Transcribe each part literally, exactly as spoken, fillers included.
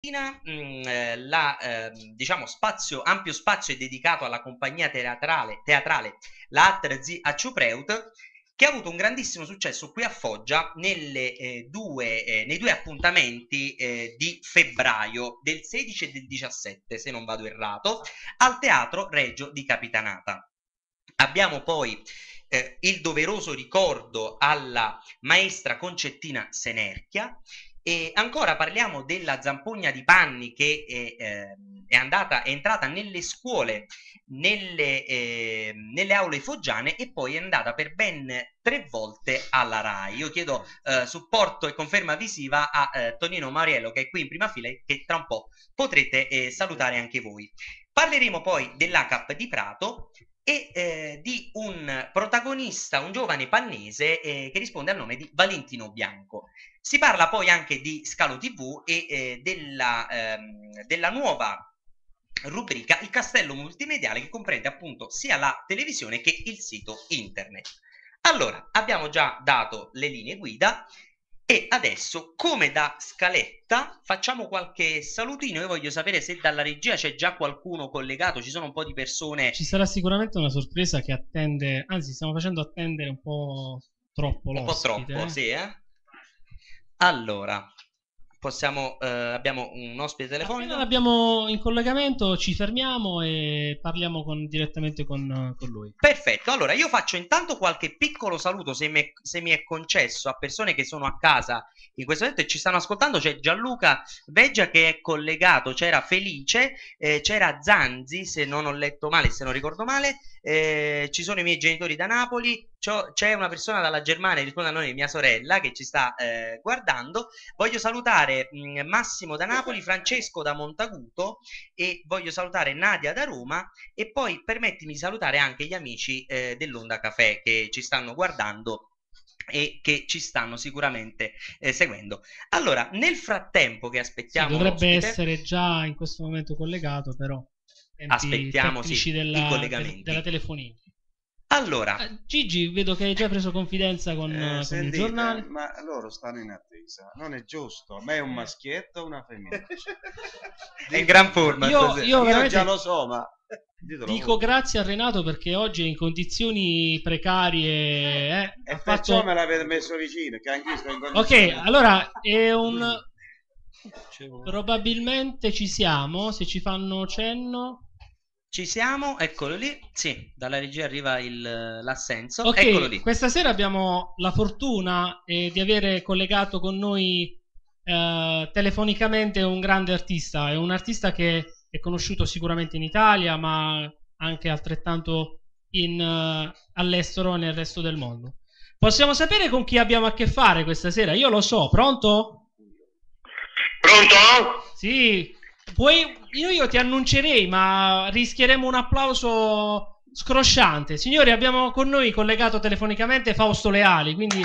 mattina mh, eh, la, eh, diciamo, spazio, ampio spazio è dedicato alla compagnia teatrale, teatrale la Atter Zi Acciupreut, che ha avuto un grandissimo successo qui a Foggia nelle, eh, due, eh, nei due appuntamenti eh, di febbraio, del sedici e del diciassette, se non vado errato, al Teatro Regio di Capitanata. Abbiamo poi eh, il doveroso ricordo alla maestra Concettina Senerchia, e ancora parliamo della Zampogna di Panni che è, eh, è, andata, è entrata nelle scuole, nelle, eh, nelle aule foggiane, e poi è andata per ben tre volte alla RAI. Io chiedo eh, supporto e conferma visiva a eh, Tonino Mauriello, che è qui in prima fila e che tra un po' potrete eh, salutare anche voi. Parleremo poi dell'A C A P di Prato e eh, di un protagonista, un giovane pannese eh, che risponde al nome di Valentino Bianco. Si parla poi anche di Scalo tivù e eh, della, ehm, della nuova rubrica Il Castello Multimediale, che comprende appunto sia la televisione che il sito internet. Allora, abbiamo già dato le linee guida e adesso, come da scaletta, facciamo qualche salutino. Io voglio sapere se dalla regia c'è già qualcuno collegato, ci sono un po' di persone. Ci sarà sicuramente una sorpresa che attende, anzi stiamo facendo attendere un po' troppo l'ospite. Un po' troppo, eh? Sì, eh? Allora, possiamo, eh, abbiamo un ospite telefonico. Appena l'abbiamo in collegamento ci fermiamo e parliamo con, direttamente con, con lui. Perfetto, allora io faccio intanto qualche piccolo saluto, se mi, è, se mi è concesso, a persone che sono a casa in questo momento e ci stanno ascoltando. C'è Gianluca Veggia che è collegato, c'era Felice, eh, c'era Zanzi, se non ho letto male, se non ricordo male, eh, ci sono i miei genitori da Napoli, c'è una persona dalla Germania, risponde a noi, mia sorella, che ci sta eh, guardando. Voglio salutare mh, Massimo da Napoli, Francesco da Montaguto, e voglio salutare Nadia da Roma, e poi permettimi di salutare anche gli amici eh, dell'Onda Café che ci stanno guardando e che ci stanno sicuramente eh, seguendo. Allora, nel frattempo che aspettiamo, sì, dovrebbe essere già in questo momento collegato, però aspettiamo sì, della, i collegamenti della telefonina. Allora, ah, Gigi, vedo che hai già preso confidenza con, eh, con sentite, il giornale. Ma loro stanno in attesa, non è giusto. A me è un maschietto o una femmina? È in gran forma. Io, io, io già lo so, ma dico grazie a Renato perché oggi è in condizioni precarie. Eh, e ha perciò fatto... me l'avete messo vicino, che anche io sto in condizioni. Ok, allora è un... probabilmente ci siamo, se ci fanno cenno. Ci siamo, eccolo lì. Sì, dalla regia arriva l'assenso. Ok, eccolo lì. Questa sera abbiamo la fortuna eh, di avere collegato con noi eh, telefonicamente un grande artista. È un artista che è conosciuto sicuramente in Italia, ma anche altrettanto in, uh, all'estero e nel resto del mondo. Possiamo sapere con chi abbiamo a che fare questa sera? Io lo so, pronto? Pronto? Sì. Puoi, io, io ti annuncerei, ma rischieremo un applauso scrosciante. Signori, abbiamo con noi collegato telefonicamente Fausto Leali, quindi...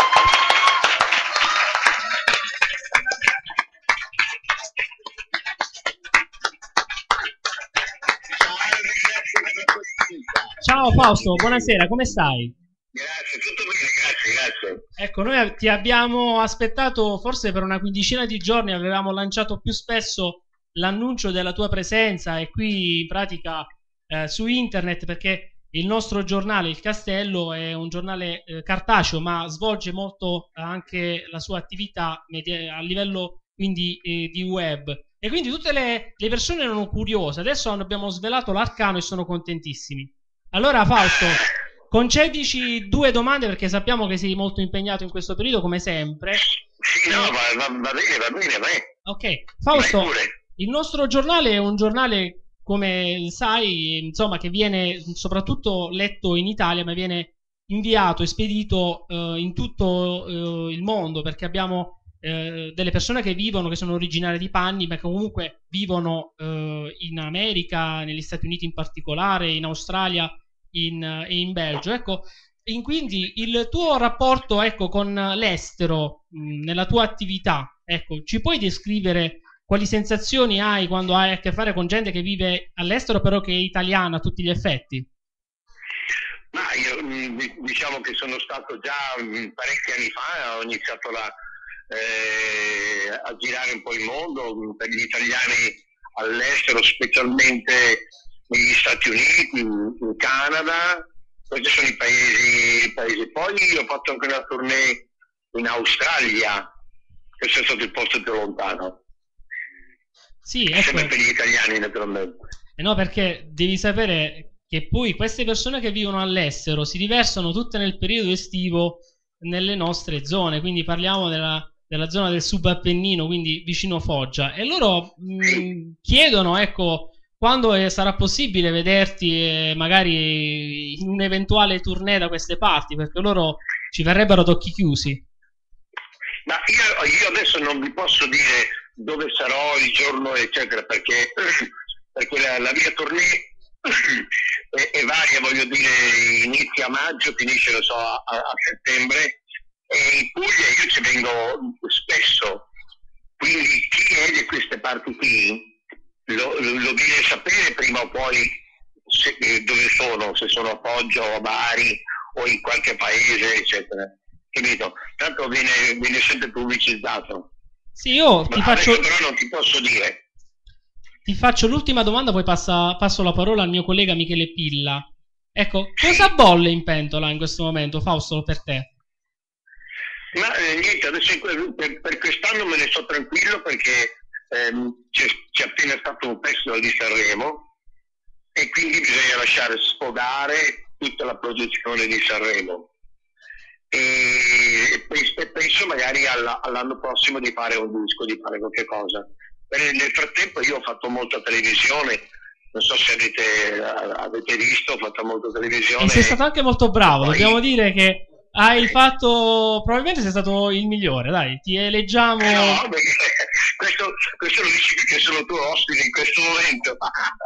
Ciao Fausto, buonasera, come stai? Grazie, tutto bene, grazie, grazie. Ecco, noi ti abbiamo aspettato forse per una quindicina di giorni, avevamo lanciato più spesso l'annuncio della tua presenza e qui in pratica eh, su internet, perché il nostro giornale Il Castello è un giornale eh, cartaceo, ma svolge molto anche la sua attività media, a livello quindi eh, di web, e quindi tutte le, le persone erano curiose. Adesso abbiamo svelato l'arcano e sono contentissimi. Allora Fausto, concedici due domande perché sappiamo che sei molto impegnato in questo periodo come sempre. Sì, no, va, va, va bene, va bene, vai. Ok, Fausto, il nostro giornale è un giornale, come sai, insomma, che viene soprattutto letto in Italia, ma viene inviato e spedito eh, in tutto eh, il mondo, perché abbiamo eh, delle persone che vivono, che sono originarie di Panni, ma che comunque vivono eh, in America, negli Stati Uniti in particolare, in Australia in, e in Belgio. Ecco, in quindi il tuo rapporto, ecco, con l'estero, nella tua attività, ecco, ci puoi descrivere quali sensazioni hai quando hai a che fare con gente che vive all'estero però che è italiana a tutti gli effetti? Ma io diciamo che sono stato già parecchi anni fa, ho iniziato la, eh, a girare un po' il mondo per gli italiani all'estero, specialmente negli Stati Uniti, in, in Canada. Questi sono i paesi, i paesi. Poi ho fatto anche una tournée in Australia, questo è stato il posto più lontano. Sì, ecco. Sempre per gli italiani, naturalmente. Eh no, perché devi sapere che poi queste persone che vivono all'estero si diversano tutte nel periodo estivo nelle nostre zone, quindi parliamo della, della zona del subappennino, quindi vicino Foggia, e loro mh, chiedono, ecco, quando eh, sarà possibile vederti eh, magari in un'eventuale tournée da queste parti, perché loro ci verrebbero ad occhi chiusi. Ma io, io adesso non vi posso dire dove sarò il giorno, eccetera, perché, perché la, la mia tournée è, è varia, voglio dire, inizia a maggio, finisce, lo so, a, a settembre, e in Puglia io ci vengo spesso, quindi chi è di queste parti qui lo, lo, lo viene a sapere prima o poi se, dove sono, se sono a Foggia o a Bari o in qualche paese, eccetera. Capito? Tanto viene, viene sempre pubblicizzato. Sì, io ti faccio... però non ti posso dire. Ti faccio l'ultima domanda, poi passa, passo la parola al mio collega Michele Pilla. Ecco, cosa bolle in pentola in questo momento, Fausto, per te? Ma eh, niente, adesso per, per quest'anno me ne sto tranquillo perché ehm, c'è, c'è appena stato un festival di Sanremo e quindi bisogna lasciare sfogare tutta la produzione di Sanremo. E penso magari alla, all'anno prossimo di fare un disco, di fare qualche cosa. E nel frattempo io ho fatto molta televisione, non so se avete, avete visto, ho fatto molta televisione. E sei stato anche molto bravo, poi... dobbiamo dire che hai fatto, probabilmente sei stato il migliore, dai, ti eleggiamo... Eh no, perché questo, questo lo dici perché sono tuo ospite in questo momento.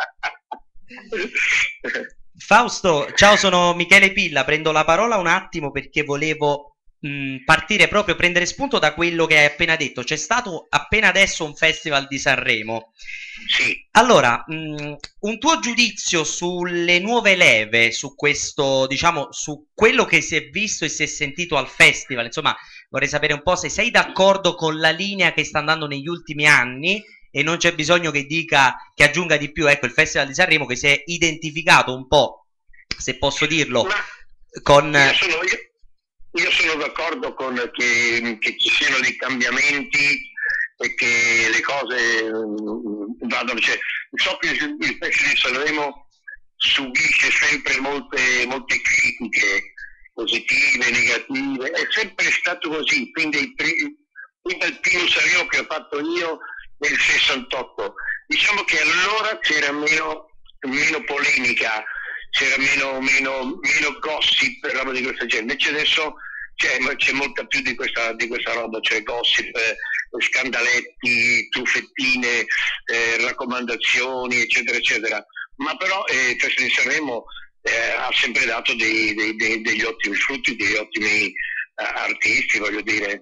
Fausto, ciao, sono Michele Pilla, prendo la parola un attimo perché volevo mh, partire proprio, prendere spunto da quello che hai appena detto. C'è stato appena adesso un festival di Sanremo. Sì. Allora, mh, un tuo giudizio sulle nuove leve, su questo, diciamo, su quello che si è visto e si è sentito al festival, insomma, vorrei sapere un po' se sei d'accordo con la linea che sta andando negli ultimi anni. E non c'è bisogno che dica, che aggiunga di più, ecco, il Festival di Sanremo che si è identificato un po', se posso dirlo, Ma con... Io sono, io, io sono d'accordo con che, che ci siano dei cambiamenti e che le cose mh, vadano, cioè, so che il, il Festival di Sanremo subisce sempre molte, molte critiche positive, negative, è sempre stato così, quindi il, fin dal primo Sanremo che ho fatto io nel sessantotto, diciamo che allora c'era meno, meno polemica, c'era meno, meno, meno gossip, roba di questa gente. Invece adesso c'è, c'è molta più di questa, di questa roba, cioè gossip, eh, scandaletti, truffettine, eh, raccomandazioni, eccetera, eccetera. Ma però eh, il Festival di Sanremo eh, ha sempre dato dei, dei, dei, degli ottimi frutti, degli ottimi eh, artisti, voglio dire.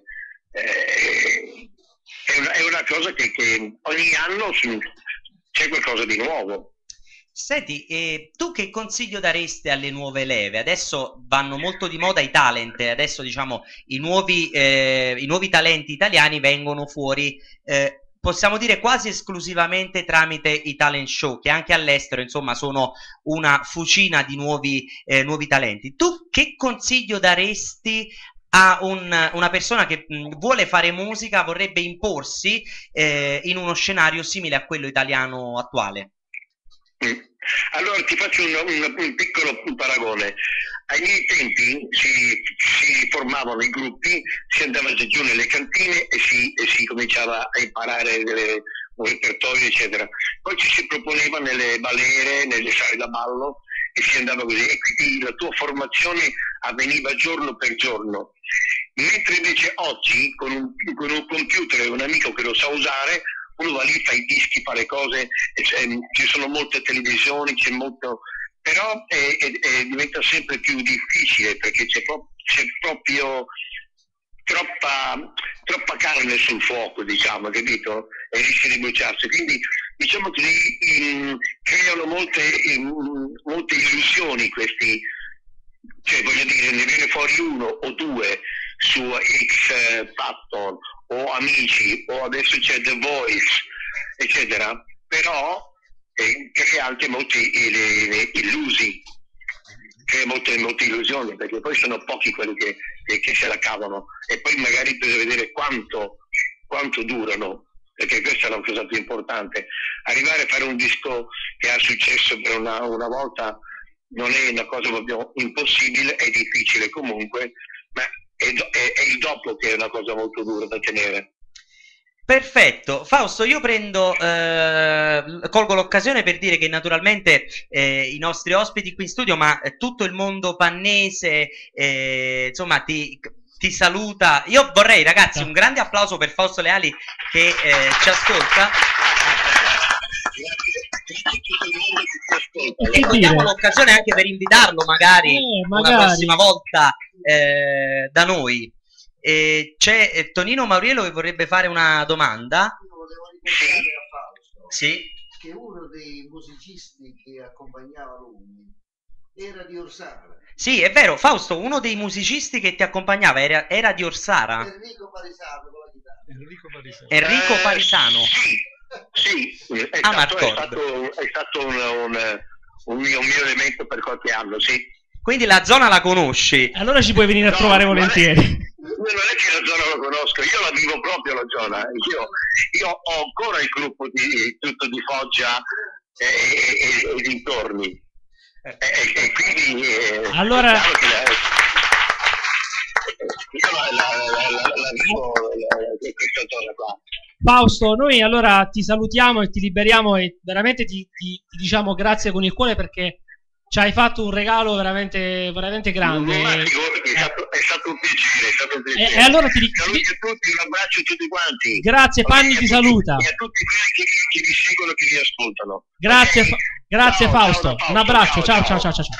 Eh, È una, è una cosa che, che ogni anno c'è qualcosa di nuovo. Senti, eh, tu che consiglio daresti alle nuove leve? Adesso vanno molto di moda i talent, adesso diciamo i nuovi, eh, i nuovi talenti italiani vengono fuori, eh, possiamo dire quasi esclusivamente tramite i talent show, che anche all'estero insomma sono una fucina di nuovi, eh, nuovi talenti. Tu che consiglio daresti a un, una persona che mh, vuole fare musica, vorrebbe imporsi eh, in uno scenario simile a quello italiano attuale? Mm. Allora ti faccio un, un, un piccolo paragone. Ai miei tempi si, si formavano i gruppi, si andava giù nelle cantine e si, e si cominciava a imparare delle, un repertorio, eccetera. Poi ci si proponeva nelle balere, nelle sale da ballo e si andava così. E quindi la tua formazione avveniva giorno per giorno. Mentre invece oggi con un, con un computer e un amico che lo sa usare, uno va lì, fa i dischi, fa le cose, e ci sono molte televisioni, c'è molto, però è, è, è, diventa sempre più difficile perché c'è, pro, c'è proprio troppa, troppa carne sul fuoco, diciamo, capito? E rischia di bruciarsi. Quindi diciamo che in, creano molte, in, molte illusioni questi, cioè voglio dire, ne viene fuori uno o due su X Factor o Amici, o adesso c'è The Voice, eccetera, però eh, crea anche molti eh, illusi, crea molte, molte illusioni, perché poi sono pochi quelli che, che, che se la cavano, e poi magari bisogna vedere quanto, quanto durano, perché questa è la cosa più importante. Arrivare a fare un disco che ha successo per una, una volta non è una cosa proprio impossibile, è difficile comunque, ma è, è, è il dopo che è una cosa molto dura da tenere. Perfetto, Fausto, io prendo, eh, colgo l'occasione per dire che naturalmente eh, i nostri ospiti qui in studio, ma eh, tutto il mondo pannese, eh, insomma, ti, ti saluta. Io vorrei, ragazzi, un grande applauso per Fausto Leali che eh, ci ascolta. E cogliamo l'occasione anche per invitarlo magari, eh, magari. una prossima volta eh, da noi. Eh, c'è eh, Tonino Mauriello che vorrebbe fare una domanda. Io volevo ricordare a Fausto sì. che uno dei musicisti che accompagnava lui era di Orsara. Sì, è vero, Fausto, uno dei musicisti che ti accompagnava era, era di Orsara. Enrico Parisano con la chitarra. Enrico Parisano. Enrico Eh, Parisano. Sì, sì, è Ah, stato, è stato, è stato un, un, un, mio, un mio elemento per qualche anno, sì. Quindi la zona la conosci. Allora ci puoi venire a No, trovare non è- volentieri. Io non è che la zona la conosco, io la vivo proprio la zona. Io, io ho ancora il gruppo di tutto di Foggia e, e, e, e dintorni. E, e, e quindi eh, Allora- è chiaro che la- io la, la, la, la, la vivo la, questa zona qua. Fausto, noi allora ti salutiamo e ti liberiamo e veramente ti, ti- ti diciamo grazie con il cuore perché ci hai fatto un regalo veramente, veramente grande. Ma figurati, è stato, è stato un piacere, è stato un E, piacere. e allora ti, Saluti ti- a tutti, un abbraccio a tutti quanti. grazie, Ok, Fanny a ti tutti- saluta. E a tutti quelli che, che vi seguono, che vi ascoltano. Grazie, Ok? Fa- grazie Ciao, Fausto. ciao da Fausto, Un abbraccio, ciao ciao ciao ciao. ciao.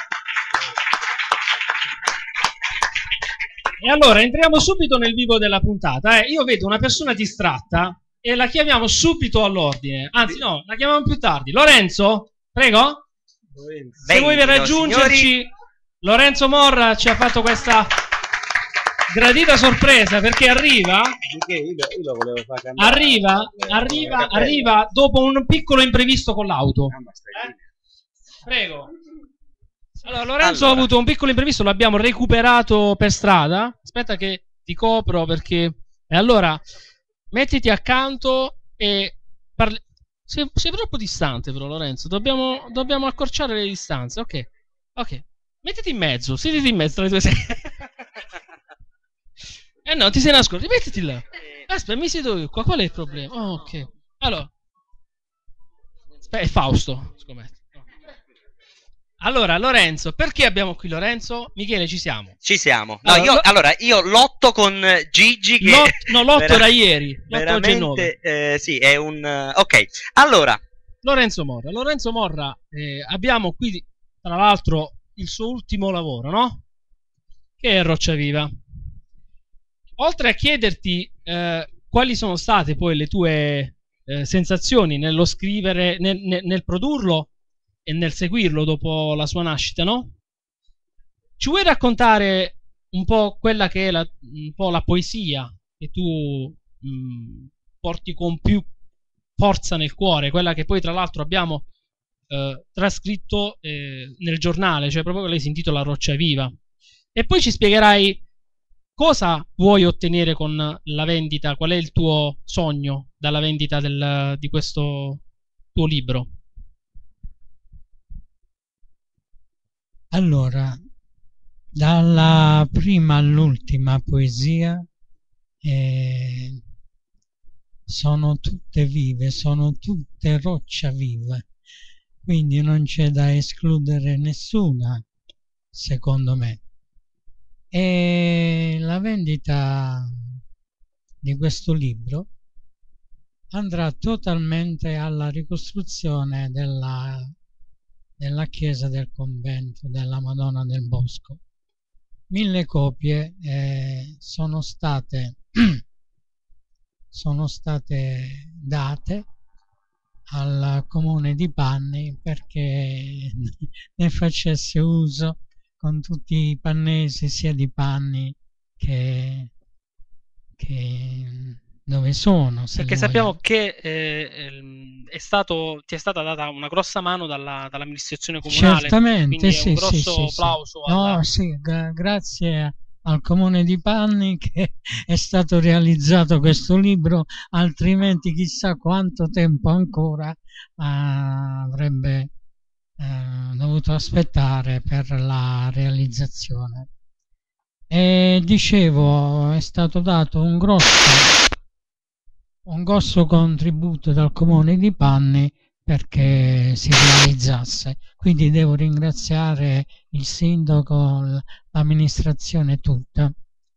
E allora entriamo subito nel vivo della puntata. eh. Io vedo una persona distratta e la chiamiamo subito all'ordine. Anzi, no, la chiamiamo più tardi. Lorenzo, prego. Se vuoi Venghino, raggiungerci, signori. Lorenzo Morra ci ha fatto questa gradita sorpresa perché arriva. Io, io lo volevo far cambiare. Arriva, arriva, arriva dopo un piccolo imprevisto con l'auto. Ah, ma stai lì. Prego. Allora, Lorenzo Allora. ha avuto un piccolo imprevisto, l'abbiamo recuperato per strada. Aspetta che ti copro perché... E allora, mettiti accanto e parli... Sei, sei troppo distante però, Lorenzo. Dobbiamo, dobbiamo accorciare le distanze. Ok, ok. Mettiti in mezzo, siediti in mezzo tra le tue sedie. Eh no, ti sei nascosto. Mettiti là. Aspetta, mi siedo io qua. Qual è il problema? Oh, ok. Allora. Aspetta, è Fausto. Scommetto. Allora, Lorenzo, perché abbiamo qui Lorenzo? Michele, ci siamo. Ci siamo. No, Allora, io, lo- allora, io lotto con Gigi che... Lot- no, l'otto vera- era ieri. L'otto oggi è il nove. Veramente, eh, sì, è un... eh, ok, allora, Lorenzo Morra. Lorenzo Morra, eh, abbiamo qui, tra l'altro, il suo ultimo lavoro, no? Che è Roccia Viva. Oltre a chiederti eh, quali sono state poi le tue eh, sensazioni nello scrivere, nel, nel- nel produrlo e nel seguirlo dopo la sua nascita, no? Ci vuoi raccontare un po' quella che è la, un po' la poesia che tu mh, porti con più forza nel cuore, quella che poi tra l'altro abbiamo eh, trascritto eh, nel giornale, cioè proprio lei si intitola Roccia Viva. E poi ci spiegherai cosa vuoi ottenere con la vendita, qual è il tuo sogno dalla vendita del, di questo tuo libro. Allora, dalla prima all'ultima poesia eh, sono tutte vive, sono tutte roccia viva, quindi non c'è da escludere nessuna, secondo me. E la vendita di questo libro andrà totalmente alla ricostruzione della della chiesa del convento della Madonna del Bosco. Mille copie eh, sono state sono state date al comune di Panni perché ne facesse uso con tutti i pannesi sia di Panni che, che dove sono. Se Perché li sappiamo vogliono. che eh, ehm, è stato, ti è stata data una grossa mano dalla, dall'amministrazione comunale, Certamente, quindi è sì, un sì, grosso sì, sì. applauso alla... No, sì, gra- grazie al Comune di Panni che è stato realizzato questo libro, altrimenti chissà quanto tempo ancora ah, avrebbe eh, dovuto aspettare per la realizzazione. E dicevo, è stato dato un grosso, un grosso contributo dal Comune di Panni perché si realizzasse. Quindi devo ringraziare il sindaco, l- l'amministrazione tutta,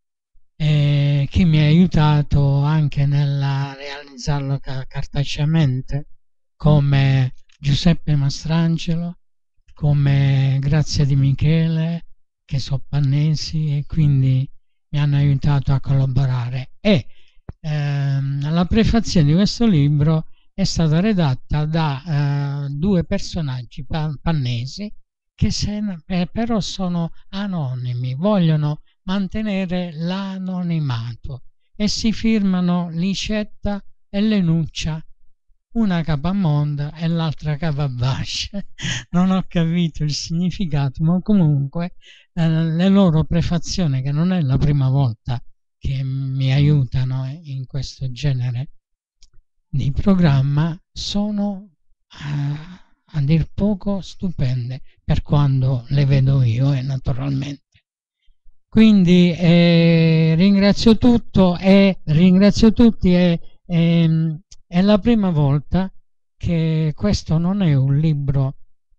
e chi mi ha aiutato anche nel realizzarlo ca- cartaceamente, come Giuseppe Mastrangelo, come Grazia Di Michele, che sono pannesi e quindi mi hanno aiutato a collaborare. E ehm, la prefazione di questo libro è stata redatta da eh, due personaggi pa- pannesi che se, eh, però sono anonimi, vogliono mantenere l'anonimato e si firmano Licetta e Lenuccia, una Capamonda e l'altra Capabascia. Non ho capito il significato, ma comunque eh, le loro prefazioni, che non è la prima volta che mi aiutano in questo genere di programma, sono a, a dir poco stupende per quando le vedo io, e naturalmente. Quindi eh, ringrazio tutto e ringrazio tutti e, e, è la prima volta che questo non è un libro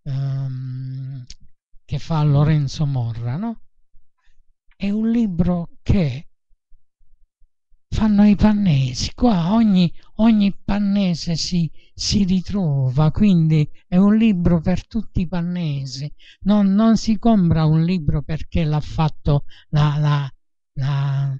ehm, che fa Lorenzo Morra, no? È un libro che fanno i pannesi. Qua ogni, ogni pannese si, si ritrova, quindi è un libro per tutti i pannesi. Non, non si compra un libro perché l'ha fatto, l'ha, l'ha, l'ha,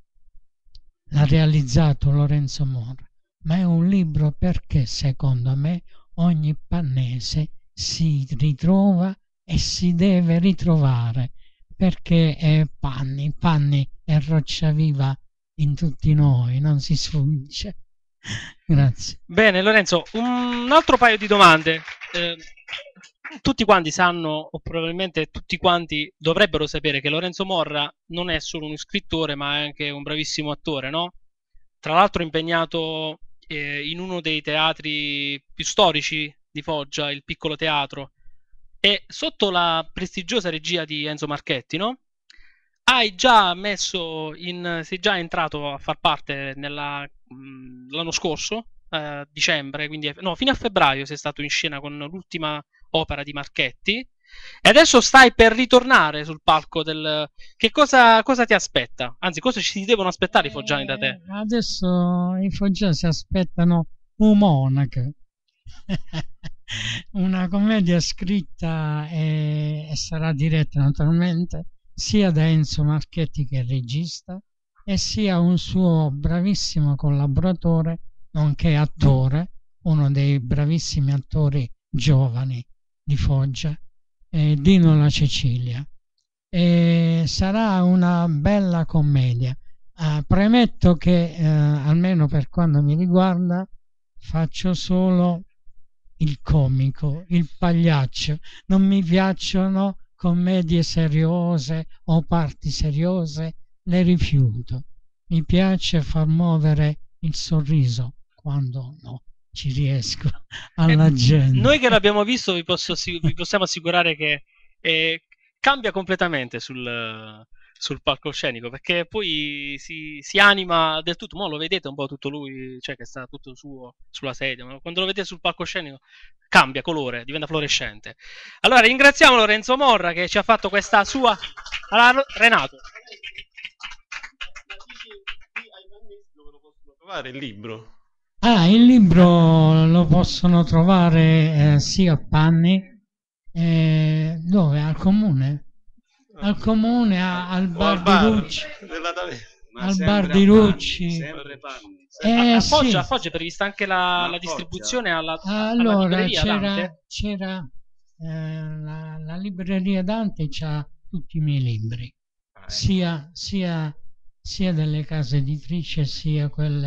l'ha realizzato Lorenzo Morra, ma è un libro perché secondo me ogni pannese si ritrova e si deve ritrovare, perché è Panni, Panni è roccia viva in tutti noi, non si sfugge. Grazie. Bene, Lorenzo, un altro paio di domande. Eh, tutti quanti sanno, o probabilmente tutti quanti dovrebbero sapere, che Lorenzo Morra non è solo uno scrittore, ma è anche un bravissimo attore, no? Tra l'altro impegnato eh, in uno dei teatri più storici di Foggia, il Piccolo Teatro, e sotto la prestigiosa regia di Enzo Marchetti, no? Hai già messo in, sei già entrato a far parte nella, mh, l'anno scorso, eh, dicembre, quindi no, fino a febbraio sei stato in scena con l'ultima opera di Marchetti e adesso stai per ritornare sul palco del... Che cosa, cosa ti aspetta? Anzi, cosa ci si devono aspettare i foggiani da te? Eh, adesso i foggiani si aspettano un monaco. Una commedia scritta e, e sarà diretta naturalmente sia da Enzo Marchetti, che è il regista, e sia un suo bravissimo collaboratore, nonché attore, uno dei bravissimi attori giovani di Foggia, eh, Dino La Cecilia. E sarà una bella commedia. Eh, premetto che, eh, almeno per quanto mi riguarda, faccio solo il comico, il pagliaccio. Non mi piacciono commedie seriose o parti seriose, le rifiuto. Mi piace far muovere il sorriso quando no, ci riesco, alla Eh, gente. Noi che l'abbiamo visto vi, posso, vi possiamo assicurare che eh, cambia completamente sul, sul palcoscenico, perché poi si, si anima del tutto. Mo lo vedete un po' tutto lui, cioè che sta tutto suo sulla sedia, ma quando lo vedete sul palcoscenico cambia colore, diventa fluorescente. Allora ringraziamo Lorenzo Morra che ci ha fatto questa sua... Allora, Renato. Dove lo possono trovare il libro? Ah, il libro lo possono trovare eh, sia a Panni, eh, dove? Al comune? Al comune, a- al O al bar, bar di Rucci. della Tave- Ma Al sempre bar a di Panni, Rucci. sempre Panni. Eh, a, a sì. Foggia, a Foggia è prevista anche la, Ma la Foggia? distribuzione alla, alla Allora libreria c'era, Dante? c'era eh, la, la libreria Dante, c'ha tutti i miei libri, Ah, ecco. sia, sia, sia delle case editrici sia quelle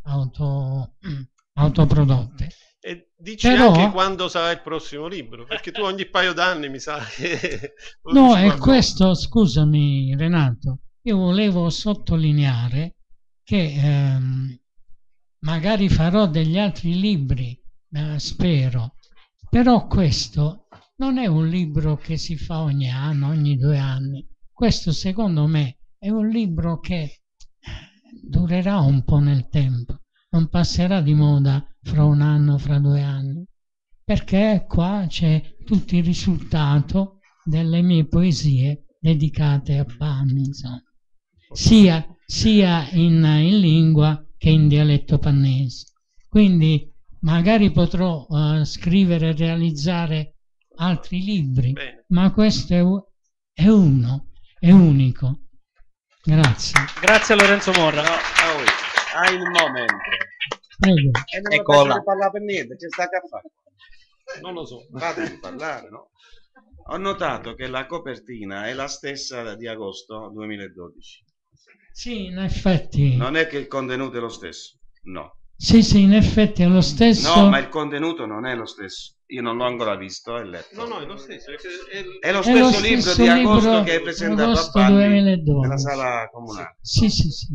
auto, autoprodotte. E dici Però, anche quando sarà il prossimo libro, perché tu ogni paio d'anni mi sa che... no, è questo, scusami Renato, io volevo sottolineare che ehm, magari farò degli altri libri, eh, spero, però questo non è un libro che si fa ogni anno, ogni due anni. Questo secondo me è un libro che durerà un po' nel tempo, non passerà di moda fra un anno, fra due anni, perché qua c'è tutto il risultato delle mie poesie dedicate a Panni, insomma, sia, sia in, in lingua che in dialetto pannese. Quindi magari potrò uh, scrivere e realizzare altri libri, Bene. ma questo è, è uno, è unico. Grazie. Grazie a Lorenzo Morra. No, oh, hai il momento. Prego. E non Eccola. mi parlare per niente, c'è sta a fare. Non lo so. Fatemi parlare, no? Ho notato che la copertina è la stessa di agosto duemiladodici. Sì, in effetti. Non è che il contenuto è lo stesso, no. Sì, sì, in effetti è lo stesso. No, ma il contenuto non è lo stesso. Io non l'ho ancora visto e letto. No, no, è lo stesso. È, è- È lo È stesso lo libro stesso di agosto libro che è presentato agosto a Panni duemiladodici. nella sala comunale. Sì, sì, sì.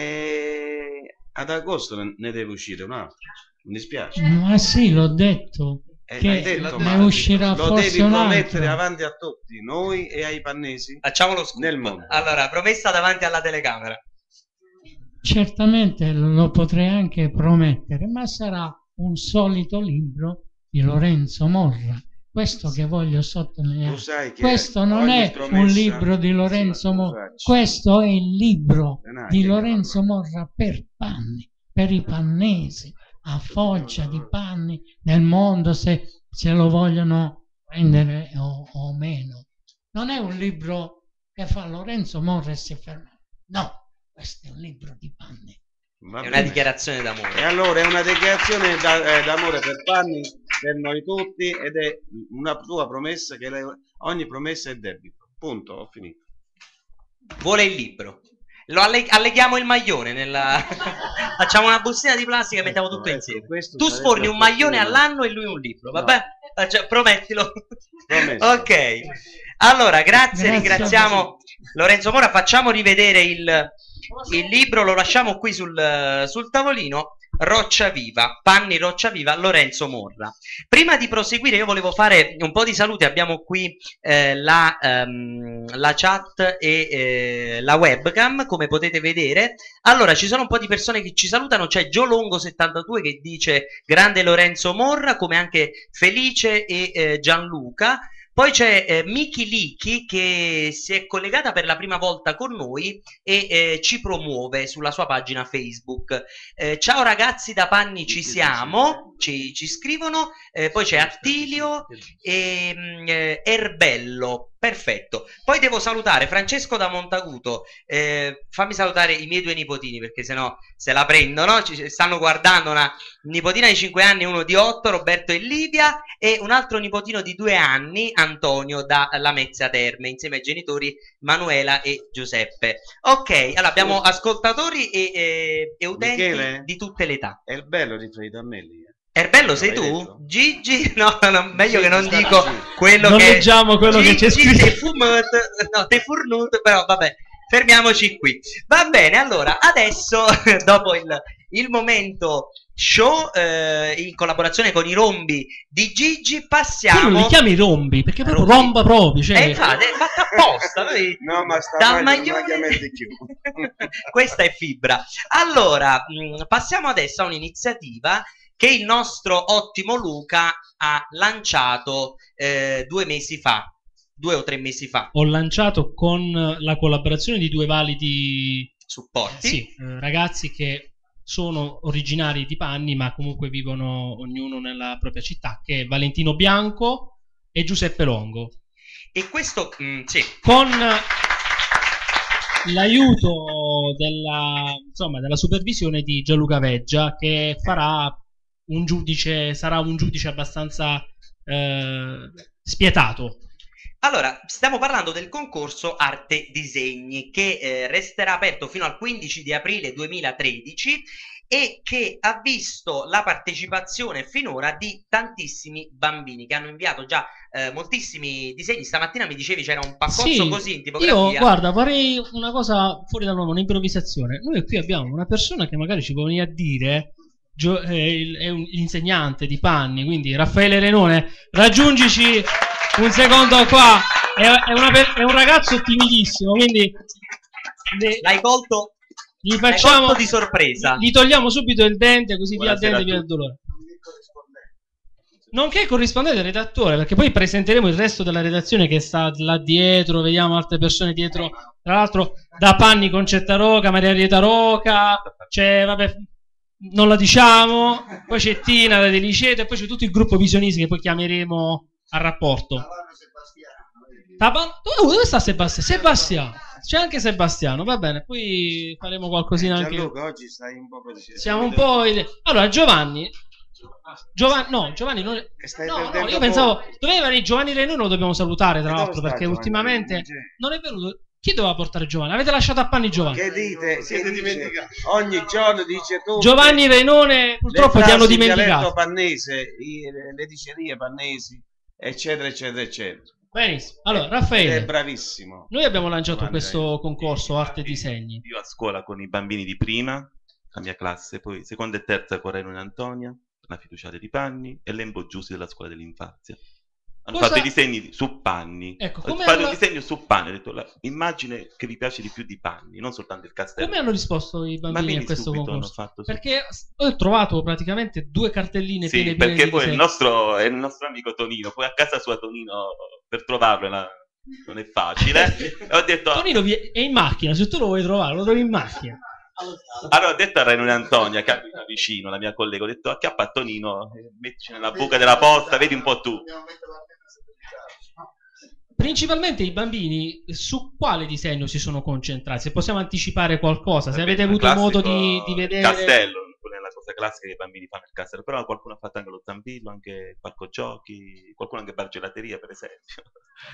E ad agosto ne ne deve uscire un altro. Mi dispiace. Ma sì, l'ho detto. Eh, Che l'hai detto, ne ma uscirà lo forse devi un promettere altro. avanti a tutti, noi e ai pannesi. Facciamolo scoop. Nel mondo. Allora, promessa davanti alla telecamera. Certamente lo potrei anche promettere, ma sarà un solito libro di Lorenzo Morra. Questo che voglio Tu sottolineare. sai che Questo non ogni è promessa- un libro di Lorenzo Sì, Morra, faccio. questo è il libro Dai, di che Lorenzo parlo. Morra per Panni, per i pannesi, a Foggia di Panni nel mondo, se, se lo vogliono prendere o, o meno. Non è un libro che fa Lorenzo Morra e si ferma. No, questo è un libro di Panni. Va È una bene. dichiarazione E d'amore. allora è una dichiarazione da- eh, d'amore per Panni, per noi tutti, ed è una tua promessa che lei- ogni promessa è debito. Punto, ho finito. Vuole il libro. Lo alle- alleghiamo il maglione nella... Facciamo una bustina di plastica e mettiamo Ecco, tutto ecco, insieme. questo Tu sarebbe sforni un maglione opportuno. all'anno e lui un libro, No. vabbè? Faccia- Promettilo. Promesso. Ok. Allora, grazie, Grazie. ringraziamo Lorenzo Mora. Facciamo rivedere il, il libro, lo lasciamo qui sul, sul tavolino. Roccia Viva, Panni Roccia Viva, Lorenzo Morra. Prima di proseguire io volevo fare un po' di saluti, abbiamo qui eh, la, ehm, la chat e eh, la webcam, come potete vedere. Allora, ci sono un po' di persone che ci salutano, c'è Gio Longo settantadue che dice grande Lorenzo Morra, come anche Felice e eh, Gianluca. Poi c'è eh, Miki Liki che si è collegata per la prima volta con noi e eh, ci promuove sulla sua pagina Facebook. Eh, ciao ragazzi da Panni, ci siamo, ci, ci scrivono. Eh, poi c'è Attilio e mm, eh, Erbello, perfetto. Poi devo salutare Francesco da Montaguto. Eh, fammi salutare i miei due nipotini perché sennò se la prendono. Ci stanno guardando una nipotina di cinque anni, uno di otto, Roberto e Livia, e un altro nipotino di due anni, Antonio da Lamezia Terme, insieme ai genitori Manuela e Giuseppe. Ok, allora abbiamo ascoltatori e, e, e utenti Michele? di tutte le età. È il bello riferito a me lì. eh. Erbello sei L'hai tu? detto? Gigi? No, no, meglio Gigi che non sta dico così. quello Non che... leggiamo quello che c'è Gigi scritto. te fumut, no, te furnut, però vabbè, fermiamoci qui. Va bene, allora, adesso, dopo il, il momento show, eh, in collaborazione con i rombi di Gigi, Tu non passiamo... li chiami rombi, perché proprio Rombi. romba proprio, cioè... Eh, infatti, è fatta apposta, noi... No, ma sta Dal mai non la maglione chiamate più. questa è fibra. Allora, mh, passiamo adesso a un'iniziativa che il nostro ottimo Luca ha lanciato eh, due mesi fa, due o tre mesi fa, Ho lanciato con la collaborazione di due validi supporti. sì, eh, ragazzi che sono originari di Panni, ma comunque vivono ognuno nella propria città, che è Valentino Bianco e Giuseppe Longo. E questo, mh, sì, Con l'aiuto della, insomma, della supervisione di Gianluca Veggia, che farà un giudice, sarà un giudice abbastanza eh, spietato. allora, stiamo parlando del concorso Arte Disegni che eh, resterà aperto fino al quindici di aprile duemilatredici e che ha visto la partecipazione finora di tantissimi bambini che hanno inviato già eh, moltissimi disegni. Stamattina mi dicevi c'era un paccozzo Sì, così in tipografia. io guarda, vorrei una cosa fuori dal nuovo, un'improvvisazione. Noi qui abbiamo una persona che magari ci può venire a dire, gio- è, il- è un insegnante di Panni, quindi Raffaele Renone, raggiungici un secondo qua. È, è una per- è un ragazzo timidissimo, quindi le- L'hai colto, gli l'hai facciamo colto di sorpresa. gli togliamo subito il dente, così via il Buonasera dente a via il tutti. dolore. Nonché corrispondente redattore, perché poi presenteremo il resto della redazione che sta là dietro, vediamo altre persone dietro, tra l'altro da Panni Concetta Roca, Maria Rieta Roca, c'è, vabbè, non la diciamo, poi c'è Tina da Deliceto e poi c'è tutto il gruppo visionisti che poi chiameremo a rapporto. Tavano Sebastiano, vedi? Taban- oh, dove sta Sebastiano? Sebastiano, c'è anche Sebastiano, va bene, poi faremo qualcosina anche... Gianluca, oggi stai un po' così. Siamo un po'... ide- Allora, Giovanni... Giovanni, no, Giovanni non è... E stai No, no, perdendo io pensavo... poco. Doveva venire Giovanni Renone, lo dobbiamo salutare, tra E dove l'altro, sta perché Giovanni ultimamente Renone? non è venuto... Chi doveva portare Giovanni? Avete lasciato a Panni Giovanni. Che dite? Siete Che dice? dimenticati. Ogni giorno dice tu. Giovanni Renone, purtroppo ti hanno dimenticato. Pannese, i- le dicerie pannesi, eccetera, eccetera, eccetera. Benissimo. Allora, Ed è Raffaele, bravissimo. noi abbiamo lanciato Giovanni questo Renone. concorso Arte Disegni. Io a scuola con i bambini di prima, la mia classe, poi seconda e terza con Renone Antonia, la fiduciaria di Panni e Lembo Giussi della scuola dell'infanzia. Hanno Cosa- fatto i disegni su Panni. Ecco, Ho come fatto hanno- un disegno su Panni, ho detto la immagine che vi piace di più di Panni, non soltanto il castello. Come hanno risposto i bambini Bambini a questo subito hanno concorso? fatto su- Perché ho trovato praticamente due cartelline Sì, piene piene perché di poi il disegni. nostro, è il nostro amico Tonino, poi a casa sua Tonino per trovarlo è una- non è facile. E ho detto, Tonino vi- è in macchina, se tu lo vuoi trovare, lo trovi in macchina. allora ho detto a Renone Antonia, che abita vicino, la mia collega, ho detto acchiappa a Tonino, eh, mettici nella buca della posta, vedi un po' tu. Dobbiamo metterla appena settoriale. Principalmente i bambini su quale disegno si sono concentrati? Se possiamo anticipare qualcosa, se Vabbè, avete il avuto classico, modo di, di il vedere... castello, quella è la cosa classica che i bambini fanno il castello, però qualcuno ha fatto anche lo zampillo, anche il parco giochi, qualcuno anche bargelateria per esempio.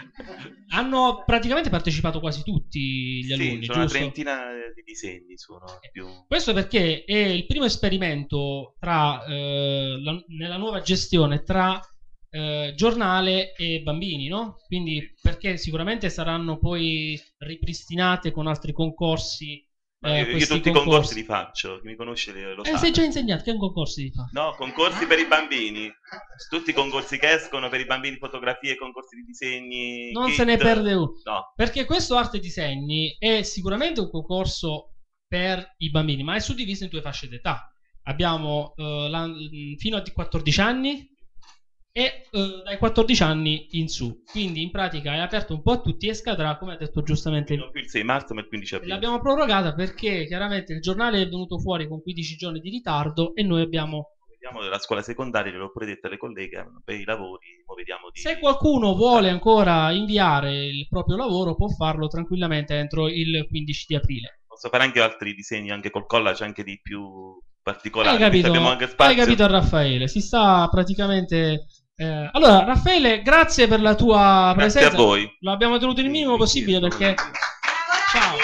Hanno praticamente partecipato quasi tutti gli Sì, alunni, sono una giusto? trentina di disegni, sono più... Questo perché è il primo esperimento tra, eh, la- nella nuova gestione tra eh, giornale e bambini, no? Quindi perché sicuramente saranno poi ripristinate con altri concorsi. Ma eh, io, io questi tutti i concorsi li faccio, chi mi conosce lo Eh, sa. sei già insegnato, che concorsi li fa? No, concorsi per i bambini, tutti i concorsi che escono per i bambini, fotografie, concorsi di disegni. Non kit. se ne perde uno. No, Perché questo Arte Disegni è sicuramente un concorso per i bambini, ma è suddiviso in due fasce d'età. Abbiamo eh, la- fino a quattordici anni e eh, dai quattordici anni in su. Quindi in pratica è aperto un po' a tutti e scadrà, come ha detto giustamente. non più il sei marzo ma il quindici aprile. L'abbiamo prorogata perché chiaramente il giornale è venuto fuori con quindici giorni di ritardo e noi abbiamo... Vediamo della scuola secondaria, gliel'ho pure detto alle colleghe, hanno per i lavori, mo vediamo di... Se qualcuno vuole ancora inviare il proprio lavoro può farlo tranquillamente entro il quindici di aprile. Posso fare anche altri disegni, anche col collage, anche di più particolari. Hai capito, abbiamo anche hai spazio. capito a Raffaele, si sta praticamente... eh, Allora Raffaele, grazie per la tua Grazie presenza. a voi. Lo abbiamo tenuto il minimo possibile perché... Ciao.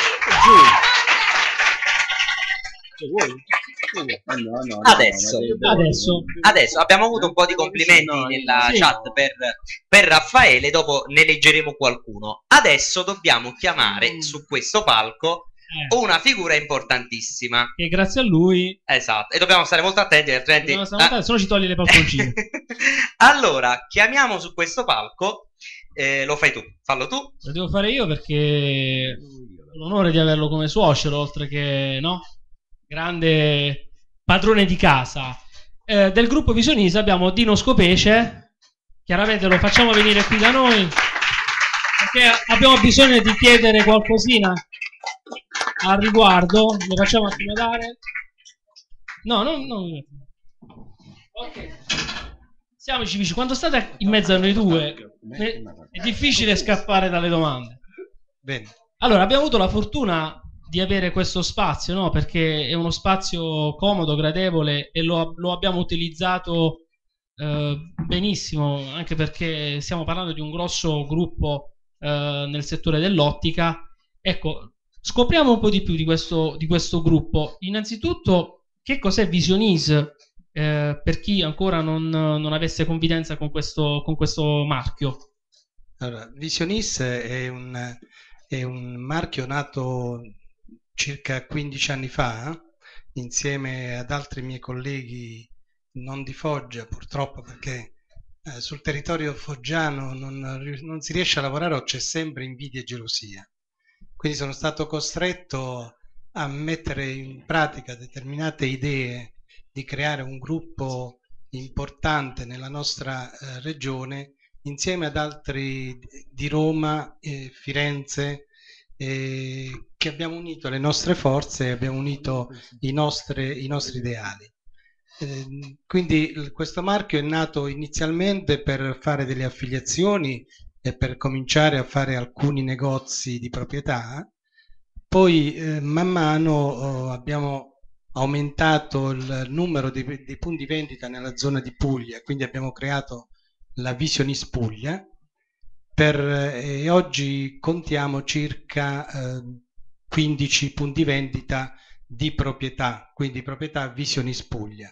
Adesso. Adesso. Adesso abbiamo avuto un po' di complimenti nella Sì. chat per, per Raffaele, dopo ne leggeremo qualcuno. Adesso dobbiamo chiamare su questo palco Eh, una figura importantissima. che grazie a lui... Esatto, e dobbiamo stare molto attenti, altrimenti... Dobbiamo stare attenti, se no ci toglie le palconcine. Allora, chiamiamo su questo palco, eh, lo fai tu, fallo tu. Lo devo fare io perché ho l'onore di averlo come suocero, oltre che, no? Grande padrone di casa. Eh, del gruppo Visionisa abbiamo Dino Scopece, chiaramente lo facciamo venire qui da noi, perché abbiamo bisogno di chiedere qualcosina al riguardo. Lo facciamo accomodare. No, no, no. Ok. Siamoci vicini. Quando state in mezzo a noi due è, è difficile scappare dalle domande. Bene. Allora, abbiamo avuto la fortuna di avere questo spazio, no? Perché è uno spazio comodo, gradevole e lo, lo abbiamo utilizzato eh, benissimo, anche perché stiamo parlando di un grosso gruppo eh, nel settore dell'ottica. Ecco, scopriamo un po' di più di questo, di questo gruppo. Innanzitutto, che cos'è Visionis eh, per chi ancora non, non avesse confidenza con questo, con questo marchio? Allora, Visionis è un, è un marchio nato circa quindici anni fa, insieme ad altri miei colleghi, non di Foggia purtroppo, perché eh, sul territorio foggiano non, non si riesce a lavorare o c'è sempre invidia e gelosia. Quindi sono stato costretto a mettere in pratica determinate idee di creare un gruppo importante nella nostra eh, regione, insieme ad altri di Roma e Firenze, eh, che abbiamo unito le nostre forze e abbiamo unito i nostri, i nostri ideali. Eh, quindi questo marchio è nato inizialmente per fare delle affiliazioni e per cominciare a fare alcuni negozi di proprietà, poi eh, man mano oh, abbiamo aumentato il numero di, di punti vendita nella zona di Puglia, quindi abbiamo creato la Visionis Puglia, per, e oggi contiamo circa eh, quindici punti vendita di proprietà, quindi proprietà Visionis Puglia,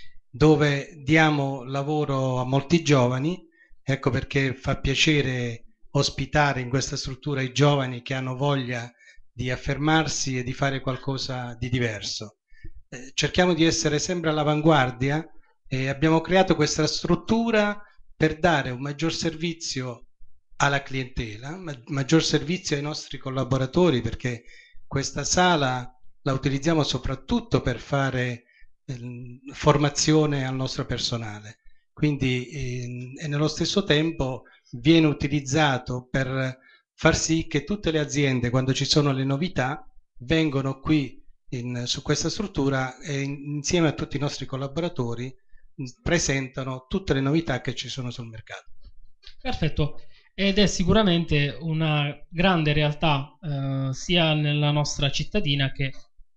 dove diamo lavoro a molti giovani. Ecco perché fa piacere ospitare in questa struttura i giovani che hanno voglia di affermarsi e di fare qualcosa di diverso. Eh, cerchiamo di essere sempre all'avanguardia e abbiamo creato questa struttura per dare un maggior servizio alla clientela, ma maggior servizio ai nostri collaboratori, perché questa sala la utilizziamo soprattutto per fare eh, formazione al nostro personale. Quindi eh, e nello stesso tempo viene utilizzato per far sì che tutte le aziende, quando ci sono le novità, vengono qui in, su questa struttura e in, insieme a tutti i nostri collaboratori presentano tutte le novità che ci sono sul mercato. Perfetto, ed è sicuramente una grande realtà eh, sia nella nostra cittadina che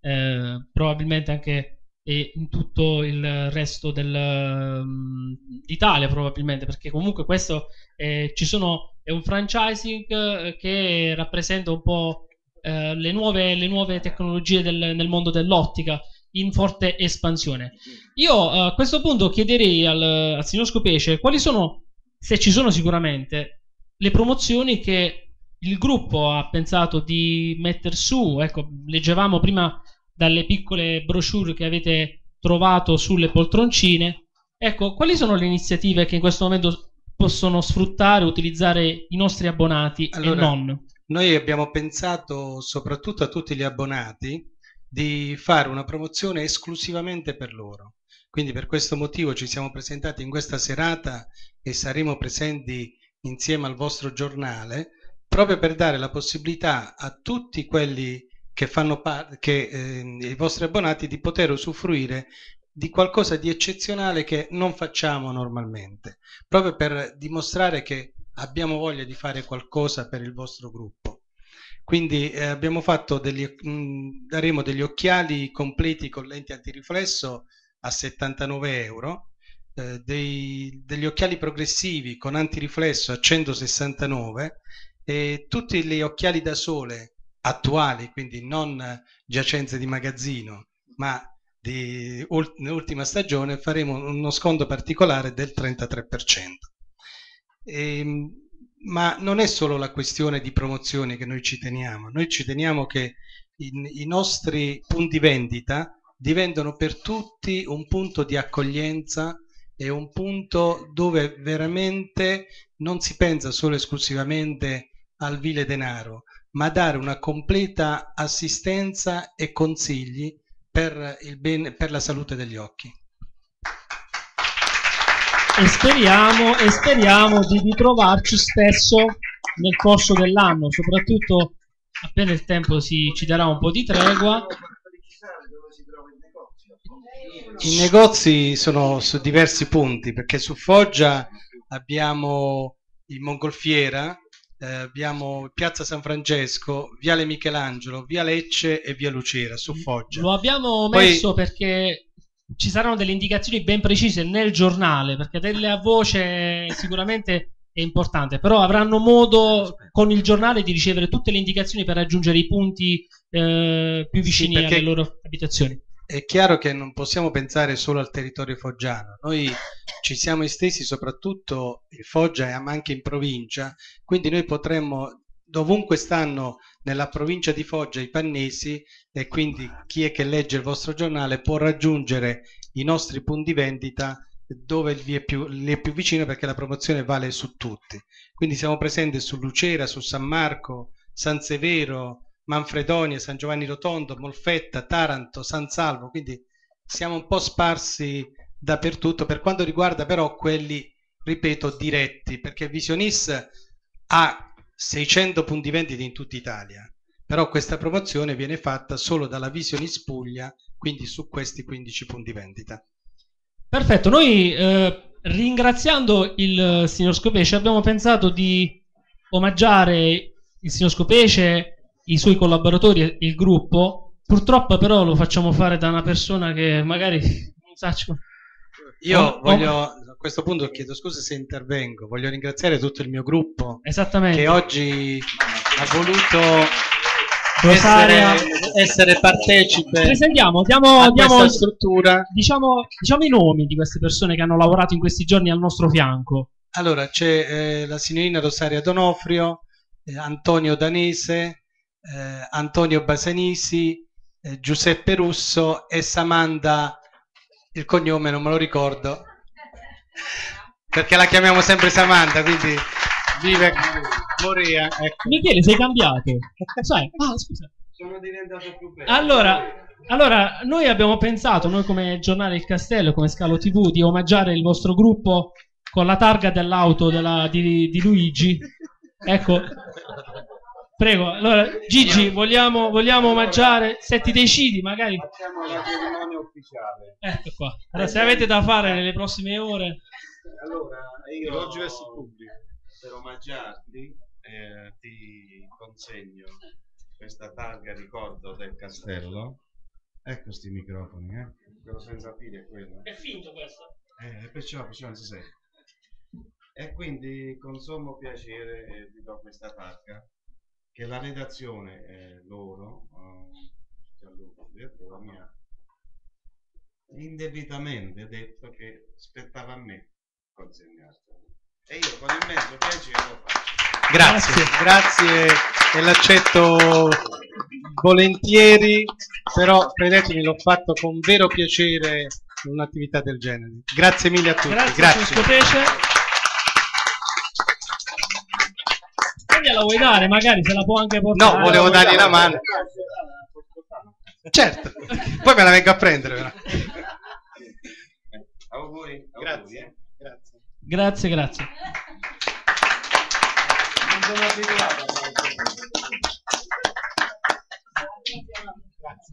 eh, probabilmente anche e in tutto il resto d'Italia, probabilmente, perché comunque questo eh, ci sono, è un franchising eh, che rappresenta un po' eh, le, nuove, le nuove tecnologie del, nel mondo dell'ottica in forte espansione. Io eh, a questo punto chiederei al, al signor Scopece quali sono, se ci sono sicuramente, le promozioni che il gruppo ha pensato di mettere su. Ecco, leggevamo prima dalle piccole brochure che avete trovato sulle poltroncine. Ecco, quali sono le iniziative che in questo momento possono sfruttare, utilizzare i nostri abbonati allora, e non? Noi abbiamo pensato soprattutto a tutti gli abbonati di fare una promozione esclusivamente per loro. Quindi per questo motivo ci siamo presentati in questa serata e saremo presenti insieme al vostro giornale, proprio per dare la possibilità a tutti quelli che fanno parte, che eh, i vostri abbonati, di poter usufruire di qualcosa di eccezionale che non facciamo normalmente, proprio per dimostrare che abbiamo voglia di fare qualcosa per il vostro gruppo. Quindi eh, abbiamo fatto degli, mh, daremo degli occhiali completi con lenti antiriflesso a settantanove euro, eh, dei, degli occhiali progressivi con antiriflesso a centosessantanove e tutti gli occhiali da sole attuali, quindi non giacenze di magazzino, ma di ultima stagione, faremo uno sconto particolare del trentatré per cento. E, ma non è solo la questione di promozione che noi ci teniamo, noi ci teniamo che i, i nostri punti vendita diventano per tutti un punto di accoglienza e un punto dove veramente non si pensa solo esclusivamente al vile denaro, ma dare una completa assistenza e consigli per, il bene, per la salute degli occhi. E speriamo, e speriamo di ritrovarci spesso nel corso dell'anno, soprattutto appena il tempo si, ci darà un po' di tregua. I negozi sono su diversi punti, perché su Foggia abbiamo il Mongolfiera, Eh, abbiamo Piazza San Francesco, Viale Michelangelo, Via Lecce e Via Lucera su Foggia. Lo abbiamo Poi, messo perché ci saranno delle indicazioni ben precise nel giornale, perché delle a voce sicuramente è importante, però avranno modo con il giornale di ricevere tutte le indicazioni per raggiungere i punti eh, più vicini sì, perché, alle loro abitazioni. è chiaro che non possiamo pensare solo al territorio foggiano. Noi ci siamo estesi soprattutto in Foggia, ma anche in provincia, quindi noi potremmo, dovunque stanno nella provincia di Foggia i pannesi, e quindi chi è che legge il vostro giornale può raggiungere i nostri punti vendita dove vi è più, li è più vicino, perché la promozione vale su tutti. Quindi siamo presenti su Lucera, su San Marco, San Severo, Manfredonia, San Giovanni Rotondo, Molfetta, Taranto, San Salvo, quindi siamo un po' sparsi dappertutto per quanto riguarda però quelli, ripeto, diretti, perché Visionis ha seicento punti vendita in tutta Italia, però questa promozione viene fatta solo dalla Visionis Puglia, quindi su questi quindici punti vendita. Perfetto, noi eh, ringraziando il signor Scopece abbiamo pensato di omaggiare il signor Scopece, i suoi collaboratori e il gruppo. Purtroppo però lo facciamo fare da una persona che magari non sa. Io oh, voglio, oh. a questo punto chiedo scusa se intervengo, voglio ringraziare tutto il mio gruppo Esattamente. che oggi ha voluto Rosaria, essere, essere partecipe. Presentiamo, diamo, a diamo questa struttura. Diciamo, diciamo i nomi di queste persone che hanno lavorato in questi giorni al nostro fianco. Allora c'è eh, la signorina Rosaria Donofrio, eh, Antonio Danese, eh, Antonio Basanisi, eh, Giuseppe Russo e Samantha, il cognome non me lo ricordo perché la chiamiamo sempre Samantha, quindi vive Moria. Ecco. Michele, sei cambiato. Sai? Ah, scusa. Sono diventato più bello. Allora, allora, noi abbiamo pensato, noi come Giornale Il Castello, come Scalo tivù, di omaggiare il vostro gruppo con la targa dell'auto della, di, di Luigi. Ecco. Prego, allora Gigi, vogliamo, vogliamo omaggiare, se ti decidi magari... Facciamo la cerimonia ufficiale. Ecco qua, allora, se avete da fare nelle prossime ore... Allora, io oggi verso il pubblico. Per omaggiarti eh, ti consegno questa targa ricordo del castello. Ecco sti microfoni, eh? Quello senza fili è quello. È finto questo. Eh, perciò, perciò non si sente. E quindi con sommo piacere eh, ti do questa targa, che la redazione eh, loro, eh, mi ha indebitamente detto che spettava a me consegnarla. E io con immenso piacere lo faccio. Grazie, grazie e l'accetto volentieri, però credetemi l'ho fatto con vero piacere un'attività del genere. Grazie mille a tutti. Grazie. Grazie. La vuoi dare? Magari se la può anche portare. No, volevo dargli la mano. Certo, poi me la vengo a prendere. Però. Auguri, grazie. Eh. Grazie. Grazie, grazie. Non sono abituato a Grazie.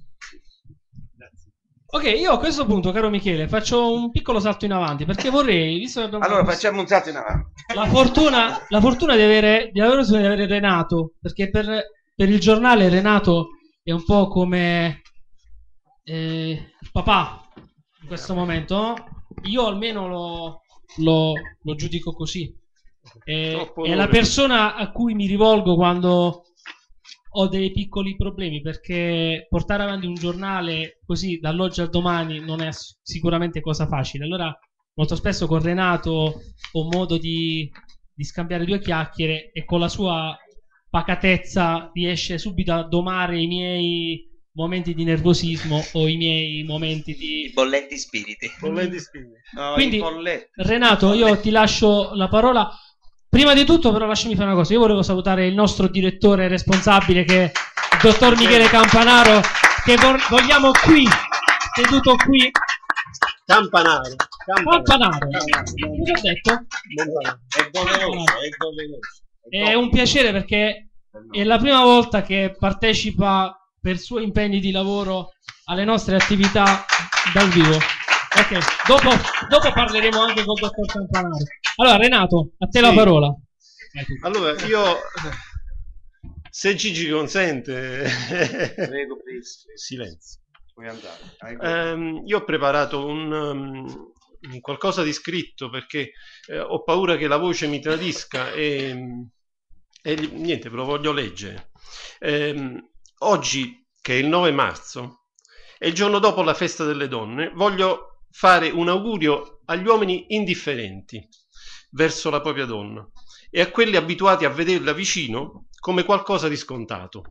Ok, io a questo punto, caro Michele, faccio un piccolo salto in avanti perché vorrei, visto che abbiamo allora facciamo un salto in avanti. La fortuna, la fortuna di avere, di avere, di avere Renato, perché per, per il giornale Renato è un po' come eh, il papà in questo momento, no? Io almeno lo, lo, lo giudico così. È, è la persona a cui mi rivolgo quando ho dei piccoli problemi, perché portare avanti un giornale così dall'oggi al domani non è sicuramente cosa facile. Allora molto spesso con Renato ho modo di, di scambiare due chiacchiere e con la sua pacatezza riesce subito a domare i miei momenti di nervosismo o i miei momenti di... I bollenti spiriti. Bollenti spiriti. No, Quindi, folletti. Renato, io ti lascio la parola. Prima di tutto però lasciami fare una cosa. Io volevo salutare il nostro direttore responsabile, che è il dottor Michele Campanaro, che vogliamo qui, seduto qui. Campanaro. Campanaro. Campanaro. Cosa ho detto? È doveroso, è doveroso. È un piacere perché è la prima volta che partecipa per suoi impegni di lavoro alle nostre attività dal vivo. Ok, dopo, dopo parleremo anche con il dottor Campanaro. Allora Renato, a te sì. La parola. Allora io, se Gigi consente, prego, please. Silenzio. Puoi andare. Um, io ho preparato un, um, un qualcosa di scritto perché eh, ho paura che la voce mi tradisca e, e niente, ve lo voglio leggere. Um, oggi, che è il nove marzo, e il giorno dopo la festa delle donne, voglio fare un augurio agli uomini indifferenti verso la propria donna e a quelli abituati a vederla vicino come qualcosa di scontato.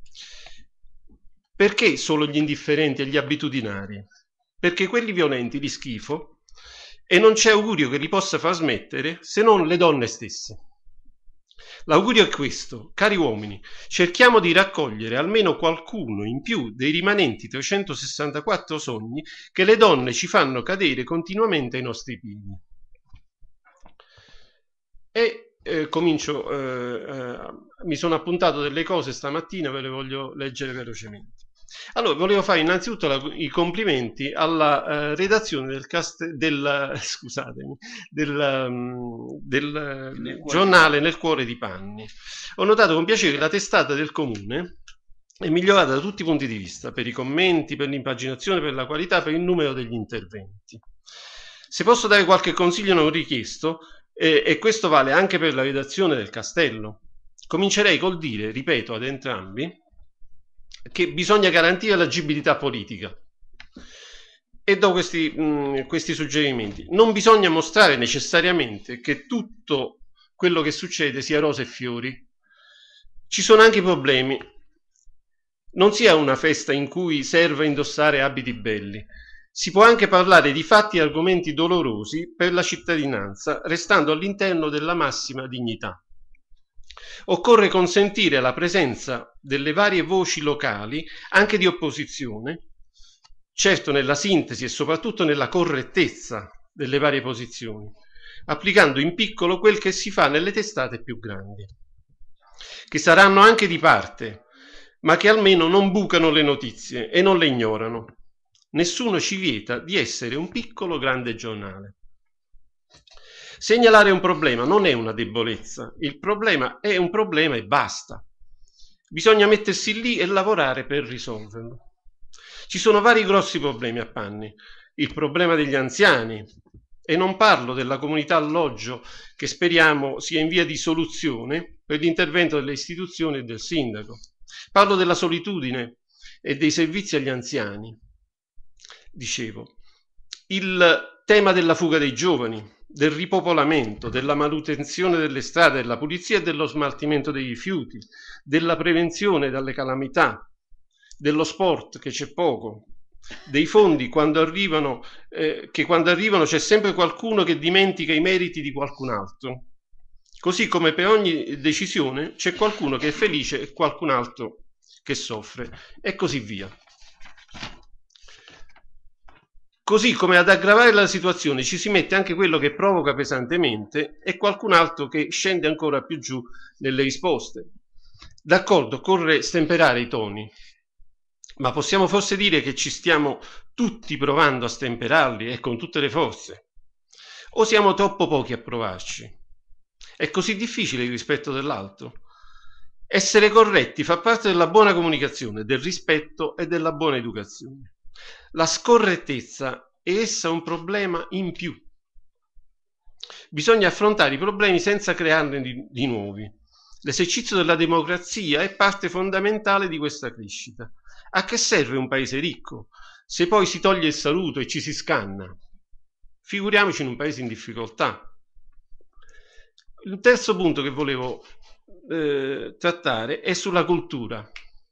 Perché solo gli indifferenti e gli abitudinari? Perché quelli violenti di schifo, e non c'è augurio che li possa far smettere se non le donne stesse. L'augurio è questo: cari uomini, cerchiamo di raccogliere almeno qualcuno in più dei rimanenti trecentosessantaquattro sogni che le donne ci fanno cadere continuamente ai nostri piedi. E eh, comincio, eh, eh, mi sono appuntato delle cose stamattina, ve le voglio leggere velocemente. Allora, volevo fare innanzitutto la, i complimenti alla uh, redazione del, cast del, scusatemi, del, um, del nel giornale Nel Cuore di Panni. Ho notato con piacere che la testata del comune è migliorata da tutti i punti di vista, per i commenti, per l'impaginazione, per la qualità, per il numero degli interventi. Se posso dare qualche consiglio non richiesto, eh, e questo vale anche per la redazione del Castello, comincerei col dire, ripeto ad entrambi, che bisogna garantire l'agibilità politica, e do questi, mh, questi suggerimenti. Non bisogna mostrare necessariamente che tutto quello che succede sia rose e fiori. Ci sono anche problemi. Non sia una festa in cui serve indossare abiti belli. Si può anche parlare di fatti e argomenti dolorosi per la cittadinanza, restando all'interno della massima dignità. Occorre consentire la presenza delle varie voci locali, anche di opposizione, certo nella sintesi e soprattutto nella correttezza delle varie posizioni, applicando in piccolo quel che si fa nelle testate più grandi, che saranno anche di parte, ma che almeno non bucano le notizie e non le ignorano. Nessuno ci vieta di essere un piccolo grande giornale. Segnalare un problema non è una debolezza, il problema è un problema e basta. Bisogna mettersi lì e lavorare per risolverlo. Ci sono vari grossi problemi a Panni. Il problema degli anziani, e non parlo della comunità alloggio che speriamo sia in via di soluzione per l'intervento delle istituzioni e del sindaco. Parlo della solitudine e dei servizi agli anziani. Dicevo, il tema della fuga dei giovani, del ripopolamento, della manutenzione delle strade, della pulizia e dello smaltimento dei rifiuti, della prevenzione dalle calamità, dello sport che c'è poco, dei fondi quando arrivano, eh, che quando arrivano c'è sempre qualcuno che dimentica i meriti di qualcun altro, così come per ogni decisione c'è qualcuno che è felice e qualcun altro che soffre, e così via. Così come ad aggravare la situazione ci si mette anche quello che provoca pesantemente e qualcun altro che scende ancora più giù nelle risposte. D'accordo, occorre stemperare i toni, ma possiamo forse dire che ci stiamo tutti provando a stemperarli e con tutte le forze? O siamo troppo pochi a provarci? È così difficile il rispetto dell'altro? Essere corretti fa parte della buona comunicazione, del rispetto e della buona educazione. La scorrettezza è essa un problema in più. Bisogna affrontare i problemi senza crearne di, di nuovi. L'esercizio della democrazia è parte fondamentale di questa crescita. A che serve un paese ricco se poi si toglie il saluto e ci si scanna? Figuriamoci in un paese in difficoltà. Il terzo punto che volevo eh, trattare è sulla cultura.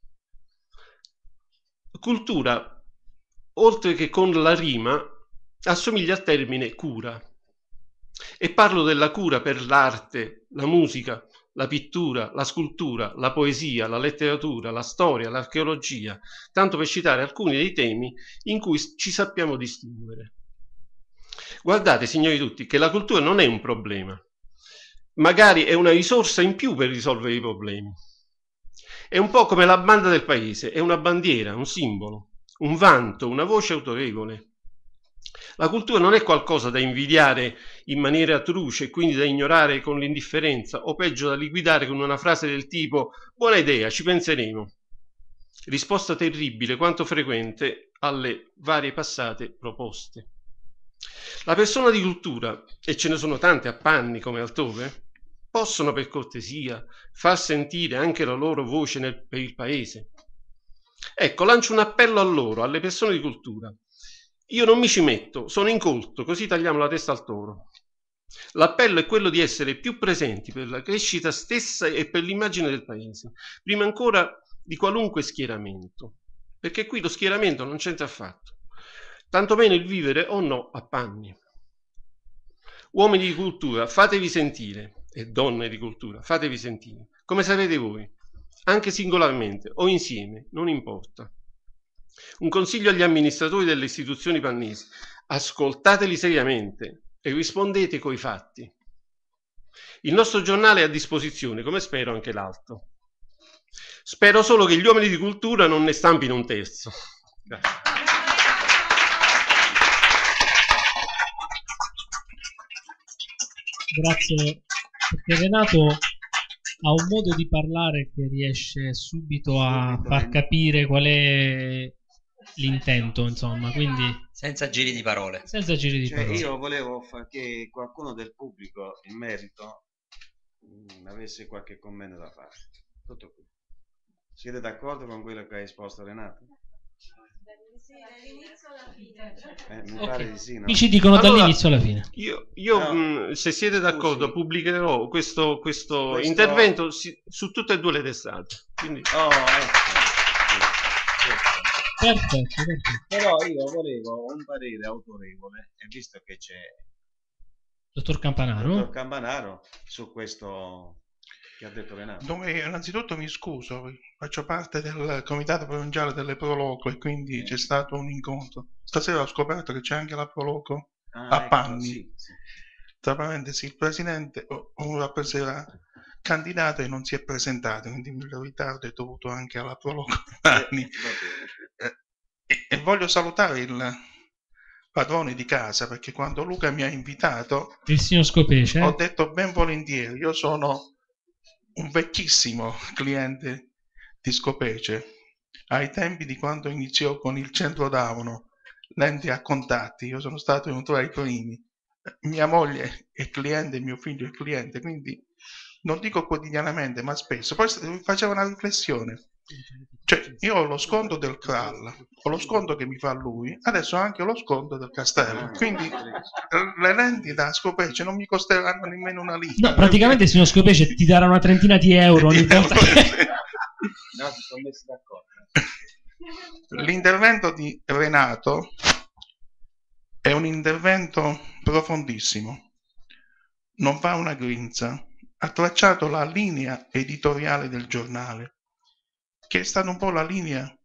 Cultura, oltre che con la rima, assomiglia al termine cura. E parlo della cura per l'arte, la musica, la pittura, la scultura, la poesia, la letteratura, la storia, l'archeologia, tanto per citare alcuni dei temi in cui ci sappiamo distinguere. Guardate, signori tutti, che la cultura non è un problema, magari è una risorsa in più per risolvere i problemi. È un po' come la banda del paese, è una bandiera, un simbolo, un vanto, una voce autorevole. La cultura non è qualcosa da invidiare in maniera truce e quindi da ignorare con l'indifferenza, o peggio da liquidare con una frase del tipo «buona idea, ci penseremo». Risposta terribile quanto frequente alle varie passate proposte. La persona di cultura, e ce ne sono tante a Panni come altrove, possono per cortesia far sentire anche la loro voce nel, per il paese. Ecco, lancio un appello a loro, alle persone di cultura. Io non mi ci metto, sono incolto, così tagliamo la testa al toro. L'appello è quello di essere più presenti per la crescita stessa e per l'immagine del paese, prima ancora di qualunque schieramento, perché qui lo schieramento non c'entra affatto, tantomeno il vivere o no a panni. Uomini di cultura, fatevi sentire, e donne di cultura, fatevi sentire, come sapete voi, anche singolarmente o insieme, non importa. Un consiglio agli amministratori delle istituzioni pannesi: ascoltateli seriamente e rispondete coi fatti. Il nostro giornale è a disposizione, come spero anche l'altro. Spero solo che gli uomini di cultura non ne stampino un terzo. Grazie. Grazie, perché Renato ha un modo di parlare che riesce subito a far capire qual è l'intento, insomma, quindi senza giri di parole. Senza giri di cioè, parole. Io volevo fa- che qualcuno del pubblico in merito mh, avesse qualche commento da fare. Tutto qui. Siete d'accordo con quello che ha esposto Renato? Sì, dall'inizio alla fine. Eh, mi Ok. pare di sì, no? Qui ci dicono Allora, dall'inizio alla fine. Io, io No. mh, se siete d'accordo, Scusi. pubblicherò questo, questo, Questo- intervento si- su tutte e due le testate. Quindi, Oh, ecco. Perfetto, perfetto. Però io volevo un parere autorevole, e visto che c'è Dottor il Campanaro. dottor Campanaro su questo che ha detto Renato. Dunque, innanzitutto mi scuso, faccio parte del comitato provinciale delle Proloco e quindi c'è stato un incontro. Stasera ho scoperto che c'è anche la Proloco Ah, a ecco, Panni. sì, sì. Tra parentesi, il presidente o o un rappresentante candidato e non si è presentato, quindi il ritardo è dovuto anche alla Proloco a Panni. Va bene. E, e voglio salutare il padrone di casa, perché quando Luca mi ha invitato Il signor Scopece. ho detto ben volentieri, io sono un vecchissimo cliente di Scopece, ai tempi di quando iniziò con il centro Dauno, l'ente a contatti, io sono stato uno tra i primi, mia moglie è cliente, mio figlio è cliente, quindi non dico quotidianamente ma spesso. Poi facevo una riflessione, cioè io ho lo sconto del C R A L, ho lo sconto che mi fa lui, adesso ho anche lo sconto del castello, quindi le lenti da Scopece non mi costeranno nemmeno una lira. No, praticamente il signor Scopece ti darà una trentina di euro ogni volta. No, si sono messi d'accordo. L'intervento di Renato è un intervento profondissimo, non fa una grinza, ha tracciato la linea editoriale del giornale, che è stata un po' la linea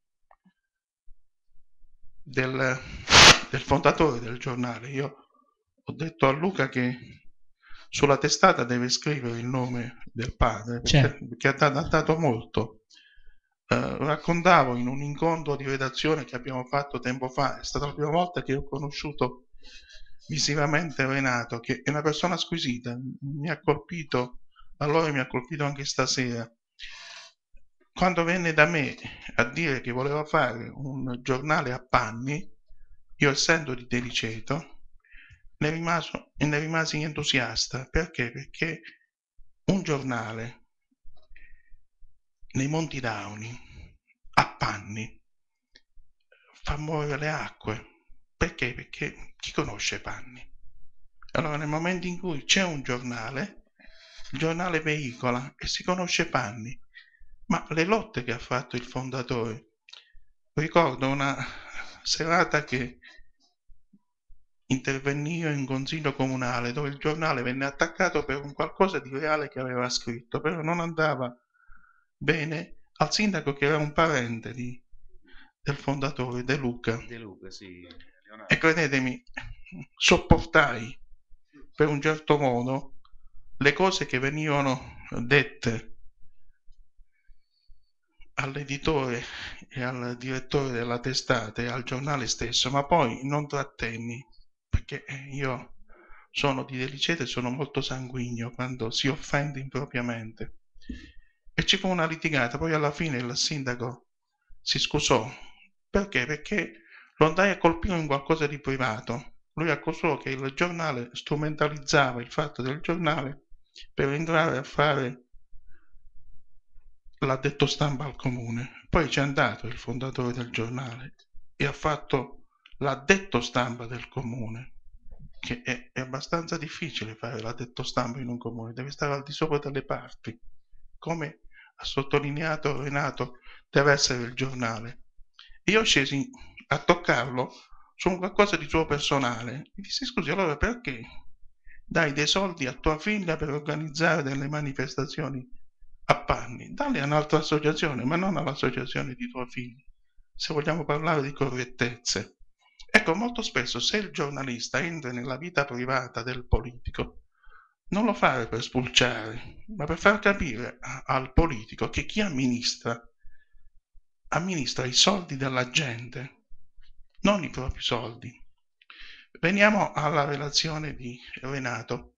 del, del fondatore del giornale. Io ho detto a Luca che sulla testata deve scrivere il nome del padre, perché, Certo. perché ha, dato, ha dato molto. Eh, raccontavo in un incontro di redazione che abbiamo fatto tempo fa, è stata la prima volta che ho conosciuto visivamente Renato, che è una persona squisita, mi ha colpito, allora mi ha colpito anche stasera. Quando venne da me a dire che voleva fare un giornale a Panni, io essendo di Deliceto, ne, rimaso, ne rimasi entusiasta. Perché? Perché un giornale nei Monti Dauni, a Panni, fa muovere le acque. Perché? Perché chi conosce Panni? Allora nel momento in cui c'è un giornale, il giornale veicola e si conosce Panni. Ma le lotte che ha fatto il fondatore, ricordo una serata che intervenni io in consiglio comunale dove il giornale venne attaccato per un qualcosa di reale che aveva scritto, però non andava bene al sindaco che era un parente di, del fondatore, De Luca. De Luca, sì. E credetemi, sopportai per un certo modo le cose che venivano dette all'editore e al direttore della testata e al giornale stesso, ma poi non trattenni, perché io sono di Deliceto e sono molto sanguigno quando si offende impropriamente. E ci fu una litigata, poi alla fine il sindaco si scusò. Perché? Perché lo andai a colpire in qualcosa di privato. Lui accusò che il giornale strumentalizzava il fatto del giornale per entrare a fare l'addetto stampa al comune, poi c'è andato il fondatore del giornale e ha fatto l'addetto stampa del comune, che è, è abbastanza difficile fare l'addetto stampa in un comune, deve stare al di sopra delle parti, come ha sottolineato Renato, deve essere il giornale. Io scesi a toccarlo su un qualcosa di suo personale e dissi: scusi, allora perché dai dei soldi a tua figlia per organizzare delle manifestazioni a Panni? Dalli a un'altra associazione, ma non all'associazione di tua figlia, se vogliamo parlare di correttezze. Ecco, molto spesso se il giornalista entra nella vita privata del politico, non lo fa per spulciare, ma per far capire a, al politico che chi amministra, amministra i soldi della gente, non i propri soldi. Veniamo alla relazione di Renato.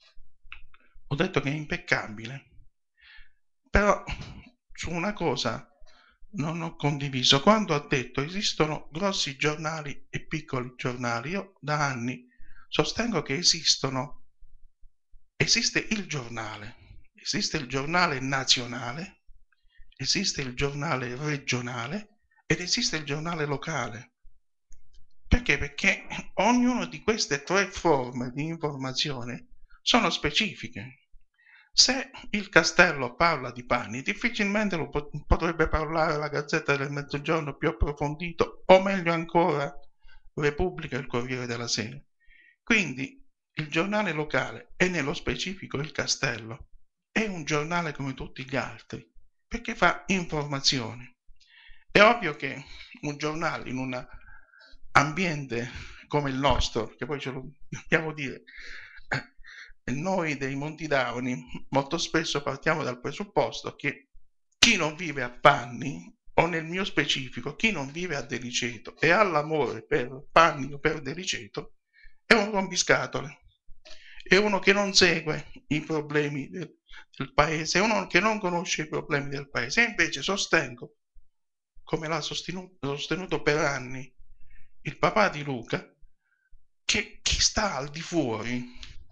Ho detto che è impeccabile, però su una cosa non ho condiviso. Quando ha detto esistono grossi giornali e piccoli giornali, io da anni sostengo che esistono, esiste il giornale, esiste il giornale nazionale, esiste il giornale regionale ed esiste il giornale locale. Perché? Perché ognuna di queste tre forme di informazione sono specifiche. Se il Castello parla di Panni, difficilmente lo pot- potrebbe parlare la Gazzetta del Mezzogiorno più approfondito, o meglio ancora Repubblica e il Corriere della Sera. Quindi il giornale locale, e nello specifico il Castello, è un giornale come tutti gli altri, perché fa informazione. È ovvio che un giornale in un ambiente come il nostro, che poi ce lo dobbiamo dire, noi dei Monti Dauni molto spesso partiamo dal presupposto che chi non vive a Panni, o nel mio specifico chi non vive a Deliceto e ha l'amore per Panni o per Deliceto, è un rompiscatole, è uno che non segue i problemi del, del paese, è uno che non conosce i problemi del paese. E invece sostengo, come l'ha sostenuto, sostenuto per anni il papà di Luca, che chi sta al di fuori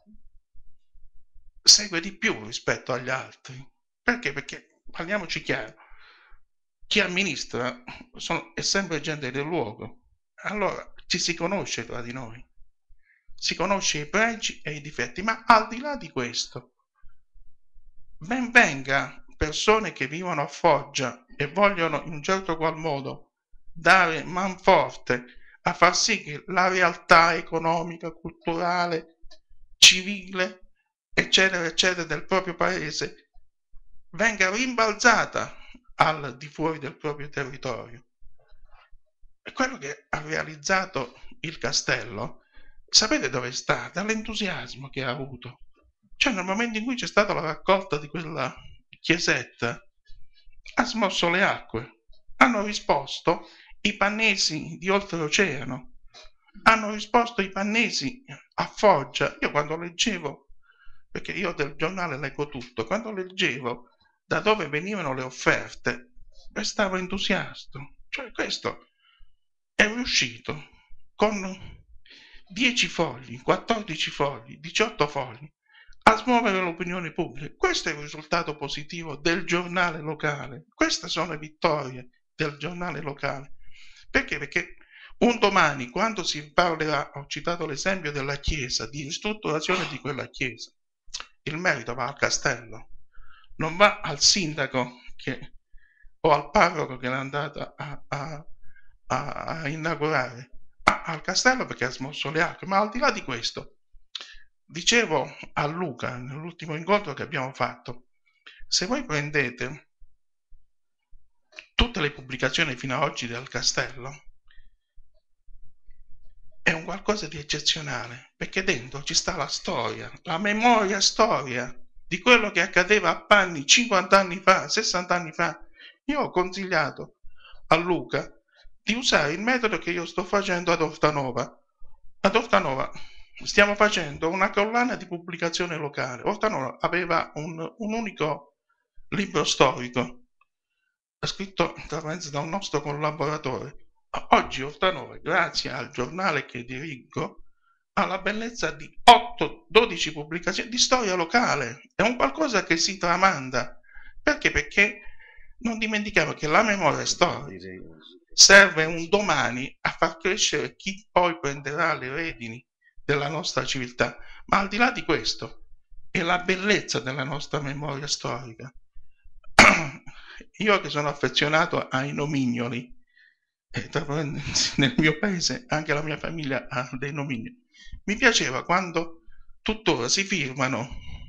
segue di più rispetto agli altri. Perché? Perché, parliamoci chiaro, chi amministra sono, è sempre gente del luogo. Allora ci si conosce tra di noi, si conosce i pregi e i difetti, ma al di là di questo, ben venga persone che vivono a Foggia e vogliono in un certo qual modo dare manforte a far sì che la realtà economica, culturale, civile, eccetera, eccetera, del proprio paese venga rimbalzata al di fuori del proprio territorio. E quello che ha realizzato il Castello, sapete dove sta? Dall'entusiasmo che ha avuto. Cioè, nel momento in cui c'è stata la raccolta di quella chiesetta, ha smosso le acque. Hanno risposto i pannesi di oltreoceano, hanno risposto i pannesi a Foggia. Io quando leggevo, perché io del giornale leggo tutto, quando leggevo da dove venivano le offerte, restavo entusiasta. Cioè questo è riuscito con dieci fogli, quattordici fogli, diciotto fogli a smuovere l'opinione pubblica. Questo è il risultato positivo del giornale locale. Queste sono le vittorie del giornale locale. Perché? Perché un domani, quando si parlerà, ho citato l'esempio della chiesa, di ristrutturazione di quella chiesa, il merito va al Castello, non va al sindaco che, o al parroco che l'è andata a, a, a, a inaugurare, ma al Castello perché ha smosso le acque. Ma al di là di questo, dicevo a Luca nell'ultimo incontro che abbiamo fatto, se voi prendete tutte le pubblicazioni fino ad oggi del Castello, è un qualcosa di eccezionale, perché dentro ci sta la storia, la memoria storia di quello che accadeva a Panni cinquanta anni fa, sessanta anni fa. Io ho consigliato a Luca di usare il metodo che io sto facendo ad Ortanova. Ad Ortanova stiamo facendo una collana di pubblicazione locale. Ortanova aveva un, un unico libro storico, scritto tra parentesi da un nostro collaboratore. Oggi Ortanova, grazie al giornale che dirigo, ha la bellezza di otto dodici pubblicazioni di storia locale. È un qualcosa che si tramanda. Perché? Perché non dimentichiamo che la memoria storica serve un domani a far crescere chi poi prenderà le redini della nostra civiltà. Ma al di là di questo è la bellezza della nostra memoria storica. Io che sono affezionato ai nomignoli, e nel mio paese anche la mia famiglia ha dei nomignoli, mi piaceva quando tuttora si firmano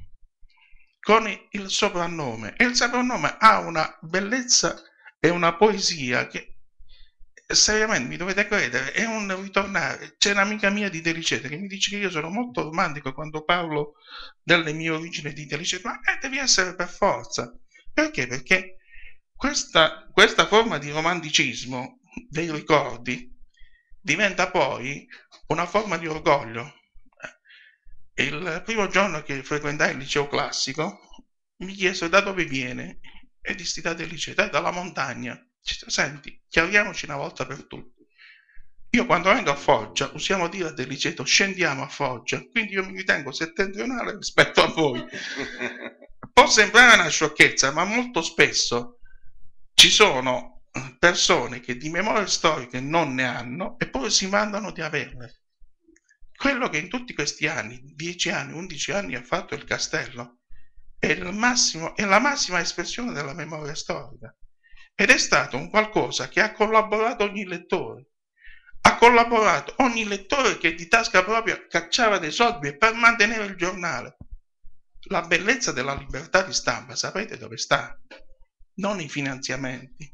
con il soprannome, e il soprannome ha una bellezza e una poesia che seriamente mi dovete credere, è un ritornare. C'è un'amica mia di Delicete che mi dice che io sono molto romantico quando parlo delle mie origini di Delicete, ma eh, devi essere per forza. Perché? Perché questa, questa forma di romanticismo dei ricordi diventa poi una forma di orgoglio. Il primo giorno che frequentai il liceo classico mi chiesero da dove viene, e dissi da Delicete, dalla montagna. Senti, chiariamoci una volta per tutte. Io quando vengo a Foggia, usiamo dire a Deliceto, scendiamo a Foggia, quindi io mi ritengo settentrionale rispetto a voi. Può sembrare una sciocchezza, ma molto spesso ci sono persone che di memorie storiche non ne hanno e poi si mandano di averle. Quello che in tutti questi anni, dieci anni, undici anni ha fatto il Castello è, il massimo, è la massima espressione della memoria storica. Ed è stato un qualcosa che ha collaborato ogni lettore. Ha collaborato ogni lettore che di tasca propria cacciava dei soldi per mantenere il giornale. La bellezza della libertà di stampa, sapete dove sta? Non nei finanziamenti,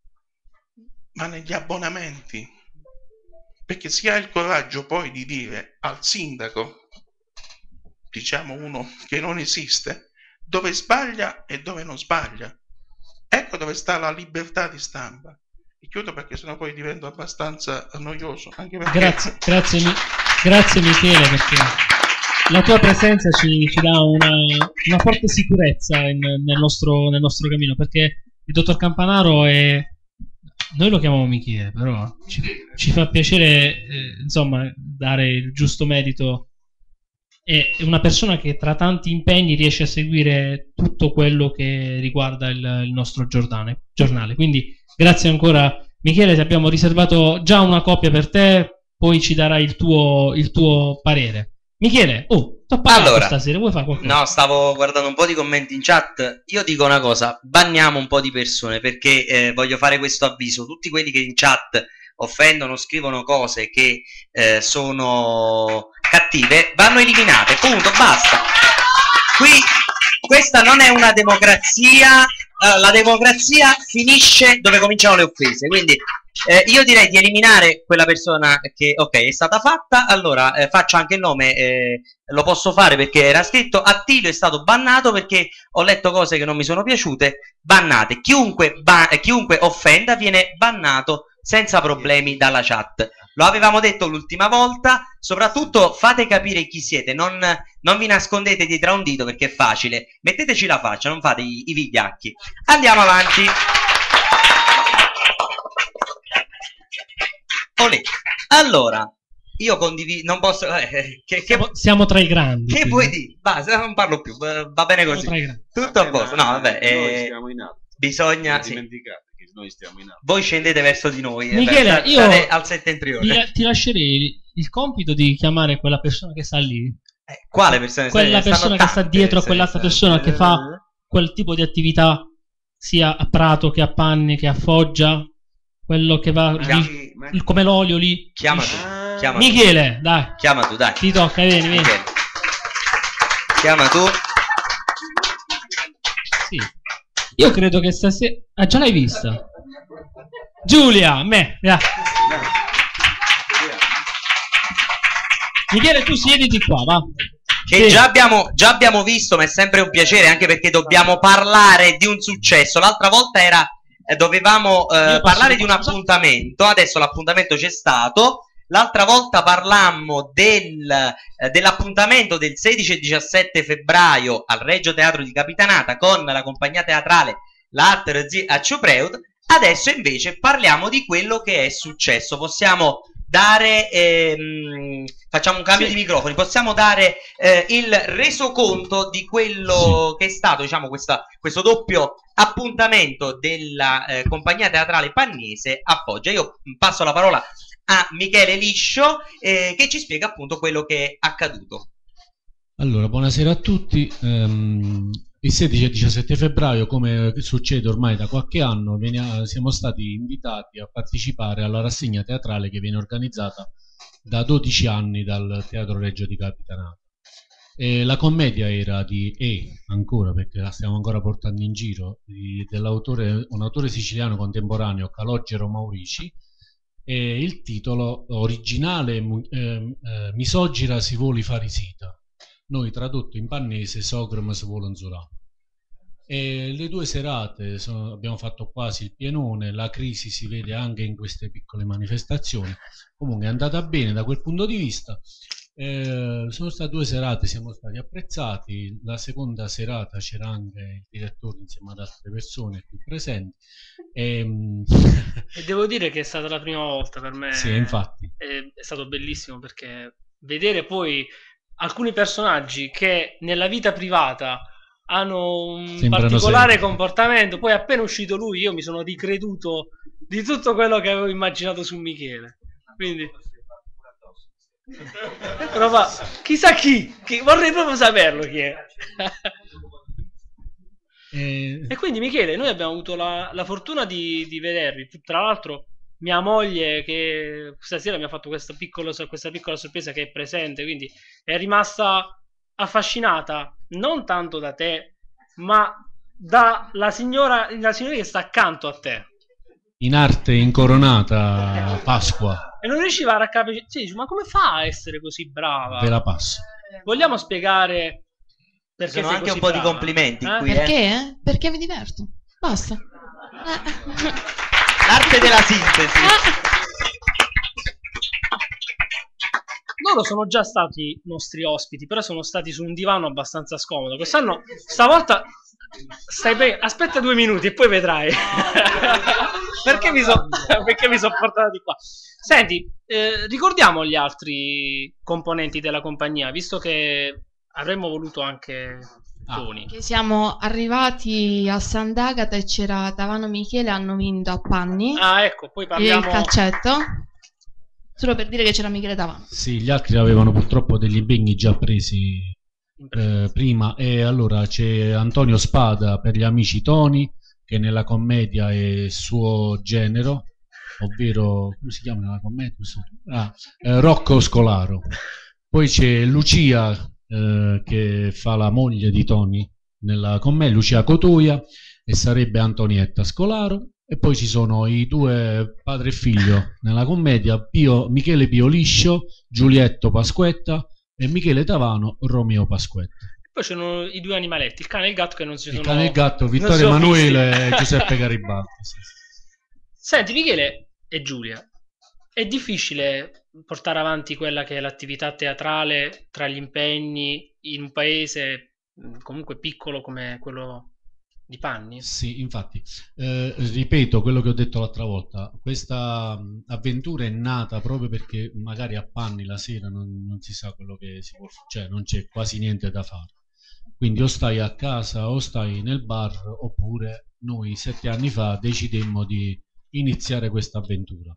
ma negli abbonamenti. Perché si ha il coraggio poi di dire al sindaco, diciamo uno che non esiste, dove sbaglia e dove non sbaglia. Ecco dove sta la libertà di stampa. E chiudo perché sennò poi divento abbastanza noioso. Anche perché... Grazie, grazie, grazie Michele, perché la tua presenza ci, ci dà una, una forte sicurezza in, nel, nostro, nel nostro cammino, perché il dottor Campanaro è... Noi lo chiamiamo Michele, però ci, ci fa piacere eh, insomma dare il giusto merito. È una persona che tra tanti impegni riesce a seguire tutto quello che riguarda il, il nostro giornale, giornale. Quindi grazie ancora Michele, ti abbiamo riservato già una copia per te, poi ci darai il tuo, il tuo parere. Michele, oh, t'ho parlato allora, stasera, vuoi fare qualcosa? No, stavo guardando un po' di commenti in chat. Io dico una cosa, banniamo un po' di persone, perché eh, voglio fare questo avviso. Tutti quelli che in chat offendono, scrivono cose che eh, sono cattive, vanno eliminate, punto, basta. Qui questa non è una democrazia, uh, la democrazia finisce dove cominciano le offese, quindi eh, io direi di eliminare quella persona che, ok, è stata fatta. Allora eh, faccio anche il nome, eh, lo posso fare perché era scritto. Attilio è stato bannato perché ho letto cose che non mi sono piaciute, bannate. Chiunque, ba chiunque offenda viene bannato senza problemi dalla chat. Lo avevamo detto l'ultima volta, soprattutto fate capire chi siete, non, non vi nascondete dietro a un dito perché è facile, metteteci la faccia, non fate i, i vigliacchi. Andiamo avanti. Olè. Allora, io condivido, non posso... Eh, che, che, siamo, siamo tra i grandi. Che vuoi dire? Basta, non parlo più, va bene così. Tutto a posto, no vabbè. Eh, noi siamo in alto. Bisogna... Sì. Dimenticate che noi stiamo in alto. Voi scendete verso di noi. Michele, eh, io al settentrione. Ti, ti lascerei il compito di chiamare quella persona che sta lì. Eh, quale persona? Quella persona che sta dietro a quell'altra persona che fa quel tipo di attività sia a Prato che a Panni che a Foggia. Quello che va lì, il, come l'olio lì. Chiama tu. Chiama Michele, tu. dai. Chiama tu, dai. Ti tocca, vieni, vieni. Michele. Chiama tu. Sì. Io credo che stasera... Ah, già l'hai vista? Giulia, me. Yeah. Michele, tu siediti qua, va. Che sì. già, abbiamo, già abbiamo visto, ma è sempre un piacere, anche perché dobbiamo parlare di un successo. L'altra volta era... Eh, dovevamo eh, parlare di un appuntamento, adesso l'appuntamento c'è stato. L'altra volta parlammo del, eh, dell'appuntamento del sedici e diciassette febbraio al Regio Teatro di Capitanata con la compagnia teatrale La Atterzi a Ciupreut. Adesso invece parliamo di quello che è successo. Possiamo dare, ehm, facciamo un cambio Sì. di microfoni, possiamo dare eh, il resoconto di quello che è stato, diciamo, questa, questo doppio appuntamento della eh, compagnia teatrale Pannese a Foggia. Io passo la parola a Michele Liscio eh, che ci spiega appunto quello che è accaduto. Allora, buonasera a tutti. Ehm, il sedici e diciassette febbraio, come succede ormai da qualche anno, venia- siamo stati invitati a partecipare alla rassegna teatrale che viene organizzata da dodici anni dal Teatro Regio di Capitanato. E la commedia era di E, ancora, perché la stiamo ancora portando in giro, di- dell'autore, un autore siciliano contemporaneo, Calogero Maurici, e il titolo originale mu- ehm, eh, Misogira si voli farisita. Noi tradotto in pannese Sogrum si vuole insulà. E le due serate sono, abbiamo fatto quasi il pienone, la crisi si vede anche in queste piccole manifestazioni. Comunque è andata bene da quel punto di vista. Eh, sono state due serate, siamo stati apprezzati. La seconda serata c'era anche il direttore insieme ad altre persone qui presenti. E, E devo dire che è stata la prima volta per me. Sì, infatti. È, è stato bellissimo perché vedere poi alcuni personaggi che nella vita privata hanno un Sembrano particolare sempre. comportamento, poi appena uscito lui io mi sono ricreduto di tutto quello che avevo immaginato su Michele. Quindi però va, chissà chi, chi, vorrei proprio saperlo chi è. E... E quindi Michele, noi abbiamo avuto la, la fortuna di, di vedervi. Tra l'altro mia moglie che stasera mi ha fatto questa piccola, questa piccola sorpresa che è presente, quindi è rimasta affascinata non tanto da te, ma dalla signora, la signora che sta accanto a te. In arte incoronata Pasqua, E non riusciva a raccapricciare. Sì, dice, ma come fa a essere così brava? ve la passo. Vogliamo spiegare perché Ci sono sei anche così un po' di brava? complimenti Eh? qui, eh. Perché? eh? Perché mi diverto. Basta. Eh. L'arte della sintesi. Loro sono già stati nostri ospiti, però sono stati su un divano abbastanza scomodo. Quest'anno, stavolta, stai bene. Aspetta due minuti e poi vedrai. perché, mi so, perché mi sono portato di qua. Senti, eh, ricordiamo gli altri componenti della compagnia, visto che avremmo voluto anche Toni. Che siamo arrivati a Sant'Agata e c'era Tavano Michele, hanno vinto a Panni Ah, ecco, poi il parliamo. calcetto. Solo per dire che c'era Michele Tavano. Sì, gli altri avevano purtroppo degli impegni già presi eh, prima. E allora c'è Antonio Spada per gli amici Toni, che nella commedia è suo genero, ovvero, come si chiama nella commedia? Ah, eh, Rocco Scolaro. Poi c'è Lucia eh, che fa la moglie di Toni nella commedia, Lucia Cotoia, e sarebbe Antonietta Scolaro. E poi ci sono i due padre e figlio nella commedia, Pio, Michele Pio Liscio, Giulietto Pasquetta, e Michele Tavano, Romeo Pasquetta. Poi c'erano i due animaletti, il cane e il gatto che non si Il sono. cane e il gatto, non Vittorio si sono Emanuele visti. e Giuseppe Garibaldi. Sì. Senti, Michele e Giulia, è difficile portare avanti quella che è l'attività teatrale tra gli impegni in un paese mh, comunque piccolo come quello di Panni? Sì, infatti, eh, ripeto quello che ho detto l'altra volta, questa mh, avventura è nata proprio perché magari a Panni la sera non, non si sa quello che si può fare, cioè non c'è quasi niente da fare, quindi o stai a casa o stai nel bar, oppure noi sette anni fa decidemmo di iniziare questa avventura.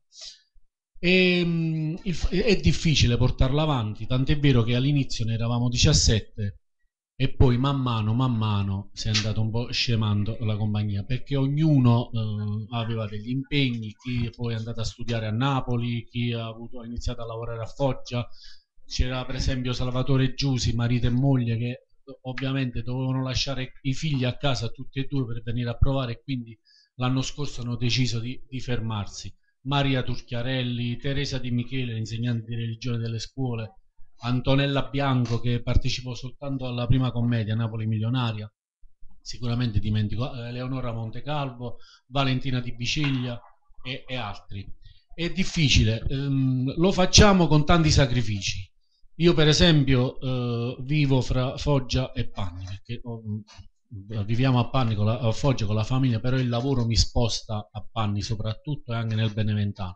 E, mh, il, è difficile portarla avanti, tant'è vero che all'inizio ne eravamo diciassette. E poi man mano, man mano si è andato un po' scemando la compagnia, perché ognuno eh, aveva degli impegni, chi poi è andato a studiare a Napoli, chi ha, avuto, ha iniziato a lavorare a Foggia. C'era per esempio Salvatore Giusi, marito e moglie, che ovviamente dovevano lasciare i figli a casa tutti e due per venire a provare, e quindi l'anno scorso hanno deciso di, di fermarsi. Maria Turchiarelli, Teresa Di Michele, insegnante di religione delle scuole, Antonella Bianco, che partecipò soltanto alla prima commedia Napoli Milionaria, sicuramente dimentico, eh, Eleonora Montecalvo, Valentina Di Biciglia e, e altri. È difficile, ehm, lo facciamo con tanti sacrifici. Io per esempio eh, vivo fra Foggia e Panni, perché oh, viviamo a Panni con la, a Foggia con la famiglia, però il lavoro mi sposta a Panni soprattutto, e anche nel Beneventano.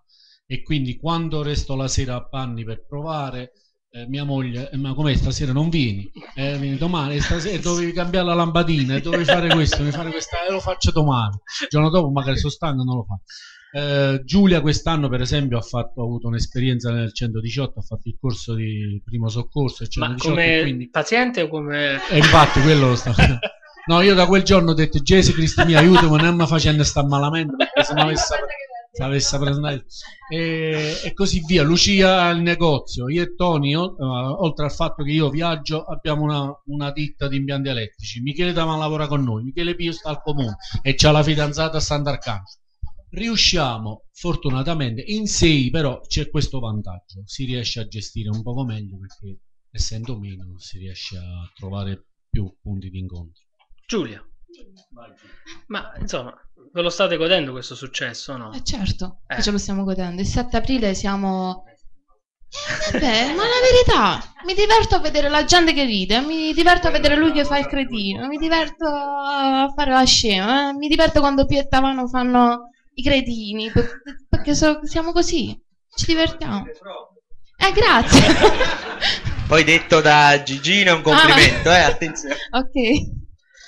e quindi quando resto la sera a Panni per provare, eh, mia moglie, eh, ma com'è stasera non vieni? Eh, vieni domani, stasera dovevi cambiare la lampadina, dovevi fare questo, dovevi fare questa, e lo faccio domani. Il giorno dopo magari sono stanco e non lo fa. Eh, Giulia quest'anno per esempio ha, fatto, ha avuto un'esperienza nel centodiciotto, ha fatto il corso di primo soccorso il centodiciotto, Ma come quindi... paziente o come... E infatti quello lo sta no, io da quel giorno ho detto Gesù Cristo mi aiutami, non mi facendo sta malamente perché se non avesse, se avesse preso e, e così via. Lucia al negozio, io e Tony, uh, oltre al fatto che io viaggio, abbiamo una, una ditta di impianti elettrici. Michele Daman lavora con noi, Michele Pio sta al comune e c'ha la fidanzata a Sant'Arcangelo. Riusciamo fortunatamente in sei, però c'è questo vantaggio, si riesce a gestire un poco meglio perché essendo meno si riesce a trovare più punti di incontro. Giulia, ma insomma ve lo state godendo questo successo, no? Eh certo, Eh. che ce lo stiamo godendo. Il sette aprile siamo... Beh, ma la verità, mi diverto a vedere la gente che ride, mi diverto a vedere lui che fa il cretino, mi diverto a fare la scema, eh? Mi diverto quando Pio e Tavano fanno i cretini, per- perché so- siamo così, ci divertiamo. Eh, grazie. Poi detto da Gigino è un complimento, eh, attenzione. Ok.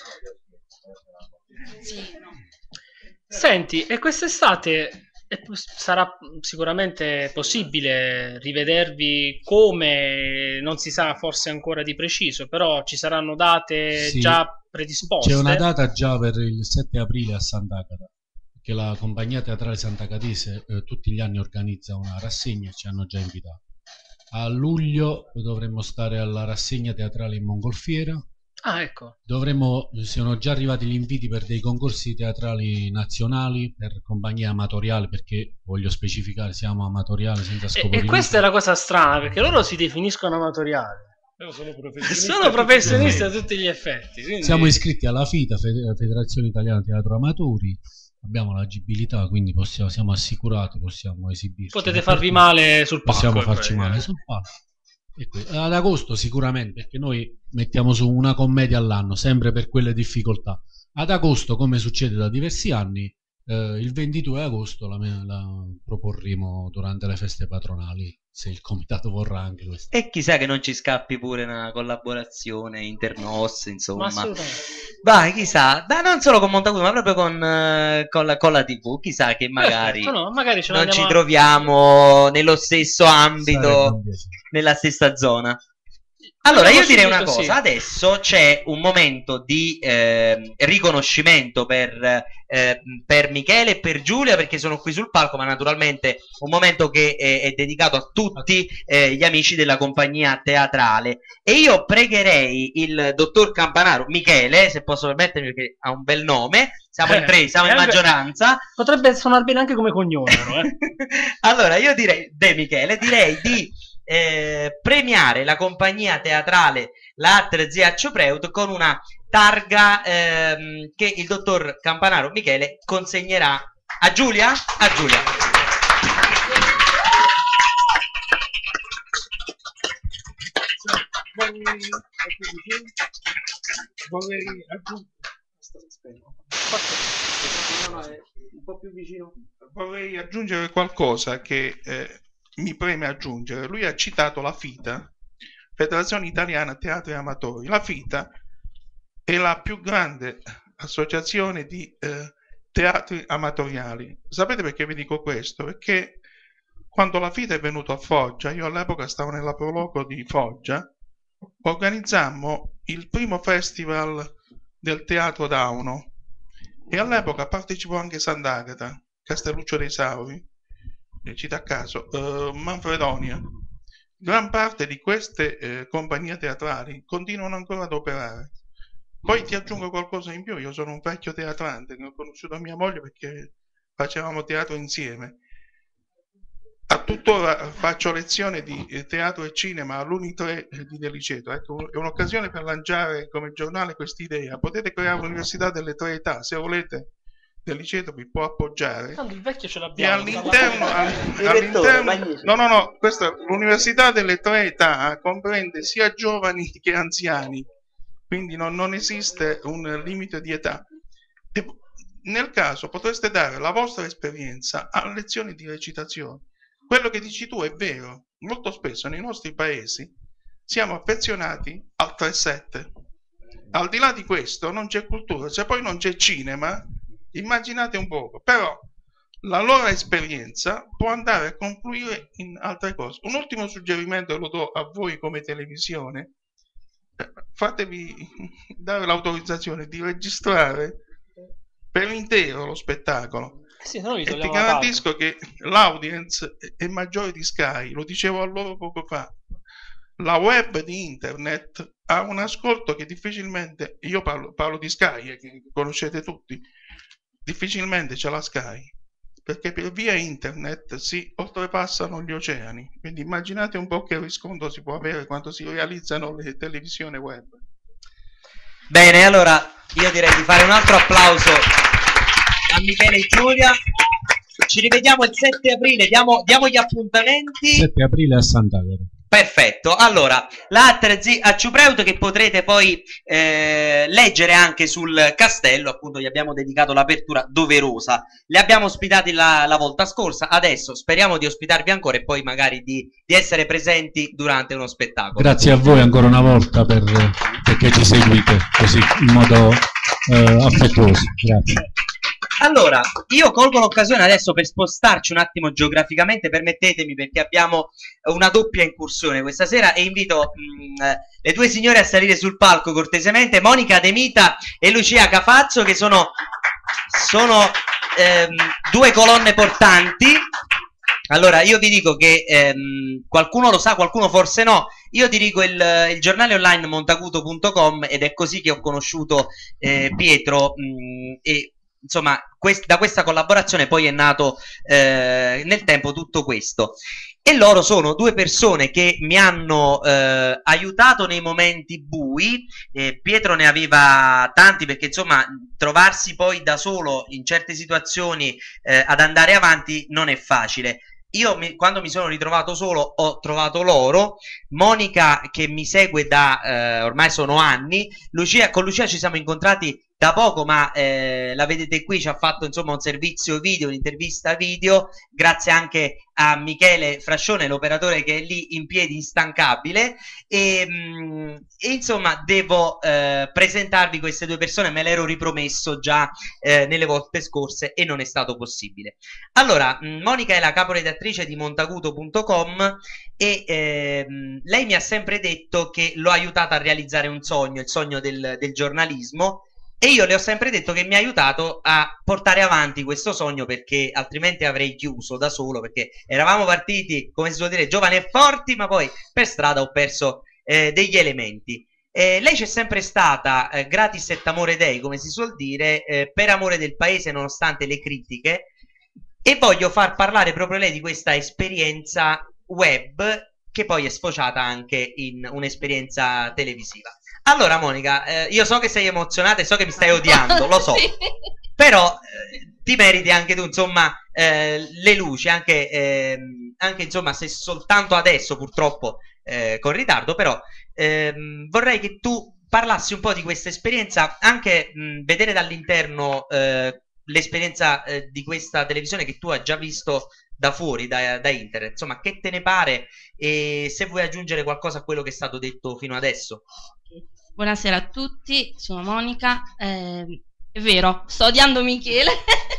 Senti, e quest'estate è pos- sarà sicuramente possibile rivedervi come, non si sa forse ancora di preciso, però ci saranno date Sì. già predisposte. C'è una data già per il sette aprile a Sant'Agata, che la compagnia teatrale sant'agatese eh, tutti gli anni organizza una rassegna e ci hanno già invitato. A luglio dovremmo stare alla rassegna teatrale in Mongolfiera. Ah, ecco. Dovremmo, sono già arrivati gli inviti per dei concorsi teatrali nazionali per compagnie amatoriali, perché voglio specificare, siamo amatoriali senza E, scopo e di questa è la cosa strana, perché loro si definiscono amatoriali. Sono professionisti, Sono professionisti a tutti gli effetti. Quindi... Siamo iscritti alla FITA, Fed- Federazione Italiana Teatro Amatori, abbiamo l'agibilità, quindi possiamo, siamo assicurati, possiamo esibirci. Potete farvi male sul palco. Possiamo e farci poi- male sul palco. E que- ad agosto sicuramente, perché noi mettiamo su una commedia all'anno, sempre per quelle difficoltà. Ad agosto, come succede da diversi anni, eh, il ventidue agosto la, la proporremo durante le feste patronali, se il comitato vorrà anche questo. E chissà che non ci scappi pure una collaborazione internos, Ma insomma. assolutamente. Vai, chissà, ma non solo con Montaguto, ma proprio con, eh, con la, con la tivù, chissà che magari, Perfetto, no, magari ce la non ci andiamo a- troviamo nello stesso Sarebbe ambito, un piacere. nella stessa zona. Allora, io Andiamo direi una subito, cosa, sì. adesso c'è un momento di eh, riconoscimento per, eh, per Michele e per Giulia, perché sono qui sul palco, ma naturalmente un momento che è, è dedicato a tutti eh, gli amici della compagnia teatrale. E io pregherei il dottor Campanaro, Michele, se posso permettermi, perché ha un bel nome, siamo in Eh, tre, siamo in eh, beh, maggioranza. Potrebbe suonar bene anche come cognome, però, eh. Allora, io direi, De Michele, direi di eh, premiare la compagnia teatrale La Atre Zia Acciupreut con una targa ehm, che il dottor Campanaro Michele consegnerà a Giulia. A Giulia. Vorrei aggiungere... un po' più vicino. Vorrei aggiungere qualcosa che eh, mi preme aggiungere. Lui ha citato la FITA, Federazione Italiana Teatri Amatori. La FITA è la più grande associazione di eh, teatri amatoriali. Sapete perché vi dico questo? Perché quando la FITA è venuta a Foggia, io all'epoca stavo nella Proloco di Foggia, organizzammo il primo festival del Teatro Dauno e all'epoca partecipò anche Sant'Agata, Castelluccio dei Sauri, cito a caso, eh, Manfredonia. Gran parte di queste eh, compagnie teatrali continuano ancora ad operare. Poi ti aggiungo qualcosa in più, io sono un vecchio teatrante, ne ho conosciuto mia moglie perché facevamo teatro insieme. A tuttora faccio lezione di eh, teatro e cinema all'Uni tre eh, di Deliceto. Ecco, è un'occasione per lanciare come giornale quest'idea. Potete creare un'università delle tre età, se volete. Deliceto vi può appoggiare. Tanto il vecchio ce E l'abbiamo. all'interno, all- all'interno no, no, no, questa l'università delle tre età comprende sia giovani che anziani, quindi non, non esiste un limite di età. E nel caso potreste dare la vostra esperienza a lezioni di recitazione. quello che dici tu è vero. Molto spesso nei nostri paesi siamo affezionati al tre sette. Al di là di questo non c'è cultura, se poi non c'è cinema, immaginate un poco, però la loro esperienza può andare a confluire in altre cose. Un ultimo suggerimento lo do a voi come televisione: fatevi dare l'autorizzazione di registrare per intero lo spettacolo. Sì, no, e ti garantisco che l'audience è maggiore di Sky, lo dicevo a loro poco fa. La web di internet ha un ascolto che difficilmente, io parlo, parlo di Sky, eh, che conoscete tutti, difficilmente c'è la Sky, perché per via internet si oltrepassano gli oceani. Quindi immaginate un po' che riscontro si può avere quando si realizzano le televisioni web. Bene, allora io direi di fare un altro applauso a Michele e Giulia. Ci rivediamo il sette aprile, diamo, diamo gli appuntamenti. sette aprile a Sant'Agata. Perfetto, allora la A tre Z a Ciupreut, che potrete poi eh, leggere anche sul castello, appunto gli abbiamo dedicato l'apertura doverosa, li abbiamo ospitati la, la volta scorsa, adesso speriamo di ospitarvi ancora e poi magari di, di essere presenti durante uno spettacolo. Grazie a voi ancora una volta per, perché ci seguite così in modo eh, affettuoso. Grazie. Allora, io colgo l'occasione adesso per spostarci un attimo geograficamente, permettetemi, perché abbiamo una doppia incursione questa sera e invito mh, le due signore a salire sul palco cortesemente, Monica De Mita e Lucia Cafazzo, che sono, sono ehm, due colonne portanti. Allora, io vi dico che ehm, qualcuno lo sa, qualcuno forse no. Io dirigo il, il giornale online montaguto punto com ed è così che ho conosciuto eh, Pietro mh, e insomma quest da questa collaborazione poi è nato eh, nel tempo tutto questo. E loro sono due persone che mi hanno eh, aiutato nei momenti bui. eh, Pietro ne aveva tanti, perché insomma trovarsi poi da solo in certe situazioni eh, ad andare avanti non è facile. Io mi, quando mi sono ritrovato solo ho trovato loro, Monica che mi segue da eh, ormai sono anni, Lucia, con Lucia ci siamo incontrati da poco, ma eh, la vedete qui, ci ha fatto insomma un servizio video, un'intervista video, grazie anche a Michele Frascione, l'operatore che è lì in piedi instancabile, e, mh, e insomma devo eh, presentarvi queste due persone, me l'ero ripromesso già eh, nelle volte scorse e non è stato possibile. Allora, mh, Monica è la caporedattrice di montaguto punto com e ehm, lei mi ha sempre detto che l'ho aiutata a realizzare un sogno, il sogno del, del giornalismo. E io le ho sempre detto che mi ha aiutato a portare avanti questo sogno, perché altrimenti avrei chiuso da solo, perché eravamo partiti, come si suol dire, giovani e forti, ma poi per strada ho perso eh, degli elementi. Eh, lei c'è sempre stata eh, gratis et amore dei, come si suol dire, eh, per amore del paese nonostante le critiche, e voglio far parlare proprio lei di questa esperienza web che poi è sfociata anche in un'esperienza televisiva. Allora Monica, eh, io so che sei emozionata e so che mi stai odiando, lo so, sì. Però eh, ti meriti anche tu, insomma, eh, le luci, anche, eh, anche insomma, se soltanto adesso purtroppo eh, con ritardo, però ehm, vorrei che tu parlassi un po' di questa esperienza, anche mh, vedere dall'interno eh, l'esperienza eh, di questa televisione che tu hai già visto da fuori, da, da internet, insomma, che te ne pare e se vuoi aggiungere qualcosa a quello che è stato detto fino adesso. Buonasera a tutti, sono Monica. Eh, è vero, sto odiando Michele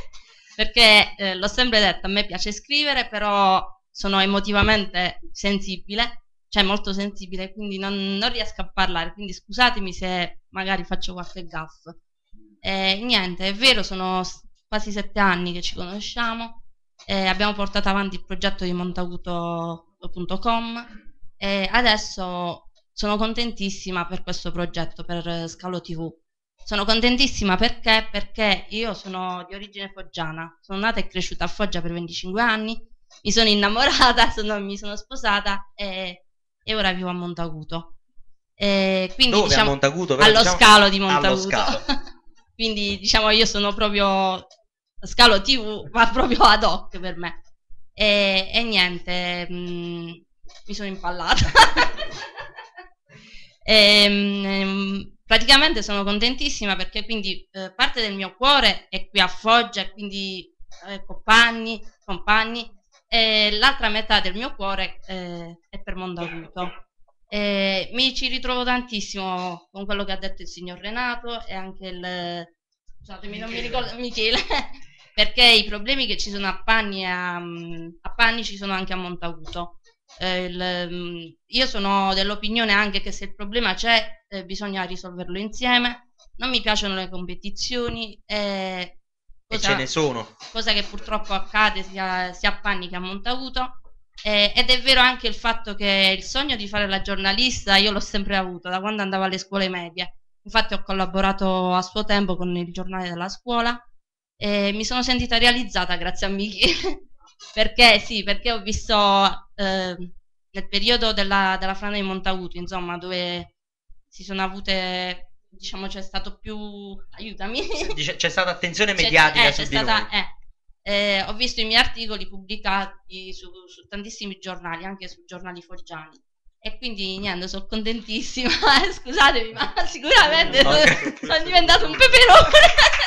perché eh, l'ho sempre detto, a me piace scrivere, però sono emotivamente sensibile, cioè molto sensibile, quindi non, non riesco a parlare, quindi scusatemi se magari faccio qualche gaff. Eh, niente, è vero, sono quasi sette anni che ci conosciamo, eh, abbiamo portato avanti il progetto di montaguto punto com e adesso sono contentissima per questo progetto, per Scalo tivù. Sono contentissima perché? Perché io sono di origine foggiana, sono nata e cresciuta a Foggia per venticinque anni, mi sono innamorata, sono, mi sono sposata e, e ora vivo a Montaguto. E quindi, dove diciamo, a Montaguto? Allo diciamo, Scalo di Montaguto. Allo Scalo. Quindi diciamo io sono proprio Scalo tivù, ma proprio ad hoc per me. E, e niente, mh, mi sono impallata. E, praticamente sono contentissima perché quindi eh, parte del mio cuore è qui a Foggia, quindi eh, compagni, compagni e l'altra metà del mio cuore eh, è per Montaguto. Eh, mi ci ritrovo tantissimo con quello che ha detto il signor Renato e anche il scusatemi, non mi ricordo Michele, perché i problemi che ci sono a Panni, a, a Panni ci sono anche a Montaguto. Eh, il, io sono dell'opinione anche che se il problema c'è eh, bisogna risolverlo insieme. Non mi piacciono le competizioni eh, cosa, e ce ne sono, cosa che purtroppo accade sia, sia a Panni che a Montaguto. Eh, ed è vero anche il fatto che il sogno di fare la giornalista io l'ho sempre avuto da quando andavo alle scuole medie. Infatti ho collaborato a suo tempo con il giornale della scuola e mi sono sentita realizzata grazie a Michi perché sì, perché ho visto eh, nel periodo della, della frana di Montaguto, insomma, dove si sono avute, diciamo, c'è stato più aiutami c'è stata attenzione mediatica c'è, eh, su c'è di stata, noi. eh, Eh, ho visto i miei articoli pubblicati su, su tantissimi giornali, anche su giornali foggiani, e quindi niente, sono contentissima. Scusatemi, ma sicuramente Okay. sono, sono diventato un peperone.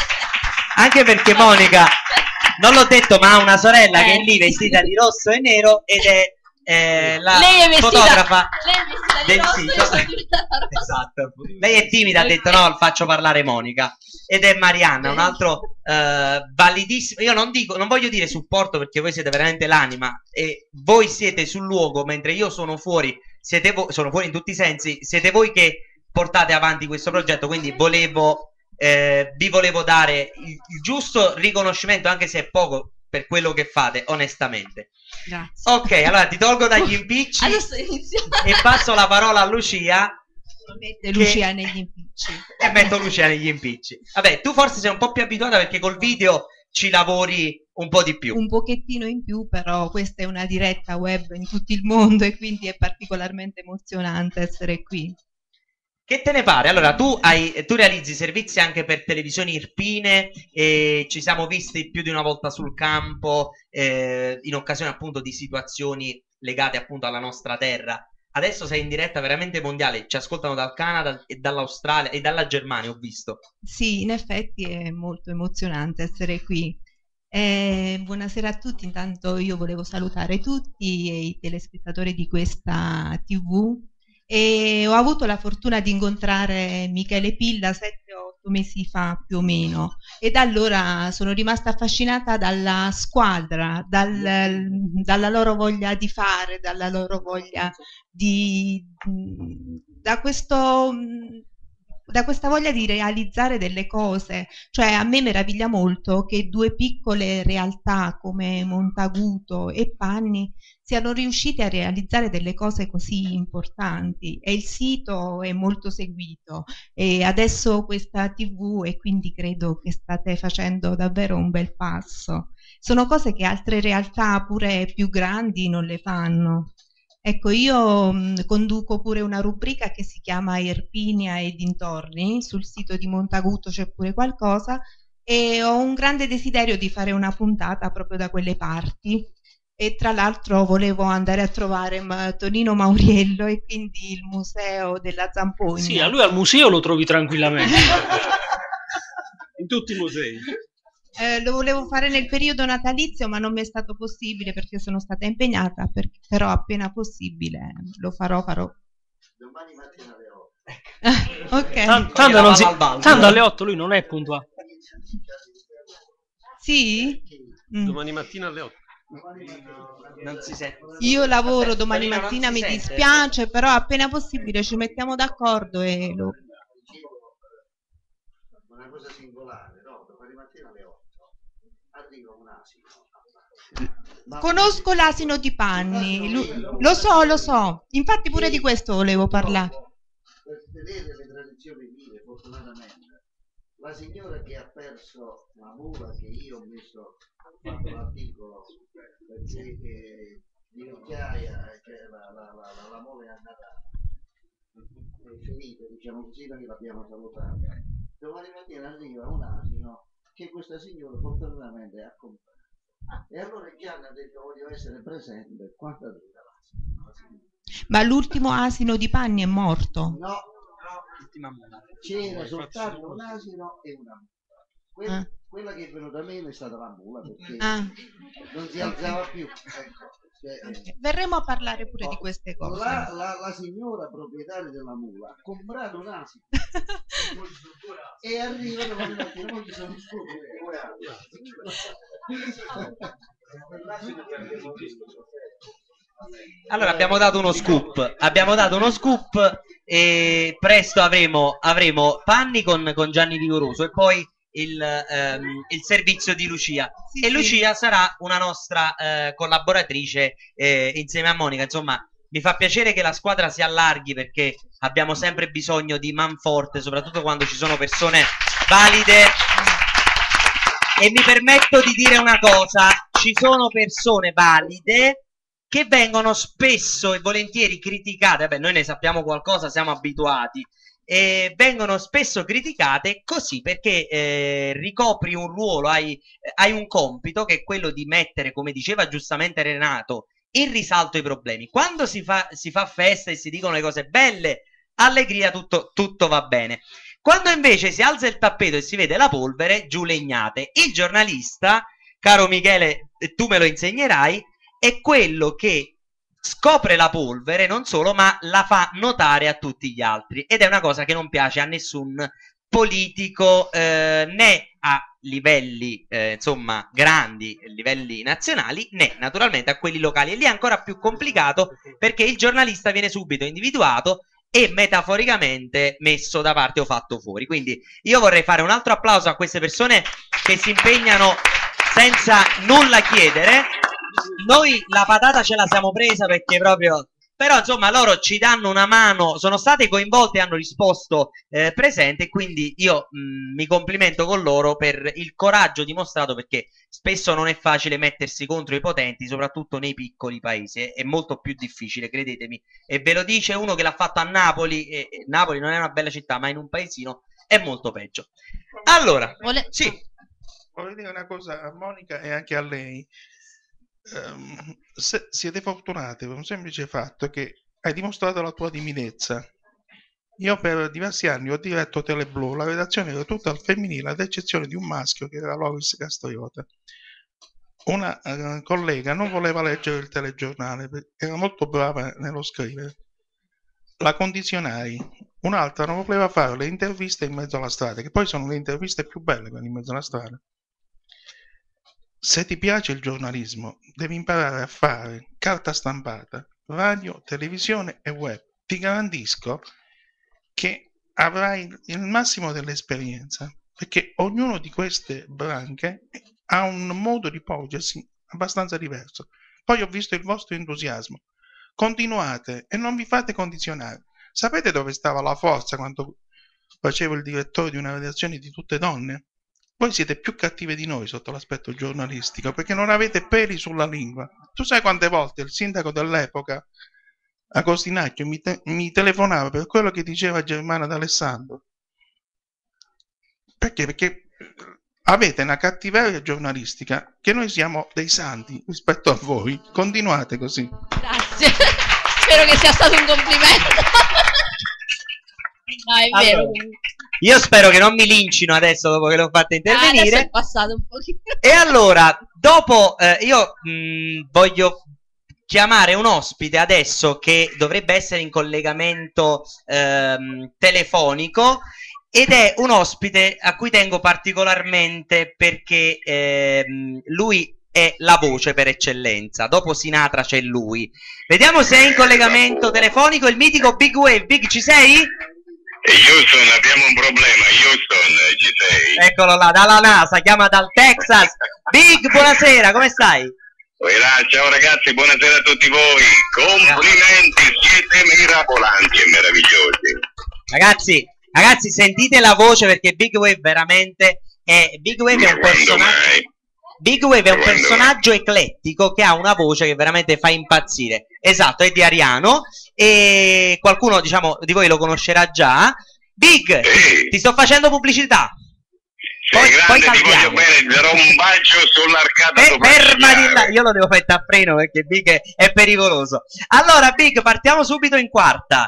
Anche perché Monica, non l'ho detto, ma ha una sorella Eh. che è lì vestita di rosso e nero ed è eh, la Lei è vestita, fotografa lei è vestita di del rosso, sito. io sono diventata rossa. Esatto. Lei è timida, ha detto no, faccio parlare Monica. Ed è Marianna, un altro eh, validissimo. Io non dico, non voglio dire supporto perché voi siete veramente l'anima e voi siete sul luogo mentre io sono fuori, siete vo- sono fuori in tutti i sensi, siete voi che portate avanti questo progetto, quindi volevo eh, vi volevo dare il, il giusto riconoscimento, anche se è poco per quello che fate, onestamente. Grazie. Ok, allora ti tolgo dagli impicci Adesso inizio. e passo la parola a Lucia. Mette Lucia negli impicci. E metto Lucia negli impicci. Vabbè, tu forse sei un po' più abituata perché col video ci lavori un po' di più. Un pochettino in più, però questa è una diretta web in tutto il mondo e quindi è particolarmente emozionante essere qui. Che te ne pare? Allora, tu, hai, tu realizzi servizi anche per televisioni irpine e ci siamo visti più di una volta sul campo eh, in occasione appunto di situazioni legate appunto alla nostra terra. Adesso sei in diretta veramente mondiale, ci ascoltano dal Canada e dall'Australia e dalla Germania, ho visto. Sì, in effetti è molto emozionante essere qui. Eh, buonasera a tutti, intanto io volevo salutare tutti e i telespettatori di questa tivù e ho avuto la fortuna di incontrare Michele Pilla sette o otto mesi fa più o meno e da allora sono rimasta affascinata dalla squadra, dal, dalla loro voglia di fare, dalla loro voglia di da questo da questa voglia di realizzare delle cose. Cioè a me meraviglia molto che due piccole realtà come Montaguto e Panni siano riusciti a realizzare delle cose così importanti e il sito è molto seguito e adesso questa tivù e quindi credo che state facendo davvero un bel passo. Sono cose che altre realtà pure più grandi non le fanno. Ecco, io mh, conduco pure una rubrica che si chiama Irpinia e dintorni, sul sito di Montaguto c'è pure qualcosa e ho un grande desiderio di fare una puntata proprio da quelle parti e tra l'altro volevo andare a trovare ma, Tonino Mauriello e quindi il museo della Zampogna. Sì, a lui al museo lo trovi tranquillamente. In tutti i musei. Eh, lo volevo fare nel periodo natalizio ma non mi è stato possibile perché sono stata impegnata, per, però appena possibile lo farò, farò. Domani mattina alle otto. Ok. Tanto, tanto, non si, tanto alle otto lui non è puntuale. Sì? Mm. Domani mattina alle otto. Non si sente. Io lavoro Aspetta, domani Tonino, mattina, non si mi sente? dispiace, però appena possibile ci mettiamo d'accordo e lo... Una cosa singolare, no? Domani mattina alle otto arriva un asino. Conosco l'asino di Panni, lo, lo so, lo so, infatti pure di questo volevo parlare. Per vedere le tradizioni vive, fortunatamente, la signora che ha perso la mula che io ho messo, ho fatto l'articolo perché eh, di vecchiaia, cioè la, la, la, la, la mole è andata è finita, diciamo così, noi l'abbiamo salutata. Domani mattina arriva un asino che questa signora fortunatamente ha comprato. E allora Gianni ha detto voglio essere presente quando arriva l'asino. Ma l'ultimo asino di Panni è morto? No, c'era soltanto un asino e una mula. quella, Ah. quella che è venuta meno è stata la mula perché Ah. non si alzava più. Ecco. Cioè, eh, Verremo a parlare pure di queste cose. la, la, la signora proprietaria della mula ha comprato un asino e arrivano con la non ci sono stupidi. Allora abbiamo dato uno scoop, abbiamo dato uno scoop e presto avremo, avremo Panni con, con Gianni Vigoroso e poi il, ehm, il servizio di Lucia. Sì, E sì. Lucia sarà una nostra eh, collaboratrice eh, insieme a Monica. Insomma, mi fa piacere che la squadra si allarghi perché abbiamo sempre bisogno di manforte, soprattutto quando ci sono persone valide. E mi permetto di dire una cosa, ci sono persone valide che vengono spesso e volentieri criticate, vabbè noi ne sappiamo qualcosa, siamo abituati, e vengono spesso criticate così perché eh, ricopri un ruolo, hai, hai un compito che è quello di mettere, come diceva giustamente Renato, in risalto i problemi. Quando si fa, si fa festa e si dicono le cose belle, allegria, tutto, tutto va bene. Quando invece si alza il tappeto e si vede la polvere, giù legnate. Il giornalista, caro Michele, tu me lo insegnerai, è quello che scopre la polvere, non solo, ma la fa notare a tutti gli altri. Ed è una cosa che non piace a nessun politico, eh, né a livelli, eh, insomma, grandi, livelli nazionali, né naturalmente a quelli locali. E lì è ancora più complicato perché il giornalista viene subito individuato e metaforicamente messo da parte o fatto fuori. Quindi io vorrei fare un altro applauso a queste persone che si impegnano senza nulla chiedere. Noi la patata ce la siamo presa perché proprio, però insomma loro ci danno una mano, sono state coinvolte e hanno risposto eh, presente, quindi io mh, mi complimento con loro per il coraggio dimostrato, perché spesso non è facile mettersi contro i potenti, soprattutto nei piccoli paesi, è, è molto più difficile, credetemi, e ve lo dice uno che l'ha fatto a Napoli, e, e Napoli non è una bella città, ma in un paesino è molto peggio. Allora, Vole... sì. Voglio dire una cosa a Monica e anche a lei. Um, se siete fortunati per un semplice fatto che hai dimostrato la tua timidezza. Io per diversi anni ho diretto Teleblu, la redazione era tutta al femminile ad eccezione di un maschio che era Loris Castriota. Una uh, collega non voleva leggere il telegiornale perché era molto brava nello scrivere, la condizionai. Un'altra non voleva fare le interviste in mezzo alla strada, che poi sono le interviste più belle quelle in mezzo alla strada. Se ti piace il giornalismo, devi imparare a fare carta stampata, radio, televisione e web. Ti garantisco che avrai il massimo dell'esperienza, perché ognuno di queste branche ha un modo di porgersi abbastanza diverso. Poi ho visto il vostro entusiasmo. Continuate e non vi fate condizionare. Sapete dove stava la forza quando facevo il direttore di una redazione di tutte donne? Voi siete più cattive di noi sotto l'aspetto giornalistico perché non avete peli sulla lingua. Tu sai quante volte il sindaco dell'epoca, Agostinacchio, mi, te mi telefonava per quello che diceva Germana D'Alessandro? Perché? Perché avete una cattiveria giornalistica che noi siamo dei santi rispetto a voi. Continuate così. Grazie. Spero che sia stato un complimento. No, è vero. Allora, io spero che non mi lincino adesso dopo che l'ho fatta intervenire. Ah, adesso è passato un pochino. E allora, dopo eh, io mh, voglio chiamare un ospite adesso che dovrebbe essere in collegamento ehm, telefonico, ed è un ospite a cui tengo particolarmente perché ehm, lui è la voce per eccellenza. Dopo Sinatra c'è lui. Vediamo se è in collegamento telefonico il mitico Big Wave. Big, ci sei? Houston, abbiamo un problema. Houston, ci sei? Eccolo là, dalla NASA, chiama dal Texas. Big, buonasera, come stai? Ciao ragazzi, buonasera a tutti voi. Complimenti, siete mirabolanti e meravigliosi. Ragazzi, ragazzi, sentite la voce perché Big Wave veramente è Big Wave è un personaggio Big Wave è un personaggio eclettico che ha una voce che veramente fa impazzire. Esatto, è di Ariano e qualcuno, diciamo, di voi lo conoscerà già. Big, sì. Ti sto facendo pubblicità. Sei poi, grande, poi ti voglio bene, ti darò un bacio sull'arcata. Eh, fermati là, io lo devo fare a freno perché Big è, è pericoloso. Allora Big, partiamo subito in quarta.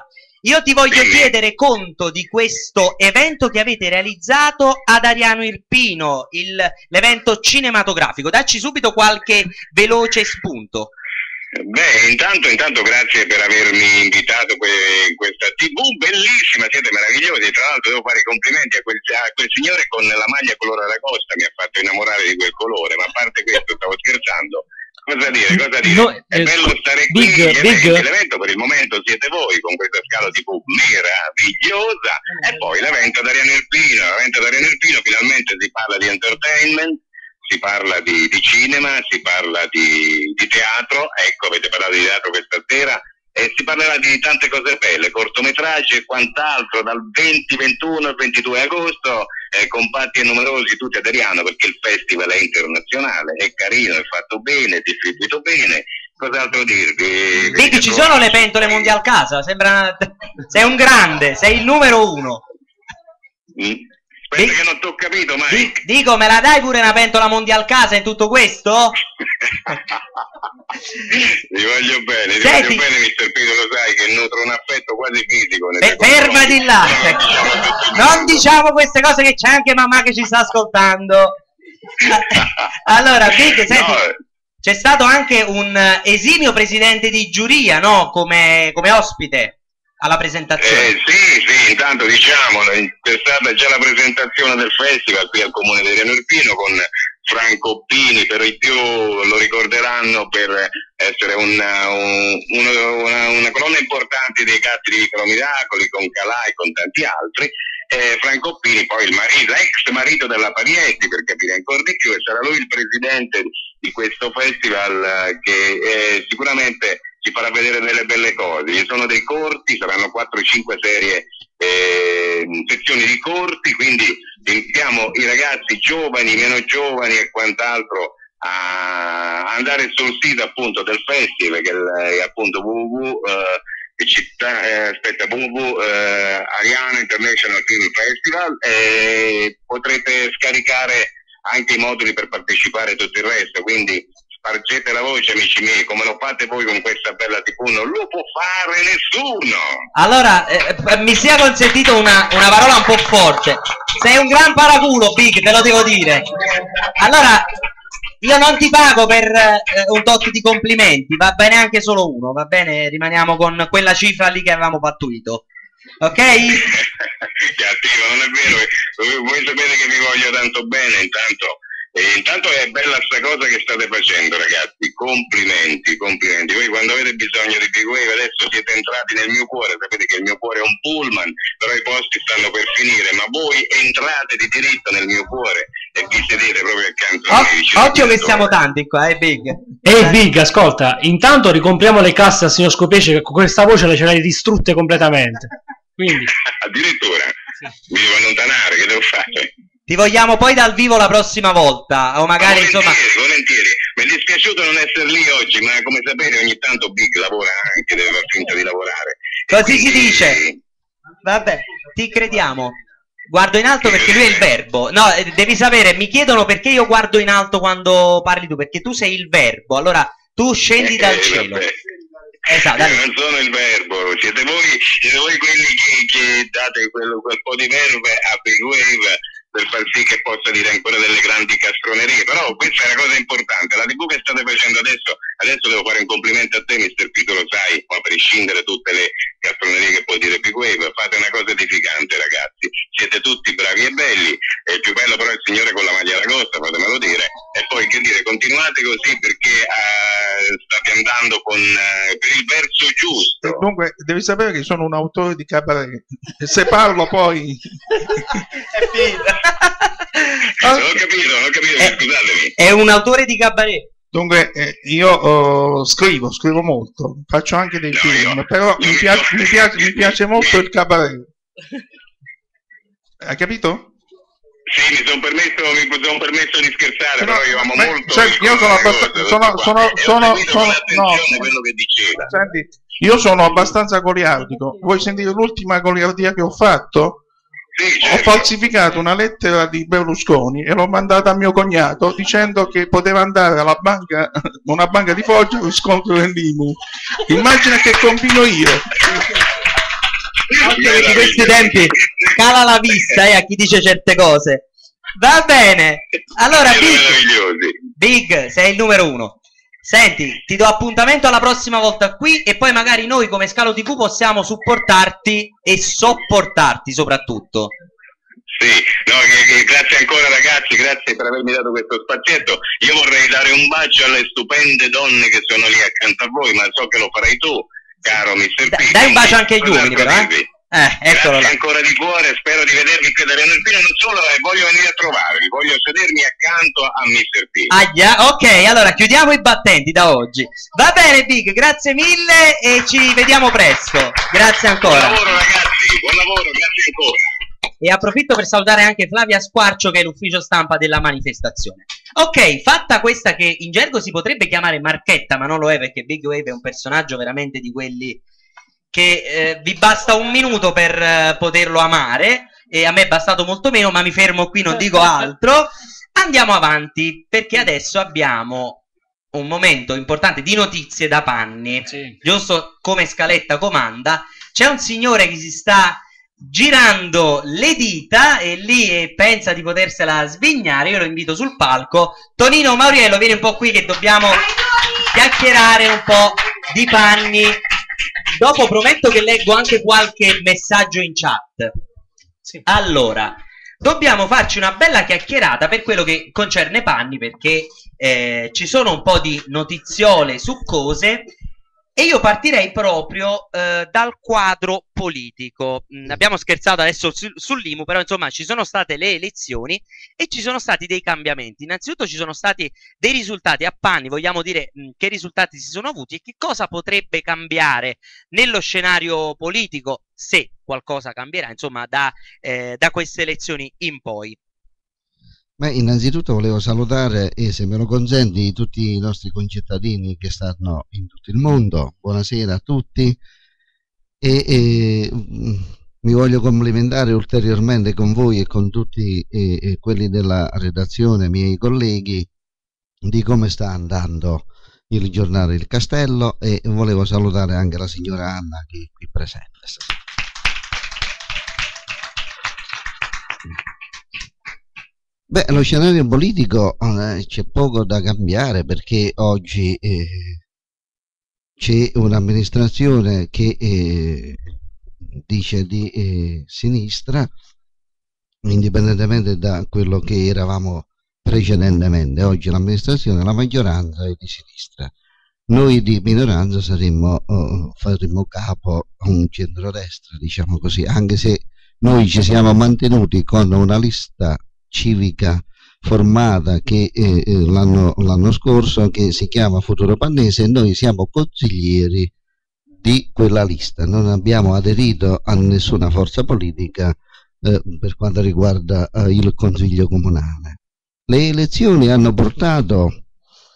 io ti voglio chiedere conto di questo evento che avete realizzato ad Ariano Irpino, l'evento cinematografico. Dacci subito qualche veloce spunto. Beh, intanto, intanto grazie per avermi invitato in questa tivù bellissima, siete meravigliosi. Tra l'altro devo fare i complimenti a quel, a quel signore con la maglia color aragosta, mi ha fatto innamorare di quel colore, ma a parte questo stavo scherzando. Cosa dire, cosa dire? No, è eh, bello stare qui, big, big. L'evento per il momento siete voi con questa scala tivù meravigliosa, e poi l'evento ad Ariano Irpino, l'evento ad Ariano Irpino finalmente si parla di entertainment, si parla di, di cinema, si parla di, di teatro, ecco, avete parlato di teatro questa sera, e si parlerà di tante cose belle, cortometraggi e quant'altro, dal venti, ventuno al ventidue agosto, eh, compatti e numerosi, tutti ad Ariano, perché il festival è internazionale, è carino, è fatto bene, è distribuito bene. Cos'altro dirvi? Vedi, ci sono le pentole Mondial Casa, sembra... sei un grande, sei il numero uno. Mm. Aspetta che non t'ho capito, Mike. Dico, me la dai pure una pentola Mondial Casa in tutto questo? Ti voglio bene, ti Senti. voglio bene, mister Pino, lo sai che nutro un affetto quasi fisico. Fe fermati là! Non diciamo queste cose, che c'è anche mamma che ci sta ascoltando. Allora, Big, senti, no. C'è stato anche un esimio presidente di giuria, no? Come, come ospite alla presentazione. Eh, sì, sì, intanto diciamo, c'è stata già la presentazione del festival qui al comune di Ariano Irpino con Franco Pini, per i più lo ricorderanno per essere una, un, una, una, una colonna importante dei Gatti di Vicolo Miracoli, con Calà e con tanti altri. Eh, Franco Pini, poi il marito, ex marito della Parietti, per capire ancora di più, e sarà lui il presidente di questo festival, eh, che eh, sicuramente ci farà vedere delle belle cose. Ci sono dei corti, saranno quattro cinque serie, eh, sezioni di corti, quindi invitiamo i ragazzi giovani, meno giovani e quant'altro a andare sul sito appunto del festival, che è appunto www eh, città, eh, aspetta, www eh, Ariano International Film Festival, e potrete scaricare anche i moduli per partecipare e tutto il resto, quindi spargete la voce, amici miei, come lo fate voi con questa bella tivù, non lo può fare nessuno. Allora, eh, mi sia consentito una, una parola un po' forte. Sei un gran paraculo, Big, te lo devo dire. Allora, io non ti pago per eh, un tot di complimenti, va bene anche solo uno, va bene? Rimaniamo con quella cifra lì che avevamo pattuito. Ok? Cattivo, non è vero, voi sapete che vi voglio tanto bene, intanto... E intanto è bella sta cosa che state facendo, ragazzi, complimenti, complimenti. Voi quando avete bisogno di Big Wave adesso siete entrati nel mio cuore, sapete che il mio cuore è un pullman, però i posti stanno per finire, ma voi entrate di diritto nel mio cuore e vi sedete proprio accanto a me. Oh, occhio che siamo tanti qua, eh Big. Ehi Big, ascolta, intanto ricompriamo le casse al signor Scopece, che con questa voce le ce l'hai distrutte completamente. Quindi. Addirittura, sì. Mi devo allontanare, che devo fare? Ti vogliamo poi dal vivo la prossima volta, o magari volentieri, insomma... volentieri, mi è dispiaciuto non essere lì oggi, ma come sapete ogni tanto Big lavora anche, deve far finta di lavorare. Così quindi... si dice. Vabbè, ti crediamo. Guardo in alto perché lui è il verbo. No, devi sapere, mi chiedono perché io guardo in alto quando parli tu, perché tu sei il verbo, allora tu scendi dal eh, cielo. Vabbè. Esatto, io non sono il verbo, siete voi, siete voi quelli che, che date quel, quel po' di verve a Big Wave per far sì che possa dire ancora delle grandi castronerie, però questa è una cosa importante, la tivù che state facendo adesso, adesso devo fare un complimento a te mister Pito, lo sai, ma a prescindere tutte le castronerie che può dire Big Wave, fate una cosa edificante ragazzi, siete tutti bravi e belli, e il più bello però è il signore con la maglia aragosta, fatemelo dire, e poi che dire, continuate così perché uh, state andando con, uh, per il verso giusto. E dunque, devi sapere che sono un autore di cabaret, e se parlo poi... È finita. Non ho capito, non ho capito, è, scusatemi. È un autore di cabaret. Dunque, eh, io oh, scrivo, scrivo molto, faccio anche dei no, film, io, però io mi, piace, mi, piace, mi piace molto il cabaret. Hai capito? Sì, mi sono permesso, mi sono permesso di scherzare, però, però io amo beh, molto. Senti, io sono abbastanza, sono, sono, sono, sono, no, quello che diceva. Senti, io sono abbastanza goliardico. Vuoi sentire l'ultima goliardia che ho fatto? Sì, certo. Ho falsificato una lettera di Berlusconi e l'ho mandata a mio cognato dicendo che poteva andare alla banca, una banca di Foggia, con scontro dell'I M U. Immagina che combino io. Occhio che di questi tempi cala la vista eh, a chi dice certe cose. Va bene, allora Big, Big, sei il numero uno. Senti, ti do appuntamento alla prossima volta qui e poi magari noi come Scalo tivù possiamo supportarti e sopportarti soprattutto. Sì, no, che, che, grazie ancora ragazzi, grazie per avermi dato questo spazietto. Io vorrei dare un bacio alle stupende donne che sono lì accanto a voi, ma so che lo farai tu, caro mister P. Dai un bacio anche agli uomini però, eh? Eh, eccolo grazie là. ancora di cuore, spero di vedervi qui da Renalpino, non solo, eh, voglio venire a trovarvi, voglio sedermi accanto a mister P. Ah, yeah. Ok, allora chiudiamo i battenti da oggi. Va bene Big, grazie mille e ci vediamo presto. Grazie ancora. Buon lavoro ragazzi, buon lavoro, grazie ancora. E approfitto per salutare anche Flavia Squarcio che è l'ufficio stampa della manifestazione. Ok, fatta questa che in gergo si potrebbe chiamare marchetta, ma non lo è perché Big Wave è un personaggio veramente di quelli che eh, vi basta un minuto per eh, poterlo amare, e a me è bastato molto meno, ma mi fermo qui, non dico altro. Andiamo avanti, perché adesso abbiamo un momento importante di notizie da Panni, sì. Giusto come scaletta comanda. C'è un signore che si sta girando le dita e lì e pensa di potersela svignare. Io lo invito sul palco. Tonino Mauriello, vieni un po' qui che dobbiamo chiacchierare un po' di Panni. Dopo prometto che leggo anche qualche messaggio in chat. Sì. Allora, dobbiamo farci una bella chiacchierata per quello che concerne Panni, perché eh, ci sono un po' di notiziole succose e io partirei proprio eh, dal quadro politico. Mm, abbiamo scherzato adesso su, sull'I M U, però insomma ci sono state le elezioni e ci sono stati dei cambiamenti. Innanzitutto ci sono stati dei risultati a Panni, vogliamo dire mh, che risultati si sono avuti e che cosa potrebbe cambiare nello scenario politico, se qualcosa cambierà, insomma, da, eh, da queste elezioni in poi. Beh, innanzitutto volevo salutare, e se me lo consenti, tutti i nostri concittadini che stanno in tutto il mondo. Buonasera a tutti e, e mi voglio complimentare ulteriormente con voi e con tutti e, e quelli della redazione, miei colleghi, di come sta andando il giornale Il Castello, e volevo salutare anche la signora Anna che è qui presente. Beh, lo scenario politico eh, c'è poco da cambiare, perché oggi eh, c'è un'amministrazione che eh, dice di eh, sinistra, indipendentemente da quello che eravamo precedentemente. Oggi l'amministrazione, la maggioranza è di sinistra. Noi di minoranza saremmo, uh, faremmo capo a un centrodestra, diciamo così, anche se noi ci siamo mantenuti con una lista civica formata che eh, l'anno scorso, che si chiama Futuro Pannese, e noi siamo consiglieri di quella lista, non abbiamo aderito a nessuna forza politica eh, per quanto riguarda eh, il Consiglio Comunale. Le elezioni hanno portato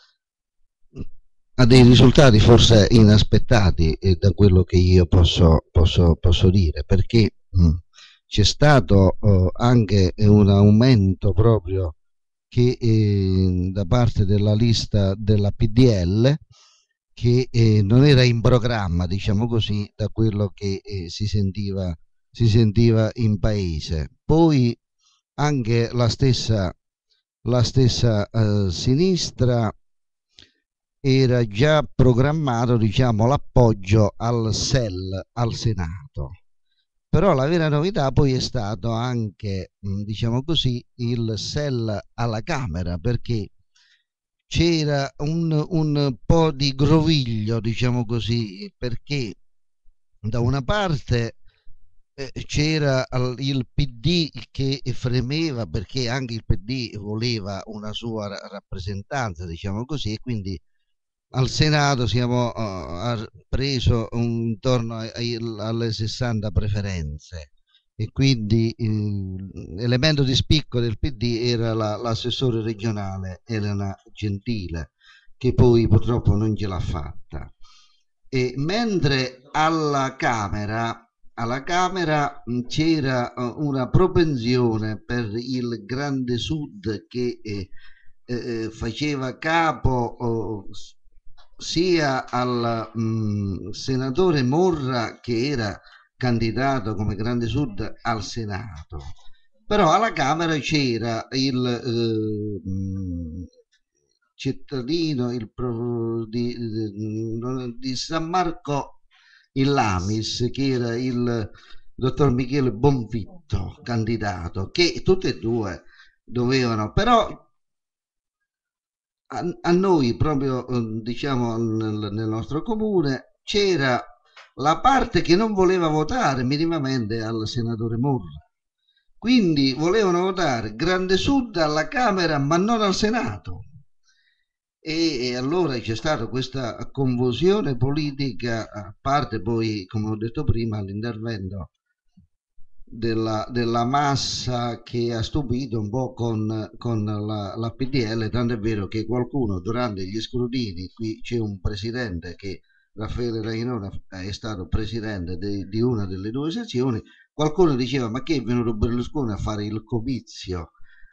a dei risultati forse inaspettati eh, da quello che io posso, posso, posso dire, perché mh, c'è stato eh, anche un aumento proprio che eh, da parte della lista della P D L, che eh, non era in programma, diciamo così, da quello che eh, si sentiva, si sentiva in paese. Poi anche la stessa, la stessa eh, sinistra era già programmato, diciamo, l'appoggio al S E L al Senato. Però la vera novità poi è stato anche, diciamo così, il S E L alla Camera, perché c'era un, un po' di groviglio, diciamo così, perché da una parte eh, c'era il P D che fremeva, perché anche il P D voleva una sua rappresentanza, diciamo così, e quindi al Senato siamo uh, preso un, intorno ai, alle sessanta preferenze, e quindi l'elemento di spicco del P D era l'assessore la, regionale Elena Gentile, che poi purtroppo non ce l'ha fatta. E mentre alla Camera, alla Camera c'era uh, una propensione per il Grande Sud che eh, eh, faceva capo uh, sia al mh, senatore Morra, che era candidato come Grande Sud al Senato, però alla Camera c'era il eh, cittadino il pro, di, di, di San Marco in Lamis, che era il dottor Michele Bonfitto, candidato, che tutte e due dovevano, però a, a noi proprio, diciamo, nel, nel nostro comune c'era la parte che non voleva votare minimamente al senatore Morra, quindi volevano votare Grande Sud alla Camera ma non al Senato. E, e allora c'è stata questa confusione politica, a parte poi, come ho detto prima, l'intervento della, della massa che ha stupito un po' con, con la, la P D L, tanto è vero che qualcuno durante gli scrutini, qui c'è un presidente che, Raffaele Rainone, è stato presidente de, di una delle due sezioni, qualcuno diceva ma che è venuto Berlusconi a fare il comizio?